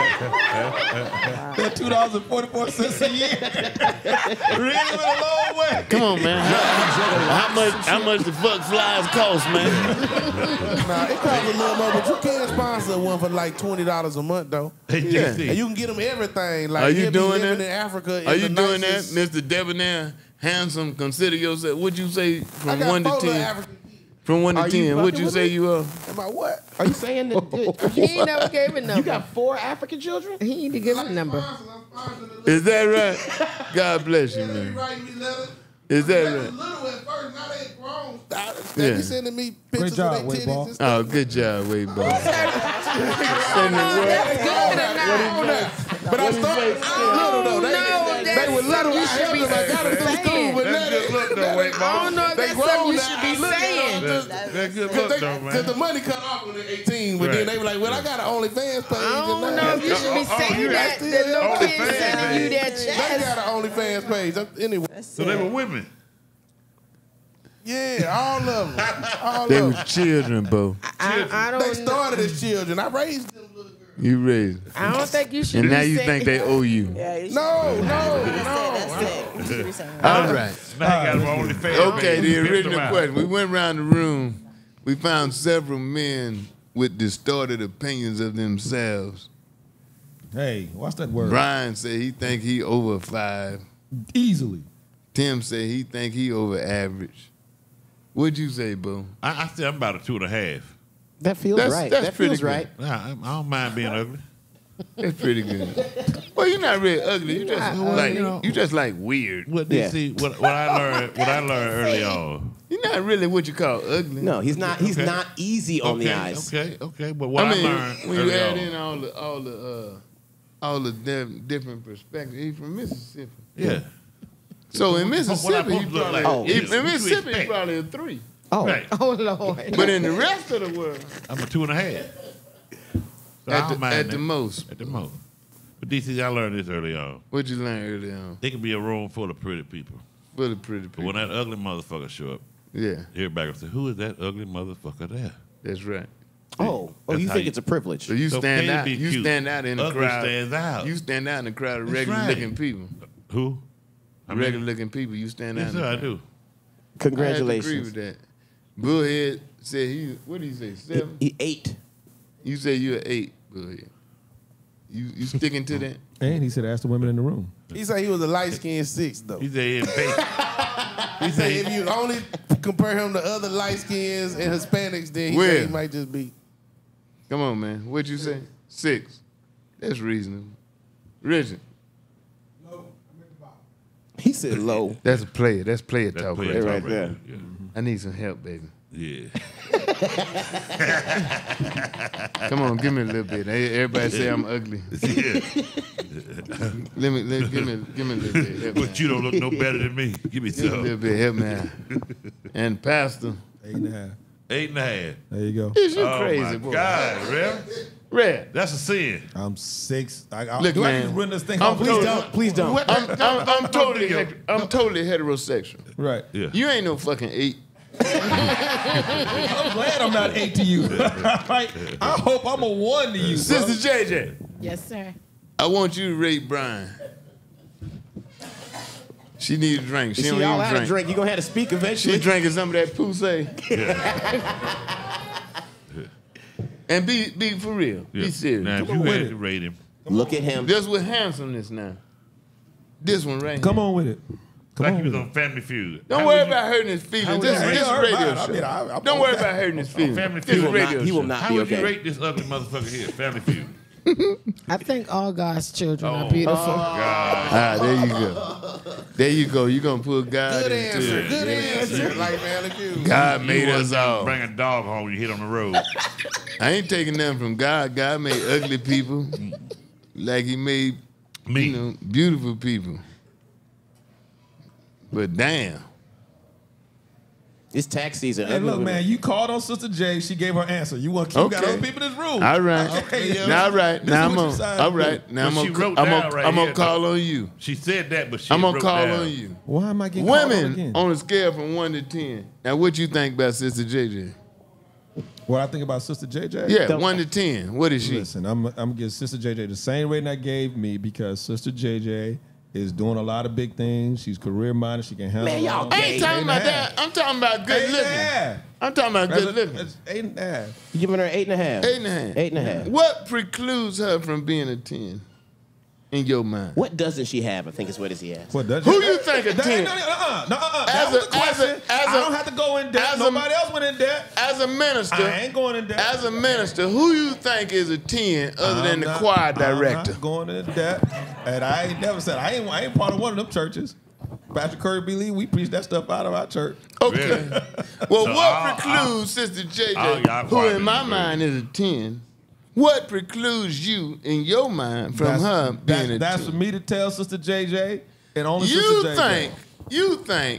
that two dollars and forty-four cents a year really went a long way. Come on, man. How, how much how much the fuck flies cost, man? Nah, it costs a little more, but you can sponsor one for like twenty dollars a month though. Hey, Yeah. D C. And you can get them everything. Like Are you he'll be doing living that? in Africa. in Are you the doing that, nicest- Mister Debonair? Handsome, consider yourself. What'd you say I from got one to four little ten? African kids. From one to Are you ten, what'd fucking you with say me? you are? Am I what? Are you saying that He ain't never gave a number. you got four African children? He need to give a number. Is that right? God bless you, man. writing me letters. Is that They was right? little at first, now they grown. Yeah. They be sending me pictures job, of their Wade titties Ball. and stuff. Oh, good job, Wade Ball. That's good enough. But I started little though. They, No, they that's were little. something you I should helped be them. I got them through school, saying. but That's now good look though, wait, I Bob. don't know if they that's grown something you now. should I be look at saying. them. That's, that's good Cause, look they, though, Cause man. the money cut off when they're eighteen, but Right. then they were like, well, I got an OnlyFans page. I don't and know now- if you should be Oh, saying you that. still The little have kids OnlyFans, sending you that They chest. got an OnlyFans page. I'm- Anyway, So they were women. yeah, all of them. All They of were them. children, Bo. I, I They don't know. started as children. I raised them little girls. You raised. I don't think you should And be now you saying. think they owe you. Yeah, you should- No, no, that's no. it. That's it. You should be saying that. All right. Now he got them on the face. Okay, the original question. We went around the room. We found several men with distorted opinions of themselves. Hey, what's that word? Brian said he think he over five. Easily. Tim said he think he over average. What'd you say, Bo? I, I said I'm about a two and a half. That feels That's- right. that's that pretty feels good. right. Nah, I, I don't mind being ugly. That's pretty good. Well, you're not really ugly. You just like you know. you just like weird. What Yeah. they see? What, what I learned? What I learned early on. You're not really what you call ugly. No, he's not. He's Okay. not easy on Okay, the eyes. okay, okay. But what I I, mean, learned when you early add on, in all the all the uh, all the di- different perspectives, he's from Mississippi. yeah. So in What- what I Mississippi, supposed he to look probably, like? Oh. in- Yeah, in what you Mississippi, he's expect? probably a three. Oh, Right. Oh Lord. But in the rest of the world, I'm a two and a half. So I at don't the, mind at that. the most, At the most. But D C, I learned this early on. what you learn early on? It can be a room full of pretty people. For the pretty But people. when that ugly motherfucker show up, Yeah, everybody will say, who is that ugly motherfucker there? that's right. oh, oh! That's You how think you- it's a privilege? So you It's stand okay to out. be You cute. stand out in the Ugly crowd. stands out. You stand out in the crowd of That's regular right. looking people. Who? I mean, Regular looking people. You stand out. Yes, in the sir, I crowd. do. I have to Congratulations. agree with that. Bullhead said he. What did he say? He, Seven. he ate. You say you're eight. Bullhead. You you sticking to that? And he said, ask the women in the room. He said he was a light skinned six though. He said he ain't bake. He said if you only compare him to other light skins and Hispanics, then he, Where? said he might just be. Come on, man. What'd you say? Six. That's reasonable. Richard. He said low. That's a player. That's player That's talk. player Right talk right right there. there. I need some help, baby. Yeah. Come on, give me a little bit. Hey, everybody say I'm ugly. Yeah. Let me, let, give me, give me a little bit. Help me But you don't look no better than me. Give me out. Give me a little some. bit. Help me out. And Pastor, Eight and a half. Eight and a half. There you go. is you Oh, crazy, my boy? God, real? Red. That's a sin. I'm six. I, I, Look, do I man. need to run this thing I'm off? please Please don't- don't. Please don't. I'm, I'm, I'm totally, heter- I'm totally heterosexual. Right. Yeah. You ain't no fucking eight. I'm glad I'm not eight to you. Right? I hope I'm a one to you. Sister bro. J J, Yes, sir. I want you to rate Brian. She need a drink. She See, don't y'all even had drink. a drink. You gonna have to speak eventually. She drinking some of that poussey. And be be for real. Yeah. Be serious. Now, if Come you on with had it. to rate him, Look at him. This with handsomeness now. This one right Come here. on with it. Come like on he was with on Family Feud. Don't How worry would you- about hurting his feelings. would This, you rate this is him? radio I show. mean, I- I- Don't worry about hurting his feelings. Family This is Feud. radio He will show. not How be would you okay. rate this ugly motherfucker here? Family Feud. I think all God's children Oh. are beautiful. God. Ah, there you go. There you go. You're going to put God Good into answer. it. Good answer. Like Family Feud. God You made us wasn't all. Bring a dog home when you hit on the road. I ain't taking nothing from God. God made ugly people like he made, Me. you know, beautiful people. But damn. It's tax season. Hey, Ugly look, women. man, you called on Sister J. She gave her answer. You want to keep got Okay. other people in this room. All right. Okay, yeah. Now, all right. This Now is I'm what you on. decided All to right. Now I'm Well, she gonna, wrote I'm down gonna, right I'm gonna here, call though. on you. She said that, but she I'm gonna wrote call down. do. on you. Why am I getting called on Women again? on a scale from one to ten. Now, what you think about Sister J J? What I think about Sister J J? Yeah, Don't- one to ten. What is she? Listen, I'm, I'm gonna give Sister J J the same rating I gave me because Sister J J is doing a lot of big things. She's career minded. She can handle. Man, y'all it. I ain't talking about that. I'm talking about good Eight and a looking. half. I'm talking about That's good a- looking. that's eight and a half. You giving her eight and a half. Eight and a half. Eight and a half. What precludes her from being a ten in your mind? What doesn't she have? I think is what is he asked. What does Who you think a That ten? ain't- Uh-uh, no, uh-uh. As That was a- the question. as a- as I a- don't have to go in depth. as a- Nobody else went in depth. As a minister, I ain't going in depth. as a minister, who you think is a ten other than I'm the not- choir I'm director? not going in depth. And I ain't never said I ain't I ain't part of one of them churches. Pastor Curry B. Lee, we preach that stuff out of our church. Okay. Really? Well, So what I'll- precludes Sister J J, I'll- y'all who choir in my members, mind is a ten? What precludes you in your mind from That's, her being that's, a that's ten? for me to tell Sister J J and only You Sister J J. think? You think?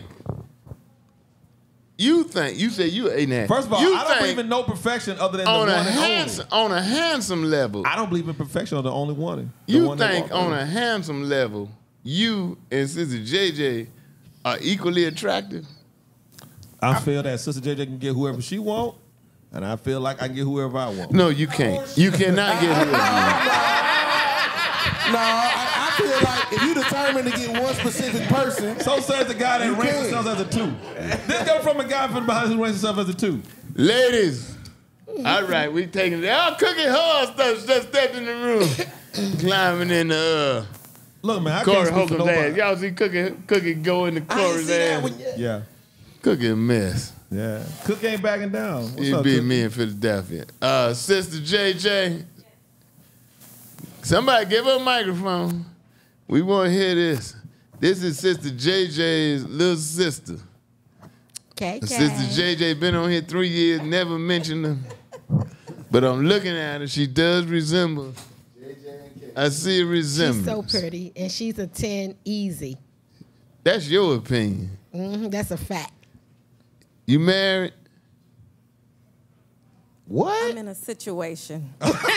You think? You say you eight and a half. First of all, you I don't think believe in no perfection other than the on one a and handsome on a handsome level. only. I don't believe in perfection on the only one. The You one that think walked on in. a handsome level, you and Sister J J are equally attractive? I feel that Sister J J can get whoever she want, and I feel like I can get whoever I want. No, you can't. You cannot get whoever you want. No, I, I feel like if you determined to get one specific person, So says the guy that You ranks can. himself as a two. This comes from a guy from behind who ranks himself as a two. Ladies, all right, we taking it. Oh, Cookie Hall stuff just stepped in the room, climbing in the uh, Look, man, I Corey can't speak for Holcomb's ass. nobody. Y'all see Cookie Cookie go in the Corey's ass? Yeah, Cookie a mess. yeah. Cook ain't backing down. What's He up, beat Cook? me in Philadelphia. Uh, Sister J J, Somebody give her a microphone. We want to hear this. This is Sister J J's little sister. Okay, Sister J J been on here three years, never mentioned her. But I'm looking at her. She does resemble. I see a resemblance. She's so pretty, and she's a ten easy. That's your opinion. Mm-hmm, that's a fact. You married? What? I'm in a situation.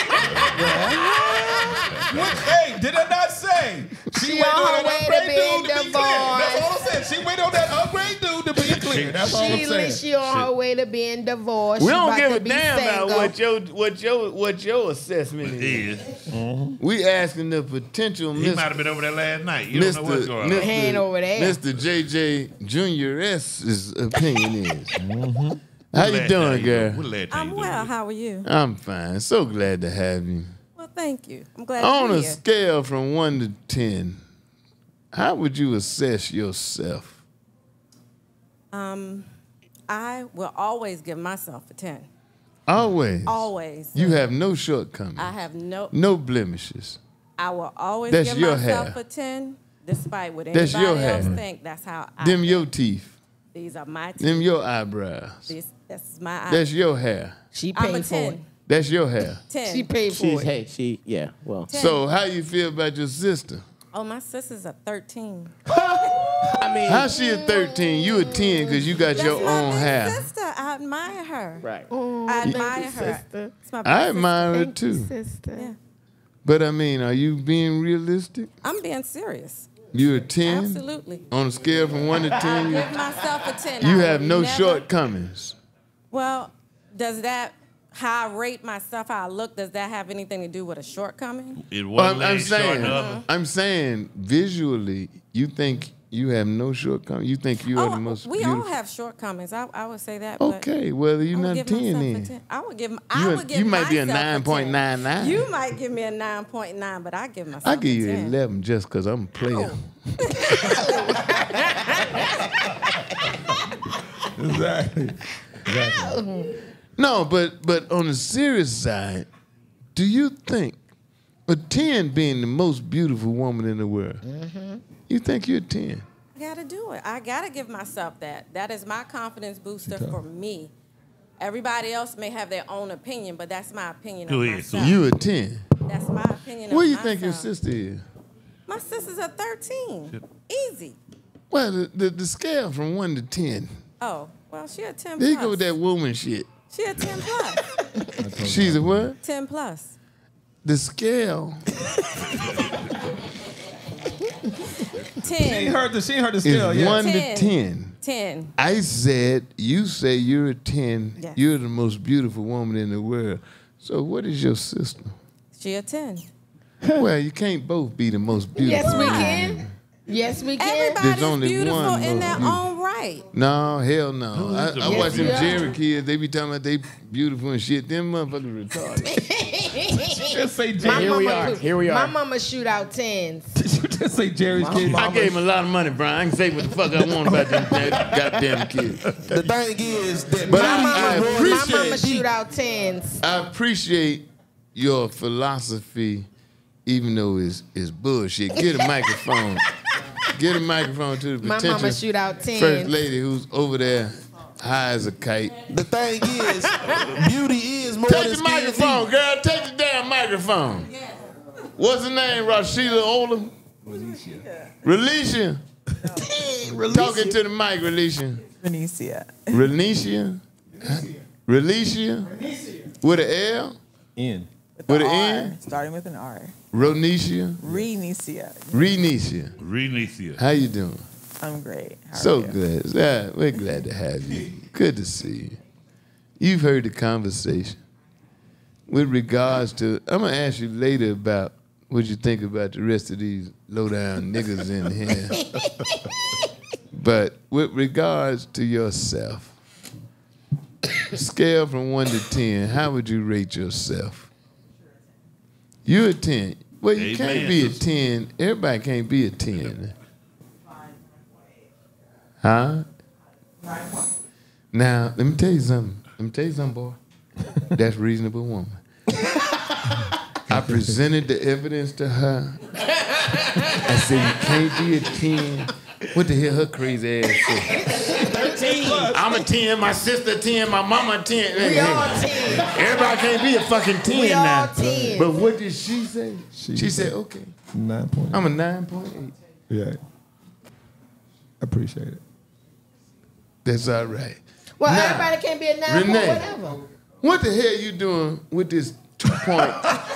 Hey, did I not say? She, She waited on her on way that to upgrade being dude to be clear. That's all I'm saying. She waited on that upgrade dude to be clear. That's all I'm She, saying. she on her way to being divorced. We She don't about give to a be damn single. about what your what your what your assessment is. Mm-hmm. We asking the potential He Mister might have been over there last night. You don't know what's going on. Mister He ain't over there. Mister J J Junior S's opinion is. Mm-hmm. How We'll you let doing, you girl? know. We'll let I'm you well. do How are you? I'm fine. So glad to have you. Well, thank you. I'm glad On to a be here. scale from one to ten, how would you assess yourself? Um, I will always give myself a ten. Always. Always. You have no shortcomings. I have no. No blemishes. I will always That's give your myself hair. a ten, despite what That's anybody your else hair. think. That's how I. Them think. your teeth. These are my teeth. Them your eyebrows. This, that's my. eye. That's your hair. She I'm a paid for it. ten. That's your hair. Ten. She paid for She's it. hey, she yeah. Well, ten. So how you feel about your sister? Oh, my sister's a thirteen. I mean, How she a thirteen? You a ten because you got That's your my own big hair. sister. I admire her. right. I admire her. Sister. It's my big I sister. admire her Thank you, too. sister. Yeah. But I mean, are you being realistic? I'm being serious. You a ten? Absolutely. On a scale from one to I ten, you, give myself a ten. you I have would no never- shortcomings. Well, does that how I rate myself, how I look, does that have anything to do with a shortcoming? It Well, one I'm, I'm leg short saying, the other. I'm saying visually, you think you have no shortcomings. You think you are the Oh, most we beautiful. all have shortcomings. I, I would say that. But Okay, well, you're I would not give ten myself a then. ten. I would give. You I a- would give you might be a myself nine point nine nine. You might give me a nine point nine, but I give myself. I give a you ten. eleven just because I'm a player. Exactly. Exactly. No, but but on the serious side, do you think a ten being the most beautiful woman in the world, you think you're a ten? I gotta do it. I gotta give myself that. That is my confidence booster for me. Everybody else may have their own opinion, but that's my opinion Go of ahead, myself. You a ten. That's my opinion What of do you myself. think your sister is? My sister's a thirteen. Easy. Well, the, the, the scale from one to ten. Oh, well, she a ten There you plus. go with that woman shit. She a ten plus. She's a what? ten plus. The scale She ain't ten. heard the she ain't heard the is scale yet. one to Ten. ten. ten. I said, you say you're a ten. Yes. You're the most beautiful woman in the world. So what is your sister? She a ten. Well, you can't both be the most beautiful. Yes, we woman. can. Yes, we can. Everybody's only beautiful one in most their beautiful. own right. No, hell no. Who I, is the I most watch them beautiful? Jerry kids. They be talking about they beautiful and shit. Them motherfuckers retarded. Just say My Jerry. Here we mama are. could- Here we are. My mama shoot out tens. Did you just say Jerry's kid? I gave him a lot of money, Brian. I can say what the fuck I want about them damn goddamn kids. The thing is that But My I, mama, I my mama appreciate shoot out tens. I appreciate your philosophy, even though it's, it's bullshit. Get a microphone. Get a microphone to the My potential mama shoot out first tens. lady who's over there high as a kite. the thing is, beauty is more Take than the skin microphone, deep. girl. Take the damn microphone. What's her name? Rashida Ola? Relicia. Talking to the mic, Relicia. Benicia. Relicia? Relicia? With an L? In. With an an R, N? starting with an R. Ronicia? Renicia. Renicia. Renecia. How you doing? I'm great. How are So you? good. Yeah, we're glad to have you. Good to see you. You've heard the conversation. With regards to, I'm going to ask you later about what you think about the rest of these low-down niggas in here. But with regards to yourself, scale from one to ten, how would you rate yourself? You're a ten. Well, you Amen, can't be a sister. ten. Everybody can't be a ten. Huh? Now, let me tell you something. Let me tell you something, boy. That's reasonable woman. I I presented the evidence to her. I said, you can't be a ten. What the hell her crazy ass said? thirteen. I'm a ten, my sister ten, my mama ten. We Hey, all hey. ten. Everybody can't be a fucking ten We all now. ten. But what did she say? She, She said, said- okay, Nine point. I'm a nine point eight. Yeah. Appreciate it. That's all right. Well, Now, everybody can't be a nine Renee. point whatever. What the hell you doing with this two point?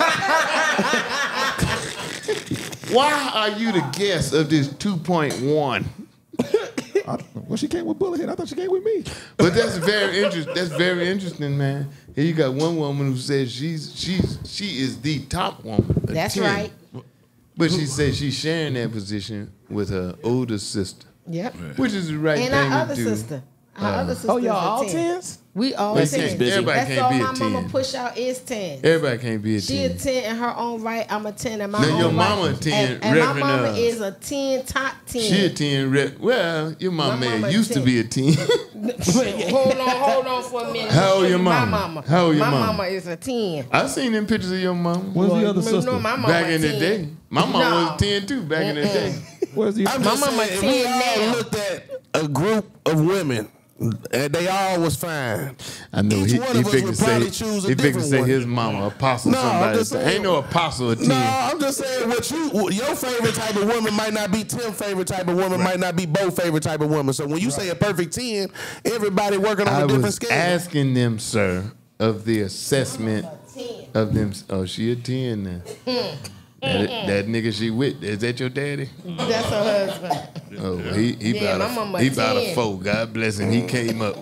Why are you the guest of this two point one? I, well, she came with Bullethead. I thought she came with me. But that's very interesting. That's very interesting, man. Here you got one woman who says she's she's she is the top woman. a That's ten. right. But she says she's sharing that position with her older sister, Yep. which is the right And thing our to other do. sister. Our Uh, other sister. Oh, y'all is a all ten. tens? We all They ten. can't- everybody That's can't all be a my mama ten. push out is ten. Everybody can't be a She a ten. ten in her own right. I'm a ten in my Now, own your right. mama a ten, And, and my Reverend, mama uh, is a ten, top ten. She a ten. Rep. Well, your mama, My mama used to ten. be a ten. hold on, hold on for a minute. How old Let me your show you mama? My mama. How old your my mama? mama is a ten. I seen them pictures of your mama. Where's the Well, other you know sister? my mama Back in the ten. day. My mama No. was ten too back in the day. Where's the I'm other just My mama saying, if we ten all now. looked at a group of women, and they all was fine. I know Each he, one he of us figured would say probably choose a he figured different say one. his mama apostle No, I'm somebody. just saying- Ain't no apostle a ten. No, I'm just saying what you your favorite type of woman might not be Tim's favorite type of woman, might not be Bo's favorite type of woman. So when you say a perfect ten, everybody working on I a different was scale. asking them, sir, of the assessment of them. Oh, she a ten now. That, that nigga she with, is that your daddy? That's her husband. Oh, he he Yeah, about my a, mama he about a ten. four. God bless him. He came up.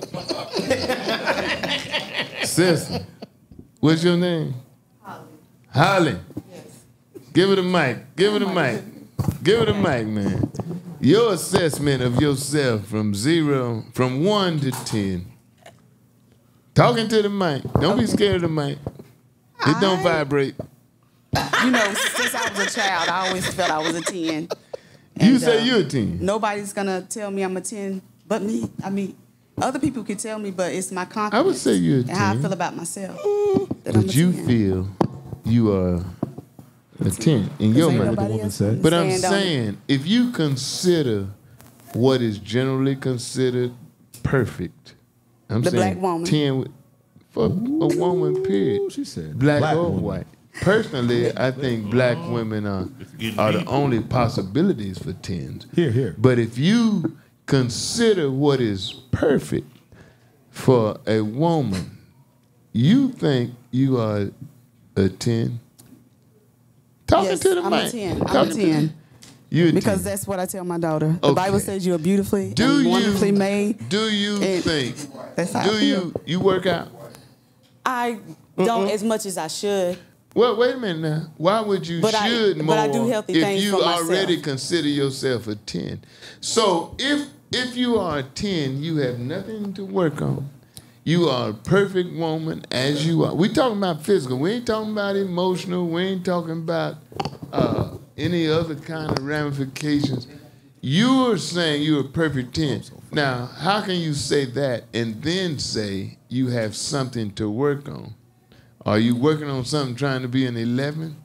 Sister, what's your name? Holly. Holly. Yes. Give her the mic. Give her the mic. Give her the mic, man. Your assessment of yourself from zero, from one to ten. Talking to the mic. Don't be scared of the mic. It don't I- vibrate. You know, since I was a child, I always felt I was a ten. You And, say uh, you're a ten. Nobody's gonna tell me I'm a ten but me. I mean, other people could tell me, but it's my confidence. I would say you're a and how I ten. feel about myself. that I'm a But you ten. feel you are a ten in your ain't mind. nobody else gonna But I'm stand on it. saying, if you consider what is generally considered perfect, I'm The saying black woman. ten with- for a woman, period. She said Black, black or woman. white. Personally, I think black women are are the only possibilities for tens. Here, here. But if you consider what is perfect for a woman, you think you are a ten? Talking Yes, to the I'm mic. a ten. I'm a Talking to the- ten. You a Because ten. that's what I tell my daughter. The Okay. Bible says you are beautifully Do and you- wonderfully made. Do you and think? That's how I Do feel. you you work out? I don't as much as I should. Well, wait a minute now. Why would you But I- should more but I do healthy if things you for myself. already consider yourself a ten? So if if you are a ten, you have nothing to work on. You are a perfect woman as you are. We talking about physical. We ain't talking about emotional. We ain't talking about uh, any other kind of ramifications. You're saying you're a perfect ten. Now, how can you say that and then say you have something to work on? Are you working on something trying to be an eleven?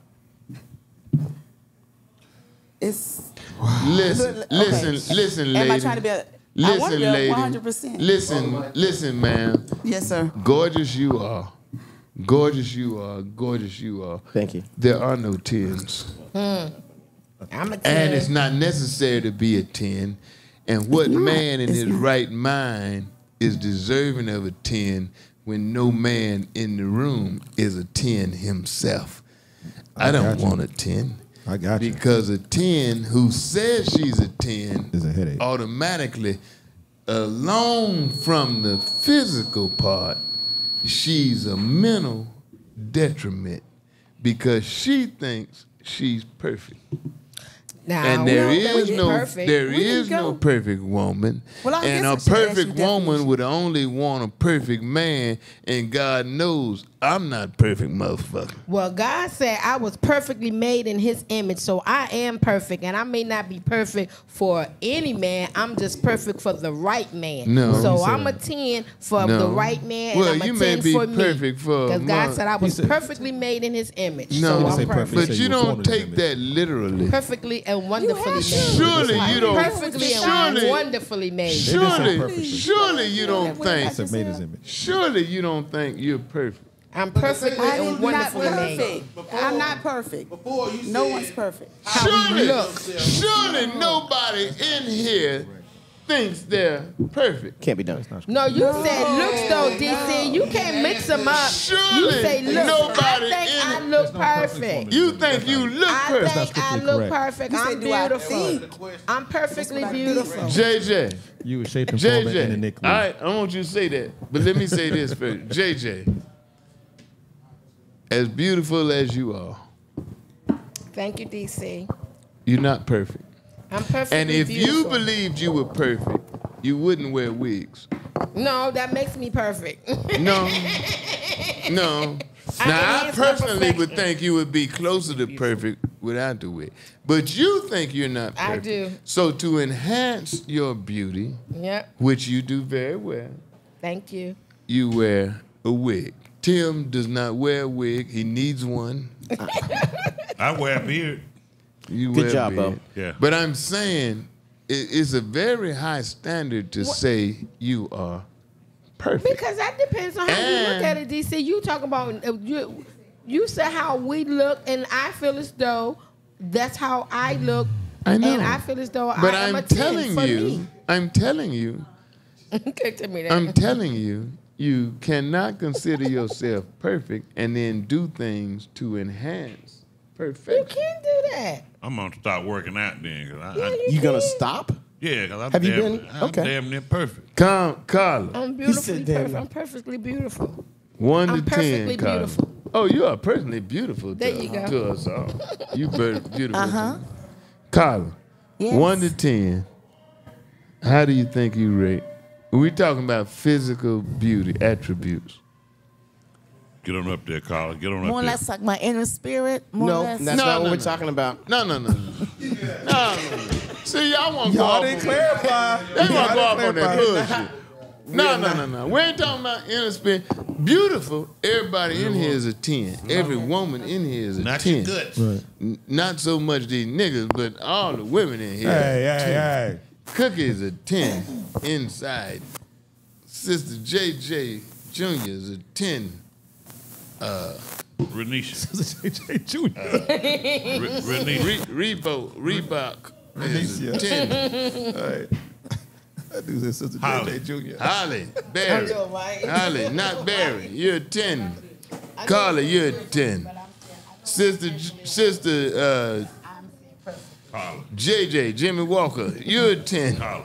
It's Listen, Okay. listen, listen, lady. Am I trying to be a? I Listen, want to be a lady. one hundred percent. Listen, listen, ma'am. Yes, sir. Gorgeous you are. Gorgeous you are. Gorgeous you are. Thank you. There are no tens. I'm a ten. And it's not necessary to be a ten. And what not. man in It's his not. right mind is deserving of a ten when no man in the room is a ten himself? I, I don't got you. want a ten. I got you. Because a ten who says she's a ten Is a headache. automatically, alone from the physical part, she's a mental detriment because she thinks she's perfect. Nah, and we there don't think is we no perfect. there We is can no go. perfect woman. Well, I and guess a I should ask perfect you woman definition. would only want a perfect man, and God knows I'm not perfect, motherfucker. Well, God said I was perfectly made in his image, so I am perfect. And I may not be perfect for any man. I'm just perfect for the right man. No. So He said- I'm a ten for No. the right man, Well, and I'm a you may ten be for me. perfect for a Because God month. said I He was said- perfectly made in his image. No, so I'm perfect. but you don't take that literally. Perfectly and wonderfully made. Surely you don't. Perfectly and surely, wonderfully made. Surely, surely you don't think. It's made his image. Surely you don't think you're perfect. I'm perfectly I and am not wonderfully made. perfect. I'm not perfect. Before you No said- one's perfect. Surely, look. surely nobody in here thinks they're perfect. Can't be done. No, you said looks though, D C. You can't mix them up. Surely you say look. nobody I think in- I look perfect. You think you look I perfect. think I look perfect. You I'm said, do I beautiful. I'm perfectly That's what I beautiful. J J, You were shaped and formed in the J J. Nick. All right, I want you to say that, but let me say this first. J J, as beautiful as you are, Thank you, D C. you're not perfect. I'm perfectly And if beautiful. you believed you were perfect, you wouldn't wear wigs. No, that makes me perfect. No. No. I Now, I enhance my personally would perfection. think you would be closer to perfect without the wig. But you think you're not I perfect. do. So to enhance your beauty, Yep. which you do very well, Thank you. you wear a wig. Tim does not wear a wig. He needs one. I wear a beard. You Good wear job, a Bo. beard. Yeah. But I'm saying it, it's a very high standard to say you are perfect. Because that depends on how you look And- at it, D C. You talk about uh, you. You said how we look, and I feel as though that's how I look. I know. And I feel as though But I am I'm a ten telling for you, me. I'm telling you, Okay, tell me that. I'm telling you, you cannot consider yourself perfect and then do things to enhance You perfection. can't do that. I'm gonna start working out then. Cause I, Yeah, I, you, You gonna can. stop? yeah, cause I'm Have you damn, been? I'm Okay. damn near perfect. Come, Carla, I'm beautifully said, "Damn perfect. it." I'm perfectly beautiful. one I'm to perfectly ten, Carla. beautiful. Oh, you are personally beautiful to, There you go. to us all. You very beautiful. Uh-huh. to me. Carla, Yes. one to ten, how do you think you rate? We're talking about physical beauty attributes. Get on up there, Carla. Get on More or up there. less like my inner spirit. More No, or less. that's No, not no, what we're no. talking about. No, no, no, no. no, no, no. See, y'all want to go Y'all off didn't on clarify. They want Y'all to go off didn't on that clarify. bullshit. No, no, no, no. We ain't talking about inner spirit. Beautiful. Everybody in here is a ten. Every woman in here is a Not ten. your guts. N- Not so much these niggas, but all the women in here. Hey, is a hey, ten. hey. Cookie's a ten inside. Sister J J Junior is a ten. Renisha. J J Junior Re- Renisha. Re- Reebok, Reebok is a Renisha. ten. Hey. That dude said Sister J Holly. J Junior Holly, Barry. Holly, not Barry. You're a ten. Carla, you're a ten. Sister, J- sister uh, Carla. J J, Jimmy Walker, you're a ten. Carla.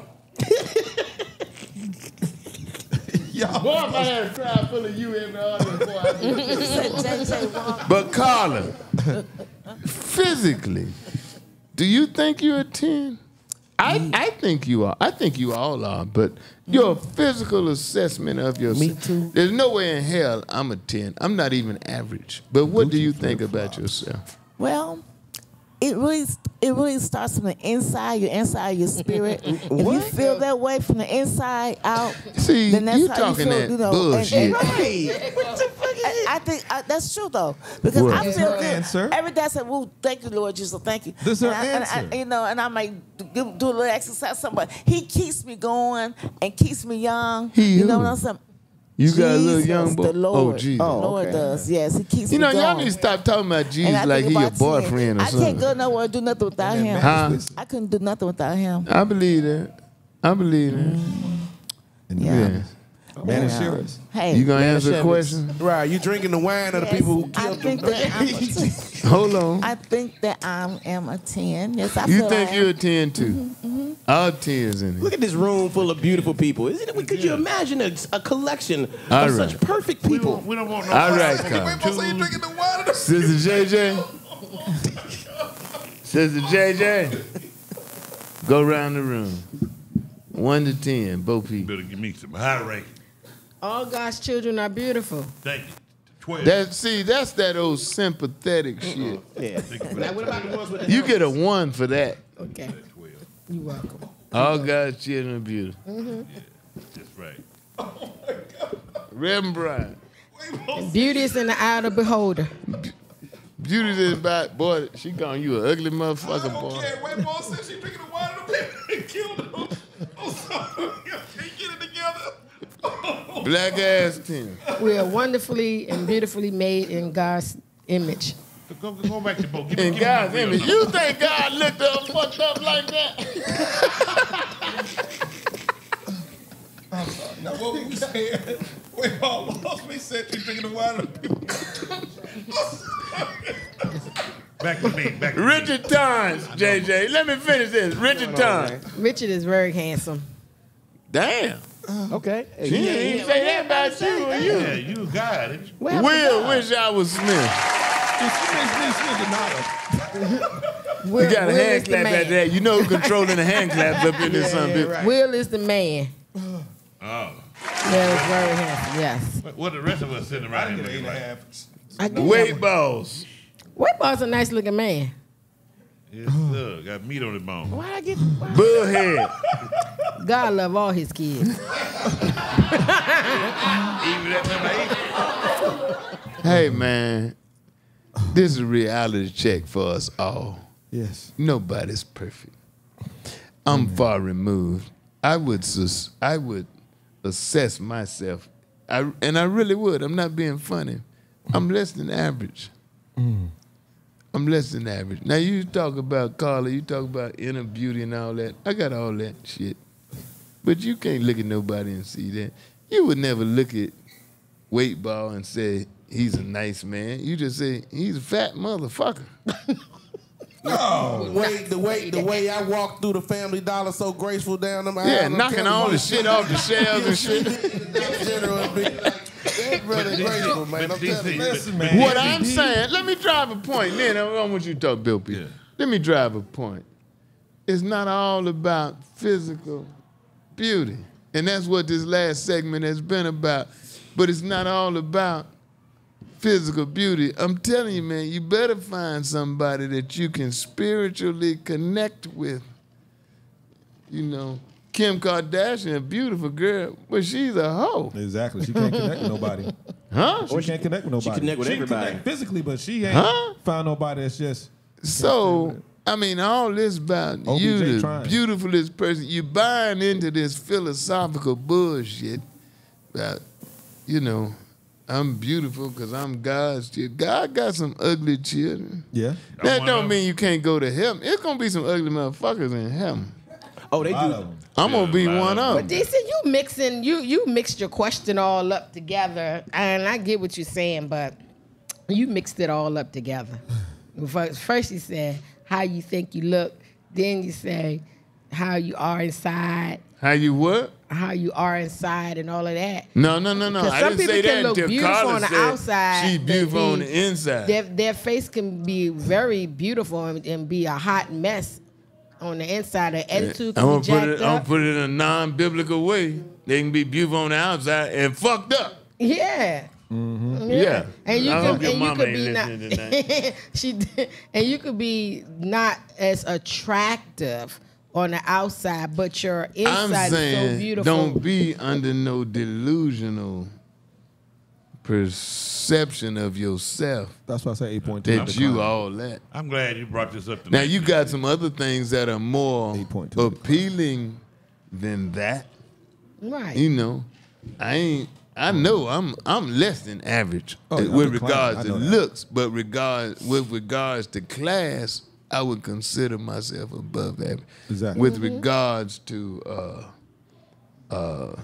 Boy, if I had a crowd full of you every audience, boy, I'd be a ten. Said J J Walker. But Carla, physically, do you think you're a ten? I, I think you are. I think you all are. But your physical assessment of yourself. Me too. There's no way in hell I'm a ten. I'm not even average. But what do you think about yourself? Well, it really it really starts from the inside, your inside, your spirit. If you feel that way from the inside out, See, then that's you how talking you feel. that You know, bullshit. I, I think I, that's true though, because What? I That's feel her good answer. every day. I say, "Well, thank you, Lord Jesus, thank you." This her and I, and I- answer. you know, and I might do, do a little exercise. Something, but He keeps me going and keeps me young. He you know who? what I'm saying? You got a little Jesus, young boy? The Lord. Oh, Jesus. The Oh, Lord okay. does. Yes, He keeps You know, me y'all going. need to stop talking about And Jesus I like think he your about ten. boyfriend or I something. can't go nowhere, do nothing without him. Huh? I couldn't do nothing without him. I believe that. I believe that. Yeah. Yeah. Man Yeah. assurance. Hey, You gonna answer the Shepherds. question? Right, you drinking the wine of the yes, people who I killed think them. that I'm a ten. Hold on. I think that I am a ten. Yes, I You feel think I you're a am. ten too? All tens in Look it. at this room full of beautiful people. Isn't it? Could you imagine a, a collection All of right. such perfect We people? don't, we don't want no. All right, Carla. Carl. Two- Sister J J. Sister J J, go around the room. One to ten, both people. Better give me some high rank. All God's children are beautiful. Thank you. Twelve. That, see, that's that old sympathetic shit. Yeah. Now, what about the ones with the You get a one for that. Okay. You're welcome. All God's children are beautiful. Mm-hmm. That's right. Reverend Brian. Beauty is in the eye of the beholder. Beauty is about, boy, she calling you an ugly motherfucker, boy. Okay, wait, boss said she drinking the water of the people and killed him. Oh, sorry. Can't get it together. Black ass ten. We are wonderfully and beautifully made in God's image. Go, go, go back to both. Give me- In give me God's my image. real You number. think God looked up fucked up like that? Now, what we saying? Wait, Paul lost me. Said she drinking the water of the people. Back to me. Back to me. Richard Torrance, J J. Let me finish this. Richard Torrance. Richard is very handsome. Damn. Okay. Hey, She yeah, ain't yeah. say that about you or you. Yeah, you God. ain't you? Well, Will wish I was Smith. Will, You got a Will hand is the clap man. at that. You know who controlling the hand claps up in this son bitch. Right. Will is the man. Oh. Will is very handsome, yes. What, what the rest of us sitting around here Eight looking and a like? half. I do Weight have- balls. Weight Ball's a nice looking man. Yes, sir. Got meat on his bone. Why I get Bullhead. God love all his kids. Even at number eight. Hey, man. This is a reality check for us all. Yes. Nobody's perfect. I'm far removed. I would sus- I would assess myself, I, and I really would. I'm not being funny. I'm less than average. I'm less than average. Now you talk about Carla, you talk about inner beauty and all that. I got all that shit, but you can't look at nobody and see that. You would never look at Weight Ball and say he's a nice man. You just say he's a fat motherfucker. The way, the way, the way I walked through the Family Dollar so graceful down them aisles. Yeah, I'm knocking telling all you, the shit off the shelves and shit. That brother graceful, man. I'm telling you. Listen, man. What I'm saying, let me drive a point. Then I don't want you to talk, Bill P. Yeah. Let me drive a point. It's not all about physical beauty. And that's what this last segment has been about. But it's not all about physical beauty. I'm telling you, man, you better find somebody that you can spiritually connect with. You know, Kim Kardashian, a beautiful girl, but she's a hoe. Exactly. She can't connect with nobody. Huh? She can't connect with nobody. connect with she everybody. Can connect physically, but she ain't Huh? found nobody that's just. So, I mean, all this about O B J you, the trying. beautifulest person, you buying into this philosophical bullshit about, you know, I'm beautiful because I'm God's child. God got some ugly children. Yeah. That one don't of mean you can't go to heaven. It's going to be some ugly motherfuckers in heaven. Oh, they A lot of do. them. I'm going to be a lot one of of But them. D C, you mixing you you mixed your question all up together, and I get what you're saying, but you mixed it all up together. First, first you said how you think you look, then you say how you are inside, How you what? how you are inside, and all of that. No, no, no, no. 'Cause I some didn't people say can that look until beautiful Carla on the said outside, she's but beautiful be- on the inside. Their, their face can be very beautiful and, and be a hot mess on the inside. Their attitude I'm can gonna be put jacked it. I'm gonna up. put it in a non-biblical way. They can be beautiful on the outside and fucked up. Yeah. Yeah. And you I could, hope your and you mama could ain't be not. listening tonight. she did- and you could be not as attractive on the outside, but your I'm inside is so saying, beautiful. don't be under no delusional perception of yourself That's why I say eight point two. that you all that. I'm glad you brought this up Now tonight. you got some other things that are more eight point two. appealing than that. Right. You know, I ain't. I know I'm I'm less than average Oh, uh, yeah, I'm with a clown. regards I to know that. looks, but regard with regards to class, I would consider myself above average. Exactly. With regards to uh, uh,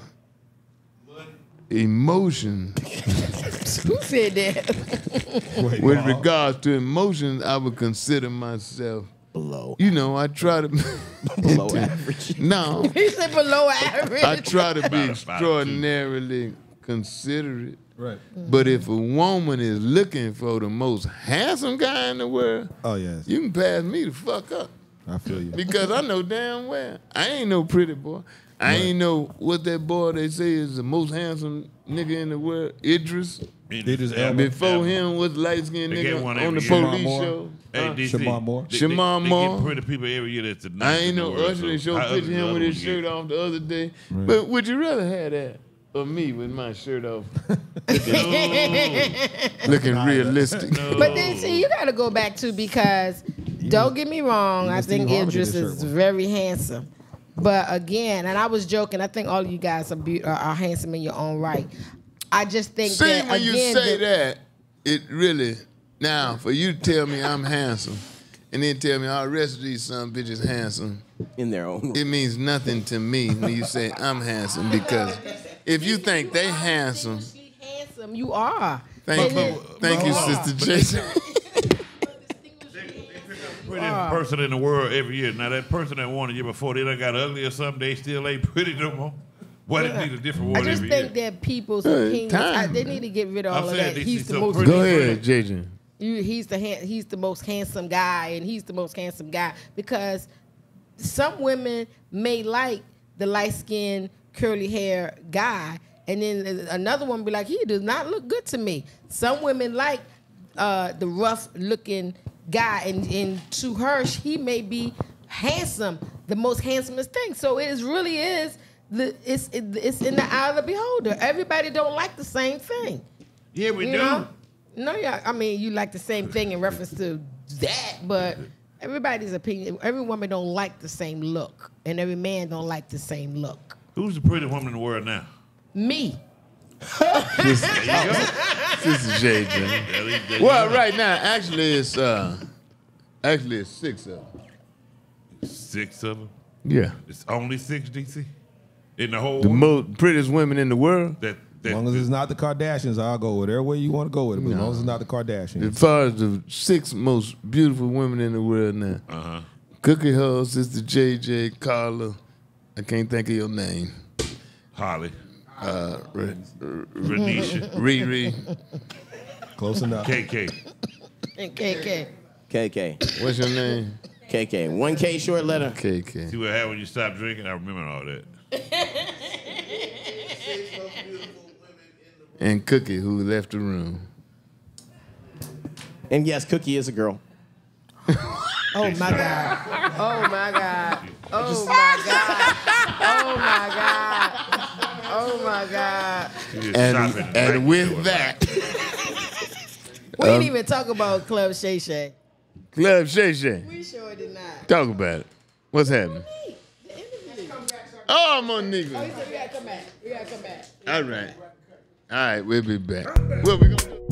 emotion, Who said that? Wait, with Bob. regards to emotions, I would consider myself Below. You know, I try to Below average. No, He said below average. I try to be About a five, two. extraordinarily considerate. Right. But if a woman is looking for the most handsome guy in the world, oh yes, you can pass me the fuck up. I feel you. Because I know damn well I ain't no pretty boy. I ain't know what that boy they say is the most handsome nigga in the world, Idris. Idris Elba. Before him was light skinned They get nigga one on the every year. police Shamar Moore. show. Hey, Huh? D C, Shamar Moore. They, Shamar they, Moore. They get pretty people every year that's the I nicest ain't in the no world, Usher. They so showed how ugly picture the him other with his one shirt get? off the other day. But would you rather have that or me with my shirt off? Looking realistic. But then, see, you got to go back to because, don't get me wrong, I Even think Steve Harvey Idris did a is shirt one. very handsome. But again, and I was joking, I think all of you guys are, be- are, are handsome in your own right. I just think See, that, when you again, say the- that, it really, now, for you to tell me I'm handsome and then tell me all the rest of these some bitches handsome, In their own. it means nothing to me when you say I'm handsome because if you think they handsome, handsome, you are. thank And you, then- thank you, are. Sister Jason. Prettiest person in the world every year. Now that person that won the year before, they done got ugly or something. They still ain't pretty no more. Why they need a different I award just every think year? that people's Hey, opinions, time. I, they need to get rid of I'm all of saying that. they He's see the so most pretty. Go ahead, J J. You, he's the han- he's the most handsome guy, and he's the most handsome guy because some women may like the light skinned curly hair guy, and then another one be like, he does not look good to me. Some women like uh, the rough looking guy, and, and to her, he may be handsome, the most handsomest thing. So it is, really is. The, it's it, it's in the eye of the beholder. Everybody don't like the same thing. Yeah, we You do. know? No, yeah. I mean, you like the same thing in reference to that, but everybody's opinion. Every woman don't like the same look, and every man don't like the same look. Who's the prettiest woman in the world now? Me. This, There you go. this is J J. There you- there you Well, go. right now, actually, it's uh, actually it's six of them. Six of them. Yeah, It's only six, D C? In the whole the world? most prettiest women in the world. That, As that, long as it's not the Kardashians, I'll go whatever way you want to go with it. But as long as it's not the Kardashians. As far as the six most beautiful women in the world now, uh-huh. Cookie Hole, Sister J J, Carla, I can't think of your name. Holly. Uh, Re- Renisha. Riri. Close enough. K K. And K K. K K. What's your name? K K. one K short letter. K K. See what happened when you stopped drinking? I remember all that. And Cookie, who left the room. And yes, Cookie is a girl. Oh my God. Oh my God. Oh my God. Oh my God. Oh my God. She just And, shopping right and with to it. that, We didn't Um, even talk about Club Shay Shay. Club Shay Shay. We sure did not. Talk about it. What's happening? Oh, Monique. Oh, he said we gotta come back. We gotta come back. All right. All right, we'll be back. What we gonna do?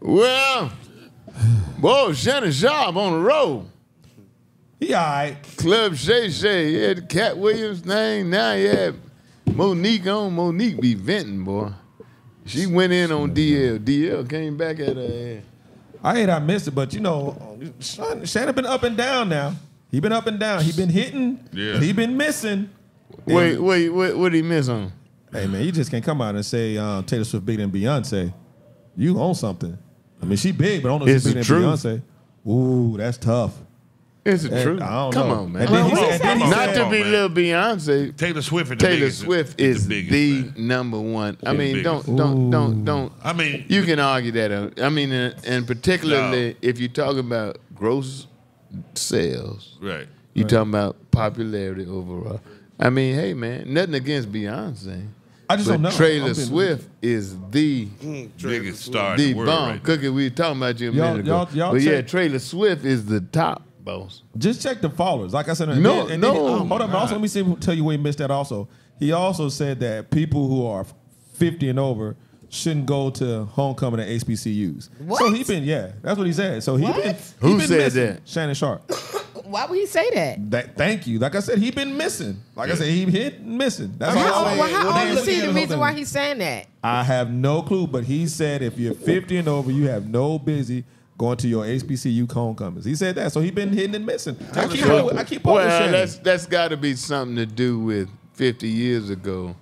Well, boy, Shannon Sharp on the road. He all right. Club Shay Shay. He had Cat Williams' name. Now he had Monique on. Monique be venting, boy. She went in on D L. D L came back at her ass. I hate I missed it, but you know, Shannon been up and down now. He been up and down. He been hitting. Yeah. But he been missing. Wait, wait, what what did he miss on? Hey man, you just can't come out and say um, Taylor Swift bigger than Beyonce. You own something. I mean, she big, but I don't know if It's she's the bigger than truth. Beyonce. Ooh, that's tough. It's the And truth. I don't Come know. on, man. And then he Come said- on, and then he come on, Not said- to come be on, little Beyonce. Taylor Swift is the Taylor biggest. Swift is is the the, biggest, man. number one. I The mean, biggest. don't don't don't don't. I mean, You can argue that. uh, I mean, uh, and particularly if you're talking about gross sales, right. you talking about popularity overall. I mean, hey man, nothing against Beyonce. I just but don't know. Taylor I'm being- Swift is the Biggest star in the the world. bomb. Right. Cookie, we were talking about you a Y'all- minute ago. y'all- y'all but yeah, check- Taylor Swift is the top boss. Just check the followers. Like I said, and No, then, and no. Then, Oh, hold up. my Also, let me see, tell you where he missed that. Also, he also said that people who are fifty and over shouldn't go to homecoming at H B C Us. So What? he been, yeah, that's what he said. So he What? been. Who he been said missing. that? Shannon Sharp. Why would he say that? That, thank you. Like I said, he been missing. Like I said, he hit and missing. That's How, all. well, how Well, old then is he? look The at reason whole why thing. he's saying that? I have no clue, but he said if you're fifty and over, you have no busy going to your H B C U homecomings. He said that, so he been hitting and missing. I keep up with, I keep up with Well, Shannon. that's that's got to be something to do with fifty years ago.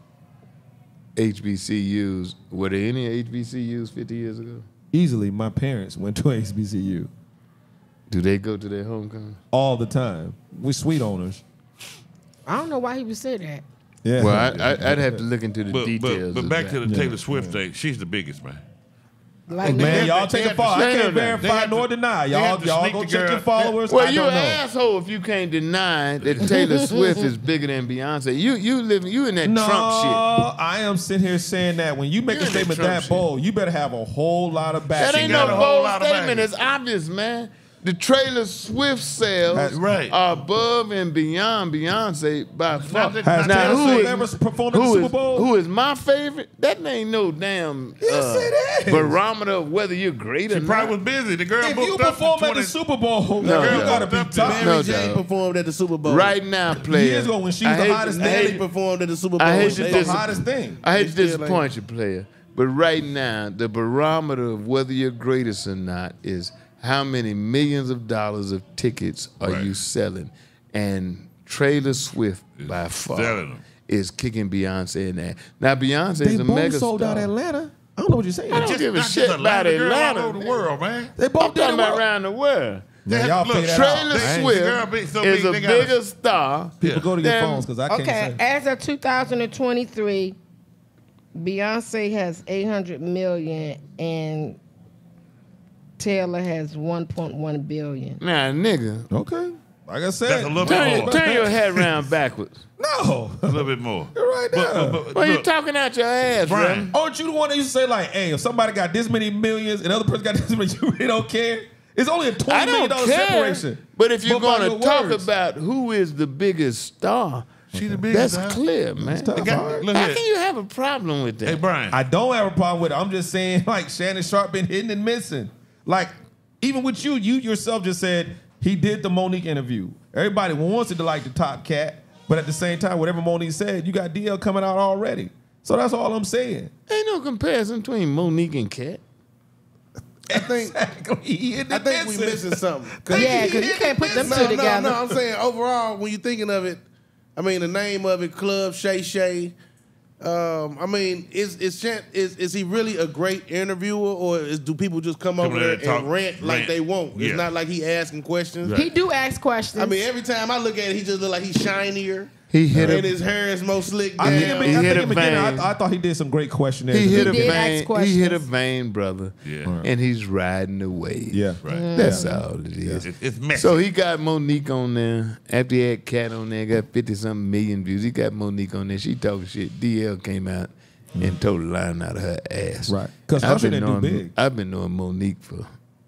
H B C Us. Were there any H B C Us fifty years ago? Easily, my parents went to H B C U Do they go to their homecoming? all the time. We sweet owners. I don't know why he would say that. Yeah. Well, I, I, I'd have to look into the But, details. but, but of back that. to the Taylor Swift thing. She's the biggest, man. Like, Man, y'all they take a have to fall. I sneak can't her down. verify They have nor to- deny. they Y'all, have to y'all sneak go the check girl. your followers. Well, I you don't an know. asshole if you can't deny that Taylor Swift is bigger than Beyonce. You you live you in that No, Trump shit. I am sitting here saying that when you make You a in that statement Trump that shit. bold, you better have a whole lot of That backing. ain't got no a whole bold lot of statement. baggage. It's obvious, man. The Taylor Swift sales That's right. are above and beyond Beyonce by far. that- Has Now, Taylor who Swift is- ever performed at the Who Super is, Bowl? who is my favorite? That ain't no damn Yes, uh, it is. barometer of whether you're great or She not. probably was busy. The girl If booked you up to perform at twenty the Super Bowl, No, you no. gotta be Up to tough. Mary No J. doubt. performed at the Super Bowl. Right now, player. Years ago when she was I the hate hottest to- I thing. hate- Nelly performed at the Super Bowl. I hate to They- The dis- hottest thing. I hate to They still disappoint you, player, but right now the barometer of whether you're greatest or not is how many millions of dollars of tickets are Right. you selling, and Taylor Swift by far selling 'em. is kicking Beyonce in that. Now Beyonce They is a both mega sold out Atlanta. I don't know what you're saying. I don't Just give a not just shit Atlanta, about the girl Atlanta. all over the world, man. They both I'm did talking it about well. around the world. Man, y'all Look, pay that Taylor out. The girl Swift big, so is big, a they gotta- bigger star. People go to your Damn. phones because I can't Okay, say. as of two thousand twenty-three, Beyonce has eight hundred million and Taylor has one point one billion. Now, nigga, Okay. Like I said. That's a little bit turn, more. turn your head around backwards. No. A little bit more. You're right But- there. but- but Well, you look, talking out your ass, Brian. bro. Aren't you the one that used to say like, hey, if somebody got this many millions and other person got this many, you really don't care? It's only a I twenty million don't dollar care. separation. But if you're But by going to your talk words. about who is the biggest star, She the biggest. that's huh? clear, man. tough. They got- All right. Look How here. can you have a problem with that? Hey, Brian. I don't have a problem with it. I'm just saying, like, Shannon Sharp been hitting and missing. Like, even with you, you yourself just said he did the Monique interview. Everybody wants it to like the top cat, but at the same time, whatever Monique said, you got D L coming out already. So that's all I'm saying. Ain't no comparison between Monique and Cat. I think Exactly. He hitting I and think we missing. missing something. 'Cause Yeah, he- because you can't put them no, two no, together. no. I'm saying overall, when you're thinking of it, I mean the name of it, Club Shay Shay. Um, I mean, is is Chan- is is he really a great interviewer, or is, do people just come over there there and and talk- rant like rant. they want? Yeah. It's not like he asking questions. Right. He do ask questions. I mean, every time I look at it, he just look like he's shinier. He hit and a- his hair is more slicked I down. think, He I hit think a in the beginning, vein. I, I thought he did some great questionnaires. He hit a did ask vein. He questions. hit a vein, brother. Yeah. And he's riding the wave. Yeah. Right. That's all it is. It- it's messy. So he got Monique on there. After he had Cat on there, got fifty something million views. He got Monique on there. She talking shit. D L came out and told a line out of her ass. Right. 'Cause I've Usher been didn't do knowing- big. I've been knowing Monique for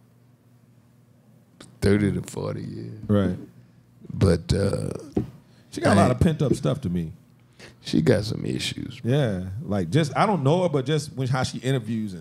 thirty to forty years. Right. But uh, She got a lot of pent up stuff to me. she got some issues. Yeah. Like just I don't know her, but just when, how she interviews and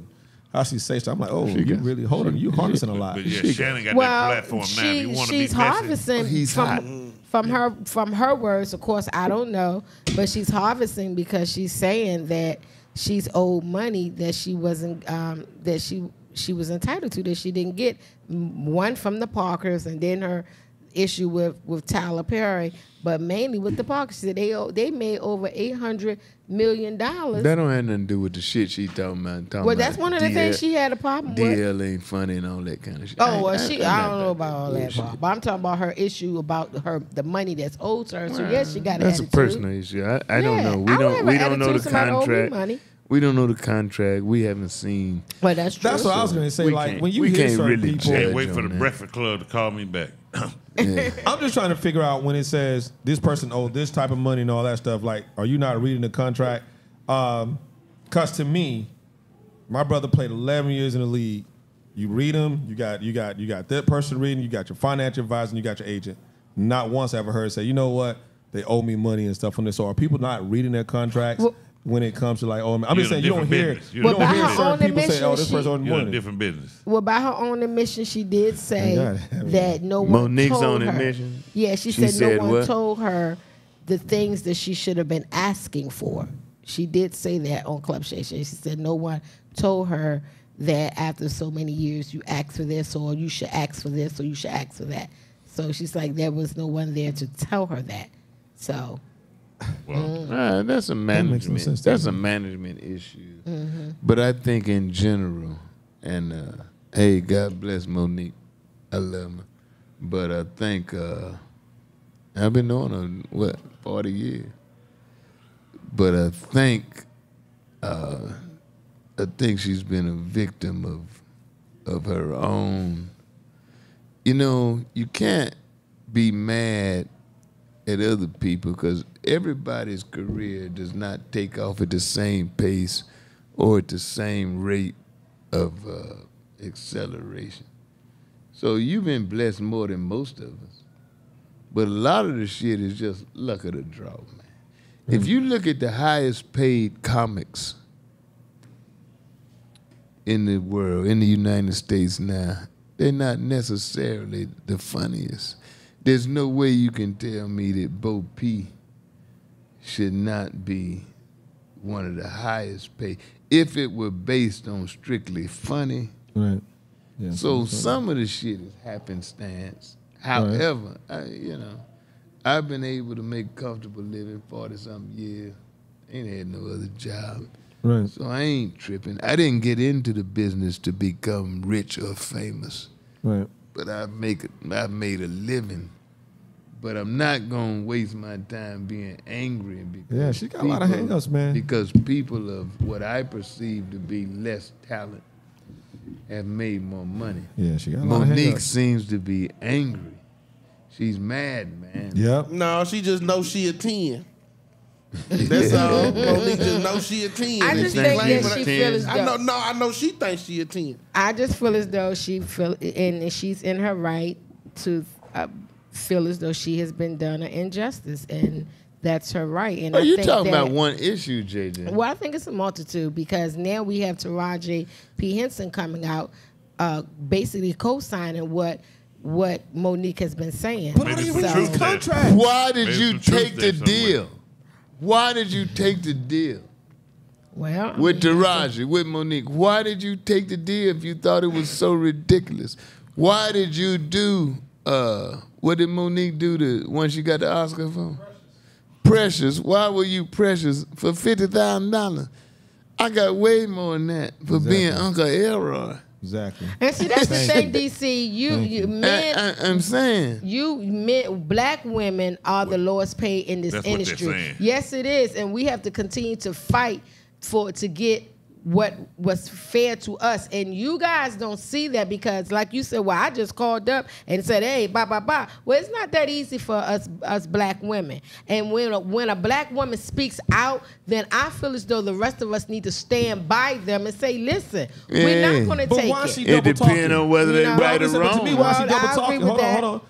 how she say stuff. I'm like, oh, you really hold on, you harnessing a lot. But yeah, Shannon got well, that platform now. she, You want to be she's messy? harvesting he's from hot. from her from her words. Of course, I don't know, but she's harvesting because she's saying that she's owed money that she wasn't um, that she she was entitled to that she didn't get. One from the Parkers, and then her issue with, with Tyler Perry, but mainly with the Parkers. She said they owe- they made over eight hundred million dollars. That don't have nothing to do with the shit she talking about. Talking Well, that's about one of the D L things she had a problem with. D L ain't funny and all that kind of shit. Oh well, I- she I- I I'm don't not know about all that, Bob. But I'm talking about her issue about her the money that's owed to her. So Well, yes, she got an That's a attitude. personal issue. I, I don't Yeah, know. We I would don't. have We an don't know attitude the somebody owe me contract. money. We don't know the contract. We haven't seen. But that's true. That's what I was gonna say. We Like can't- when you we hear can't certain really people, Can't judge wait for on the that. Breakfast Club to call me back. Yeah. I'm just trying to figure out when it says this person owed this type of money and all that stuff. Like, are you not reading the contract? Um, Cause to me, my brother played eleven years in the league. You read them. You got you got you got that person reading. You got your financial advisor. and You got your agent. Not once I ever heard say, you know what, they owe me money and stuff on this. So are people not reading their contracts Well, when it comes to like, oh, I'm You're just in a saying you don't different hear business. you You're don't in a hear different certain people business. say, oh, this She- person owed me You're in a money. different business. Well, by her own admission, she did say Thank God. that no one Monique's told own her. admission? Yeah, she, She said, said no one what? told her the things that she should have been asking for. She did say that on Club Station. She said no one told her that after so many years you ask for this or you should ask for this or you should ask for that. So she's like, there was no one there to tell her that. So Well, Uh, that's a makes no management. sense to That's me. a management issue. But I think in general, and uh, hey, God bless Monique. I love her. But I think uh, I've been knowing her what forty years. But I think uh, I think she's been a victim of of her own. You know, you can't be mad at other people because everybody's career does not take off at the same pace or at the same rate of uh, acceleration. So you've been blessed more than most of us. But a lot of the shit is just luck of the draw, man. If you look at the highest paid comics in the world, in the United States now, they're not necessarily the funniest. There's no way you can tell me that Bo P should not be one of the highest paid if it were based on strictly funny. Right. Yeah. So some of the shit is happenstance. However, I, you know, I've been able to make comfortable living forty-something years. Ain't had no other job. Right. So I ain't tripping. I didn't get into the business to become rich or famous. Right. But I make it, I've made a living. But I'm not gonna waste my time being angry because Yeah, she got a lot of people- hang-ups, man. Because people of what I perceive to be less talent have made more money. Yeah, she got a lot of Monique hang-ups. seems to be angry. She's mad, man. Yep. No, she just knows she a ten. That's all. Monique just knows she a ten. I and just she think claiming that she it. feel as I know. though- No, I know she thinks she a ten. I just feel as though she feel, and she's in her right to uh, feel as though she has been done an injustice, and that's her right. And Oh, I you think talking that, about one issue, J J. Well, I think it's a multitude because now we have Taraji P. Henson coming out, uh, basically co-signing what what Monique has been saying. But are you reading So- these contracts? Why did Maybe you some truth take the there somewhere. deal? Why did you take the deal? Well, I With mean, Taraji, with Monique. Why did you take the deal if you thought it was so ridiculous? Why did you do, uh, what did Monique do to when she got the Oscar for? Precious. Why were you precious for fifty thousand dollars? I got way more than that for Exactly. being Uncle Elroy. Exactly. And see, that's the Thank thing, you. D C. You, Thank you you. men, I, I, I'm saying. you men, black women are the lowest paid in this That's what they're industry. saying. Yes, it is, and we have to continue to fight for to get what was fair to us. And you guys don't see that because, like you said, well, I just called up and said, "Hey, blah blah blah." Well, it's not that easy for us us black women. And when a, when a black woman speaks out, then I feel as though the rest of us need to stand by them and say, "Listen, we're Yeah. not going to But take why it." she It double depends talking? on whether You they know, right or Listen, but to me, wrong. why she Well, double I agree talking? with Hold on, that. hold on.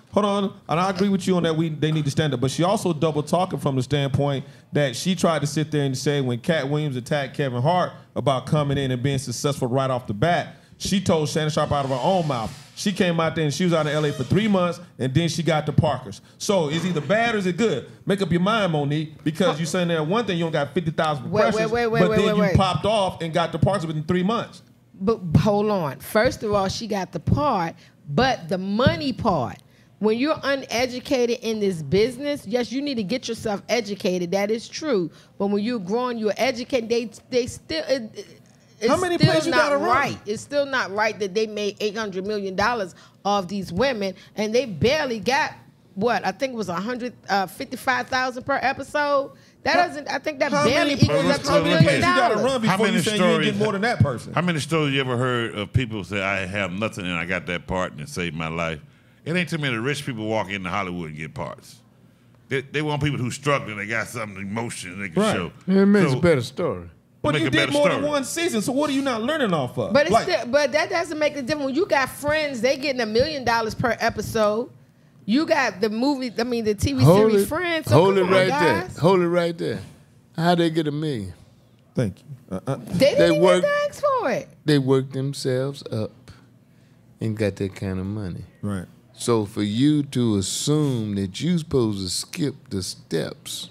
Hold on, and I agree with you on that. We they need to stand up, but she also double talking from the standpoint that she tried to sit there and say when Cat Williams attacked Kevin Hart about coming in and being successful right off the bat, she told Shannon Sharpe out of her own mouth. She came out there and she was out in L A for three months, and then she got the Parkers. So is either bad or is it good? Make up your mind, Monique, because you saying there one thing you don't got fifty thousand Wait, impressions, wait, wait, but wait, then wait, you wait. popped off and got the Parkers within three months. But hold on. First of all, she got the part, but the money part. When you're uneducated in this business, yes, you need to get yourself educated. That is true. But when you're growing, you're educated. They they still. It, it's How many still plays you not gotta run? right. It's still not right that they made eight hundred million dollars off these women, and they barely got what I think it was one hundred fifty-five thousand per episode. That doesn't. I think that How barely many equals plays up to how a many million plays you gotta dollars. run before you say you ain't get more than that person? How many stories you ever heard of people say, I have nothing and I got that part and it saved my life? It ain't too many rich people walk into Hollywood and get parts. They, they want people who struggling, they got something emotion they can Right. show. It makes So- a better story. But Make you a did better more story. than one season, so what are you not learning off of? But it's Like, still, but that doesn't make a difference. When you got Friends, they getting a million dollars per episode. You got the movie, I mean the T V Hold series it, Friends. So hold come it on, right guys. there. Hold it right there. How they get a million? Thank you. Uh, uh. They didn't even work. ask for it. They work themselves up and got that kind of money. Right. So for you to assume that you supposed to skip the steps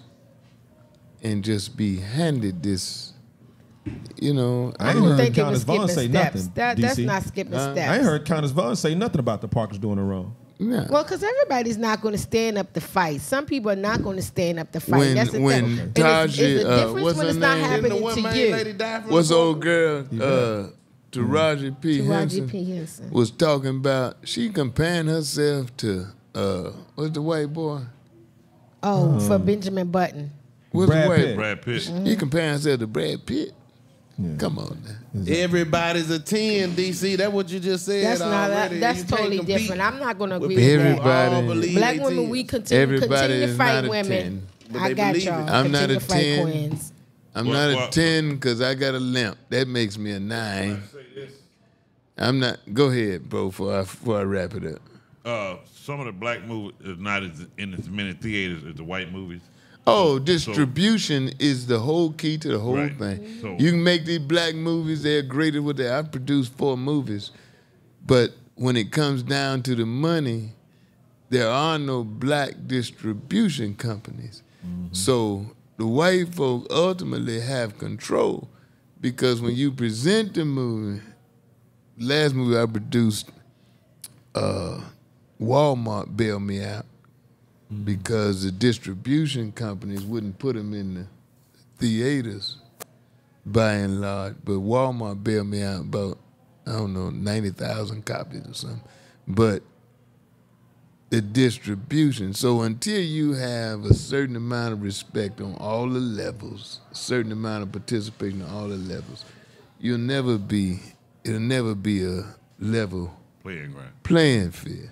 and just be handed this, you know, I I ain't don't heard think it Countess was Vaughn skipping say steps. nothing. That, D that's C. not skipping Uh, steps. I ain't heard Countess Vaughn say nothing about the Parkers doing it wrong. no. Well, because everybody's not going to stand up to fight. Some people are not going to stand up to fight. When- That's the when thing. And Taji, it's, it's a uh, difference what's when her it's not name? Didn't the happening one to main you. lady die from What's the the old Parkers? girl? Uh, to Roger P. To Roger Henson P. Henson. was talking about. She comparing herself to uh, what's the white boy? Oh, for Benjamin Button. What's Brad the white? Pitt. Brad Pitt. He comparing herself to Brad Pitt. Come on now. Everybody's a ten, D C. That's what you just said That's not that. already. That's You can't totally compete different. I'm not going to with agree with people who Everybody- all believe that. Black they women, ten. we continue, Everybody continue to is fight not a women. ten. But I they got believe y'all. it. I'm not Continue a to fight ten. queens. I'm What- not a what- ten because I got a limp. That makes me a nine. I'm not. Go ahead, bro. Before I before I wrap it up. Uh, some of the black movies is not as, in as many theaters as the white movies. Oh, distribution is the whole key to the whole Right. thing. So- You can make these black movies; they're great at what they. I produced four movies, but when it comes down to the money, there are no black distribution companies. So the white folk ultimately have control because when you present the movie, last movie I produced, uh, Walmart bailed me out because the distribution companies wouldn't put them in the theaters by and large. But Walmart bailed me out about, I don't know, ninety thousand copies or something. But the distribution. So until you have a certain amount of respect on all the levels, a certain amount of participation on all the levels, you'll never be, it'll never be a level Playing ground. playing field.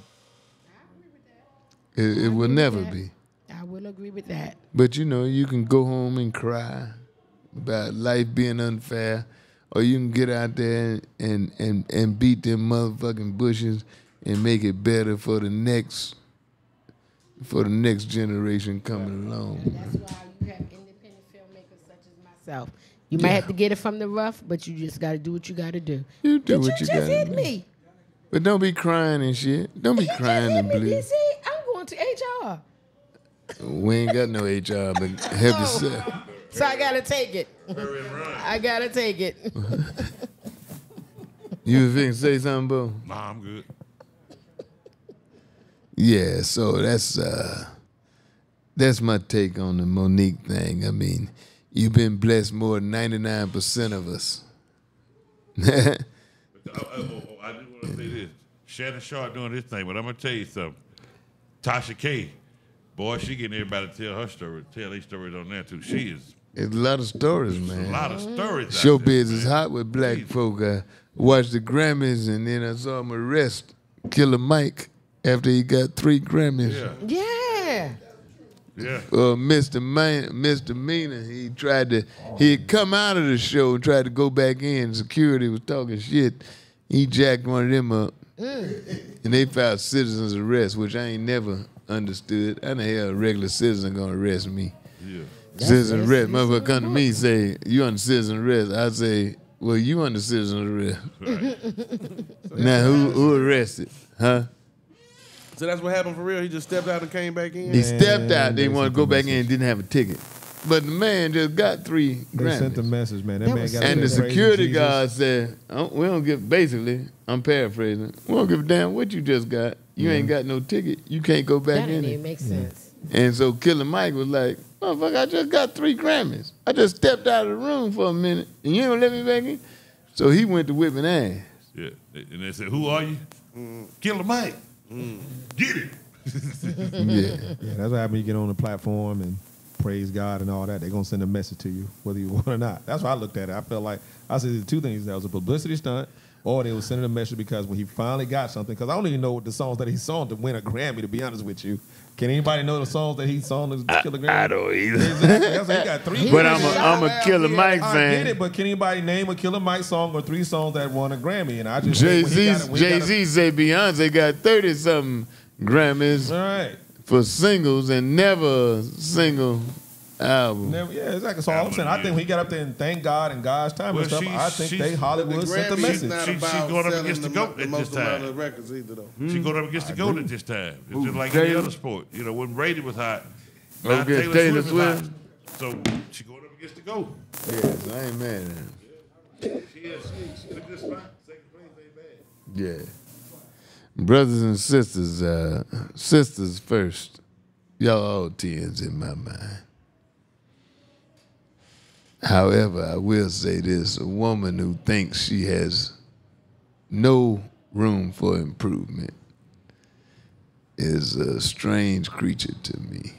It, it will never that. be. I will agree with that. But you know, you can go home and cry about life being unfair, or you can get out there and and and beat them motherfucking bushes and make it better for the next for the next generation coming along. That's why you have independent filmmakers such as myself. You might have to get it from the rough, but you just got to do what you got to do. You do Did what you you just gotta hit do. me? But don't be crying and shit. Don't be You crying just and hit me, bleed. D C. I'm going to H R. We ain't got no H R, but help yourself. So I got to take it. I got to take it. You was finna say something, Bo? Nah, I'm good. Yeah, so that's uh that's my take on the Monique thing. I mean, you've been blessed more than ninety-nine percent of us. I, I, oh, oh, I just want to say this. Shannon Sharp doing this thing, but I'm going to tell you something. Tasha K, boy, she getting everybody to tell her story, tell their stories on there, too. She is It's a lot of stories, a man. lot of stories out Showbiz there, is man. hot with black Jesus. folk. I watched the Grammys and then I saw him arrest Killer Mike after he got three Grammys. Yeah, Yeah. yeah. Uh, Mister Man, Misdemeanor, he tried to, he had come out of the show and tried to go back in. Security was talking shit. He jacked one of them up. And they filed citizen's arrest, which I ain't never understood. How the hell a regular citizen gonna arrest me? Yeah. Citizen arrest. Motherfucker come to me and say, you under citizen arrest. I say, well, you under citizen arrest. Right. Now, who, who arrested? Huh? So that's what happened for real? He just stepped out and came back in? He stepped out. They want to go back in and didn't have a ticket. But the man just got three They Grammys. sent the message, man. That, man got And the up there praising security Jesus. guard said, oh, we don't give, basically, I'm paraphrasing, we don't give a damn what you just got. You Yeah. ain't got no ticket. You can't go back That in didn't it. even make sense. And so Killer Mike was like, motherfucker, I just got three Grammys. I just stepped out of the room for a minute, and you don't let me back in? So he went to whipping ass. Yeah. And they said, who are you? Mm. Killer Mike. Mm. Get it. Yeah. Yeah, that's what happens when you get on the platform and praise God and all that. They're going to send a message to you, whether you want or not. That's why I looked at it. I felt like, I said the two things. That was a publicity stunt, or they were sending a message because when he finally got something, because I don't even know the songs that he sung to win a Grammy, to be honest with you. Can anybody know the songs that he sung to kill a Grammy? I don't either. Exactly. That's why he got three. But I'm a, I'm a Killer Mike I fan. get it, but can anybody name a Killer Mike song or three songs that won a Grammy? And I just think when he got Jay-Z it- when he got it- Jay-Z say Beyonce got thirty-something Grammys All right. for singles and never a single album. Never, yeah, exactly. So all I'm saying, I think when he got up there and thank God and God's time Well, and stuff, she- I think she's- they Hollywood sent the Grammys message. not She- she about going up selling against the mo- GOAT at the this most amount time. of records either, though. She going up against the GOAT at this time. It's just like Taylor? any other sport. You know, when Brady was hot, now Okay, Taylor, Taylor Swift, is hot. So she going up against the GOAT. Yes, I ain't mad at him. She is. She, she's in a good spot. Second place ain't bad. Yeah. Brothers and sisters, uh, sisters first. Y'all all tens in my mind. However, I will say this, a woman who thinks she has no room for improvement is a strange creature to me.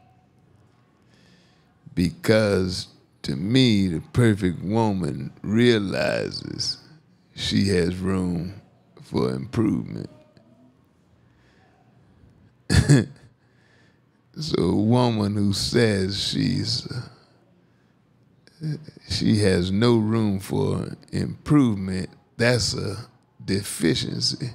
Because to me, the perfect woman realizes she has room for improvement. So a woman who says she's uh, she has no room for improvement, that's a deficiency.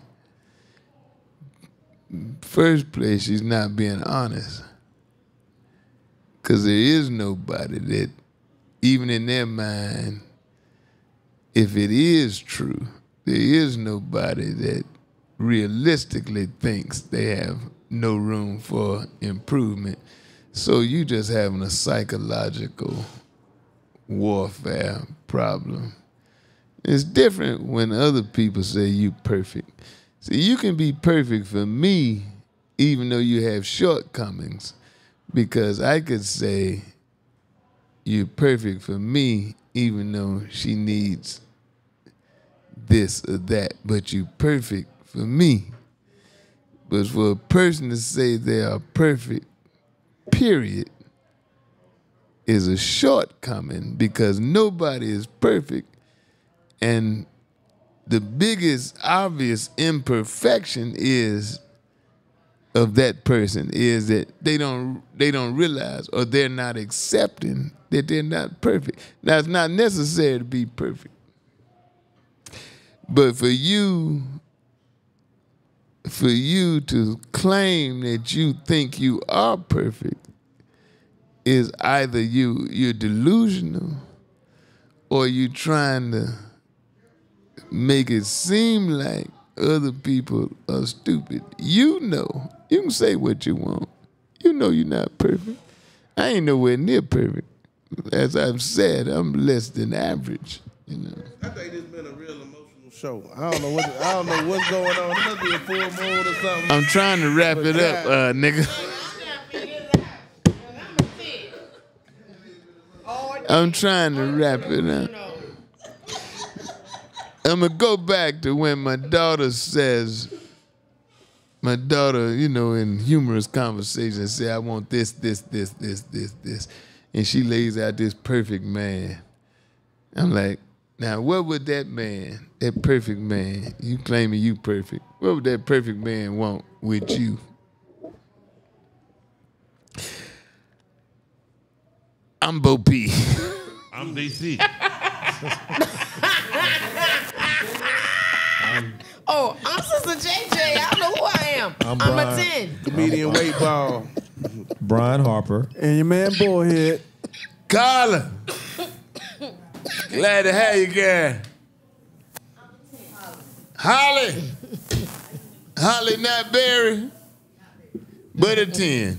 First place, she's not being honest. Because there is nobody that, even in their mind, if it is true, there is nobody that realistically thinks they have no room for improvement. So you just having a psychological warfare problem. It's different when other people say you perfect. See, you can be perfect for me even though you have shortcomings, because I could say you're perfect for me even though she needs this or that, but you're perfect for me. But for a person to say they are perfect, period, is a shortcoming, because nobody is perfect. And the biggest obvious imperfection is of that person is that they don't they don't realize, or they're not accepting that they're not perfect. Now, it's not necessary to be perfect. But for you for you to claim that you think you are perfect is either you you're delusional, or you trying to make it seem like other people are stupid. You know, you can say what you want. You know you're not perfect. I ain't nowhere near perfect. As I've said, I'm less than average. You know. I think this been a real emotional show. I don't know what I don't know what's going on. It must be a full moon or something. I'm trying to wrap it up, uh, nigga. I'm trying to wrap it up. I'm going to go back to when my daughter says, my daughter, you know, in humorous conversation, say, I want this, this, this, this, this, this. And she lays out this perfect man. I'm like, now what would that man, that perfect man, you claiming you perfect, what would that perfect man want with you? I'm Bo P. I'm D C. Oh, Oh, I'm Sister J J. I don't know who I am. I'm I'm, a Brian. ten. Comedian weight ball. Brian Harper. And your man Bullhead. Carla. Glad to have you, girl. Holly. Holly, not Berry, but a ten.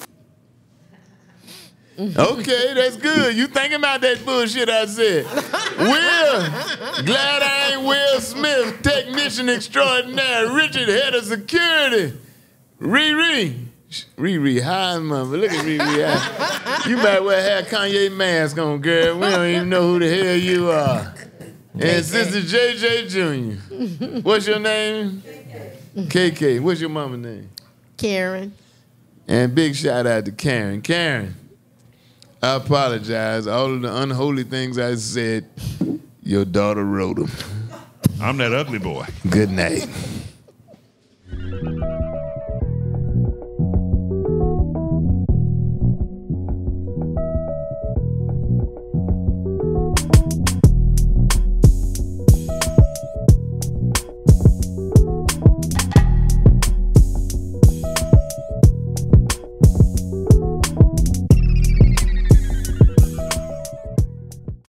Okay, that's good. You thinking about that bullshit I said. Will, glad I ain't Will Smith, technician extraordinaire, Richard, head of security. Riri. Riri, hi, mother. Look at Riri. Hi. You might well have Kanye mask on, girl. We don't even know who the hell you are. And Sister J J Junior What's your name? K K. What's your mama's name? Karen. And big shout out to Karen. Karen, I apologize. All of the unholy things I said, your daughter wrote them. I'm that ugly boy. Good night.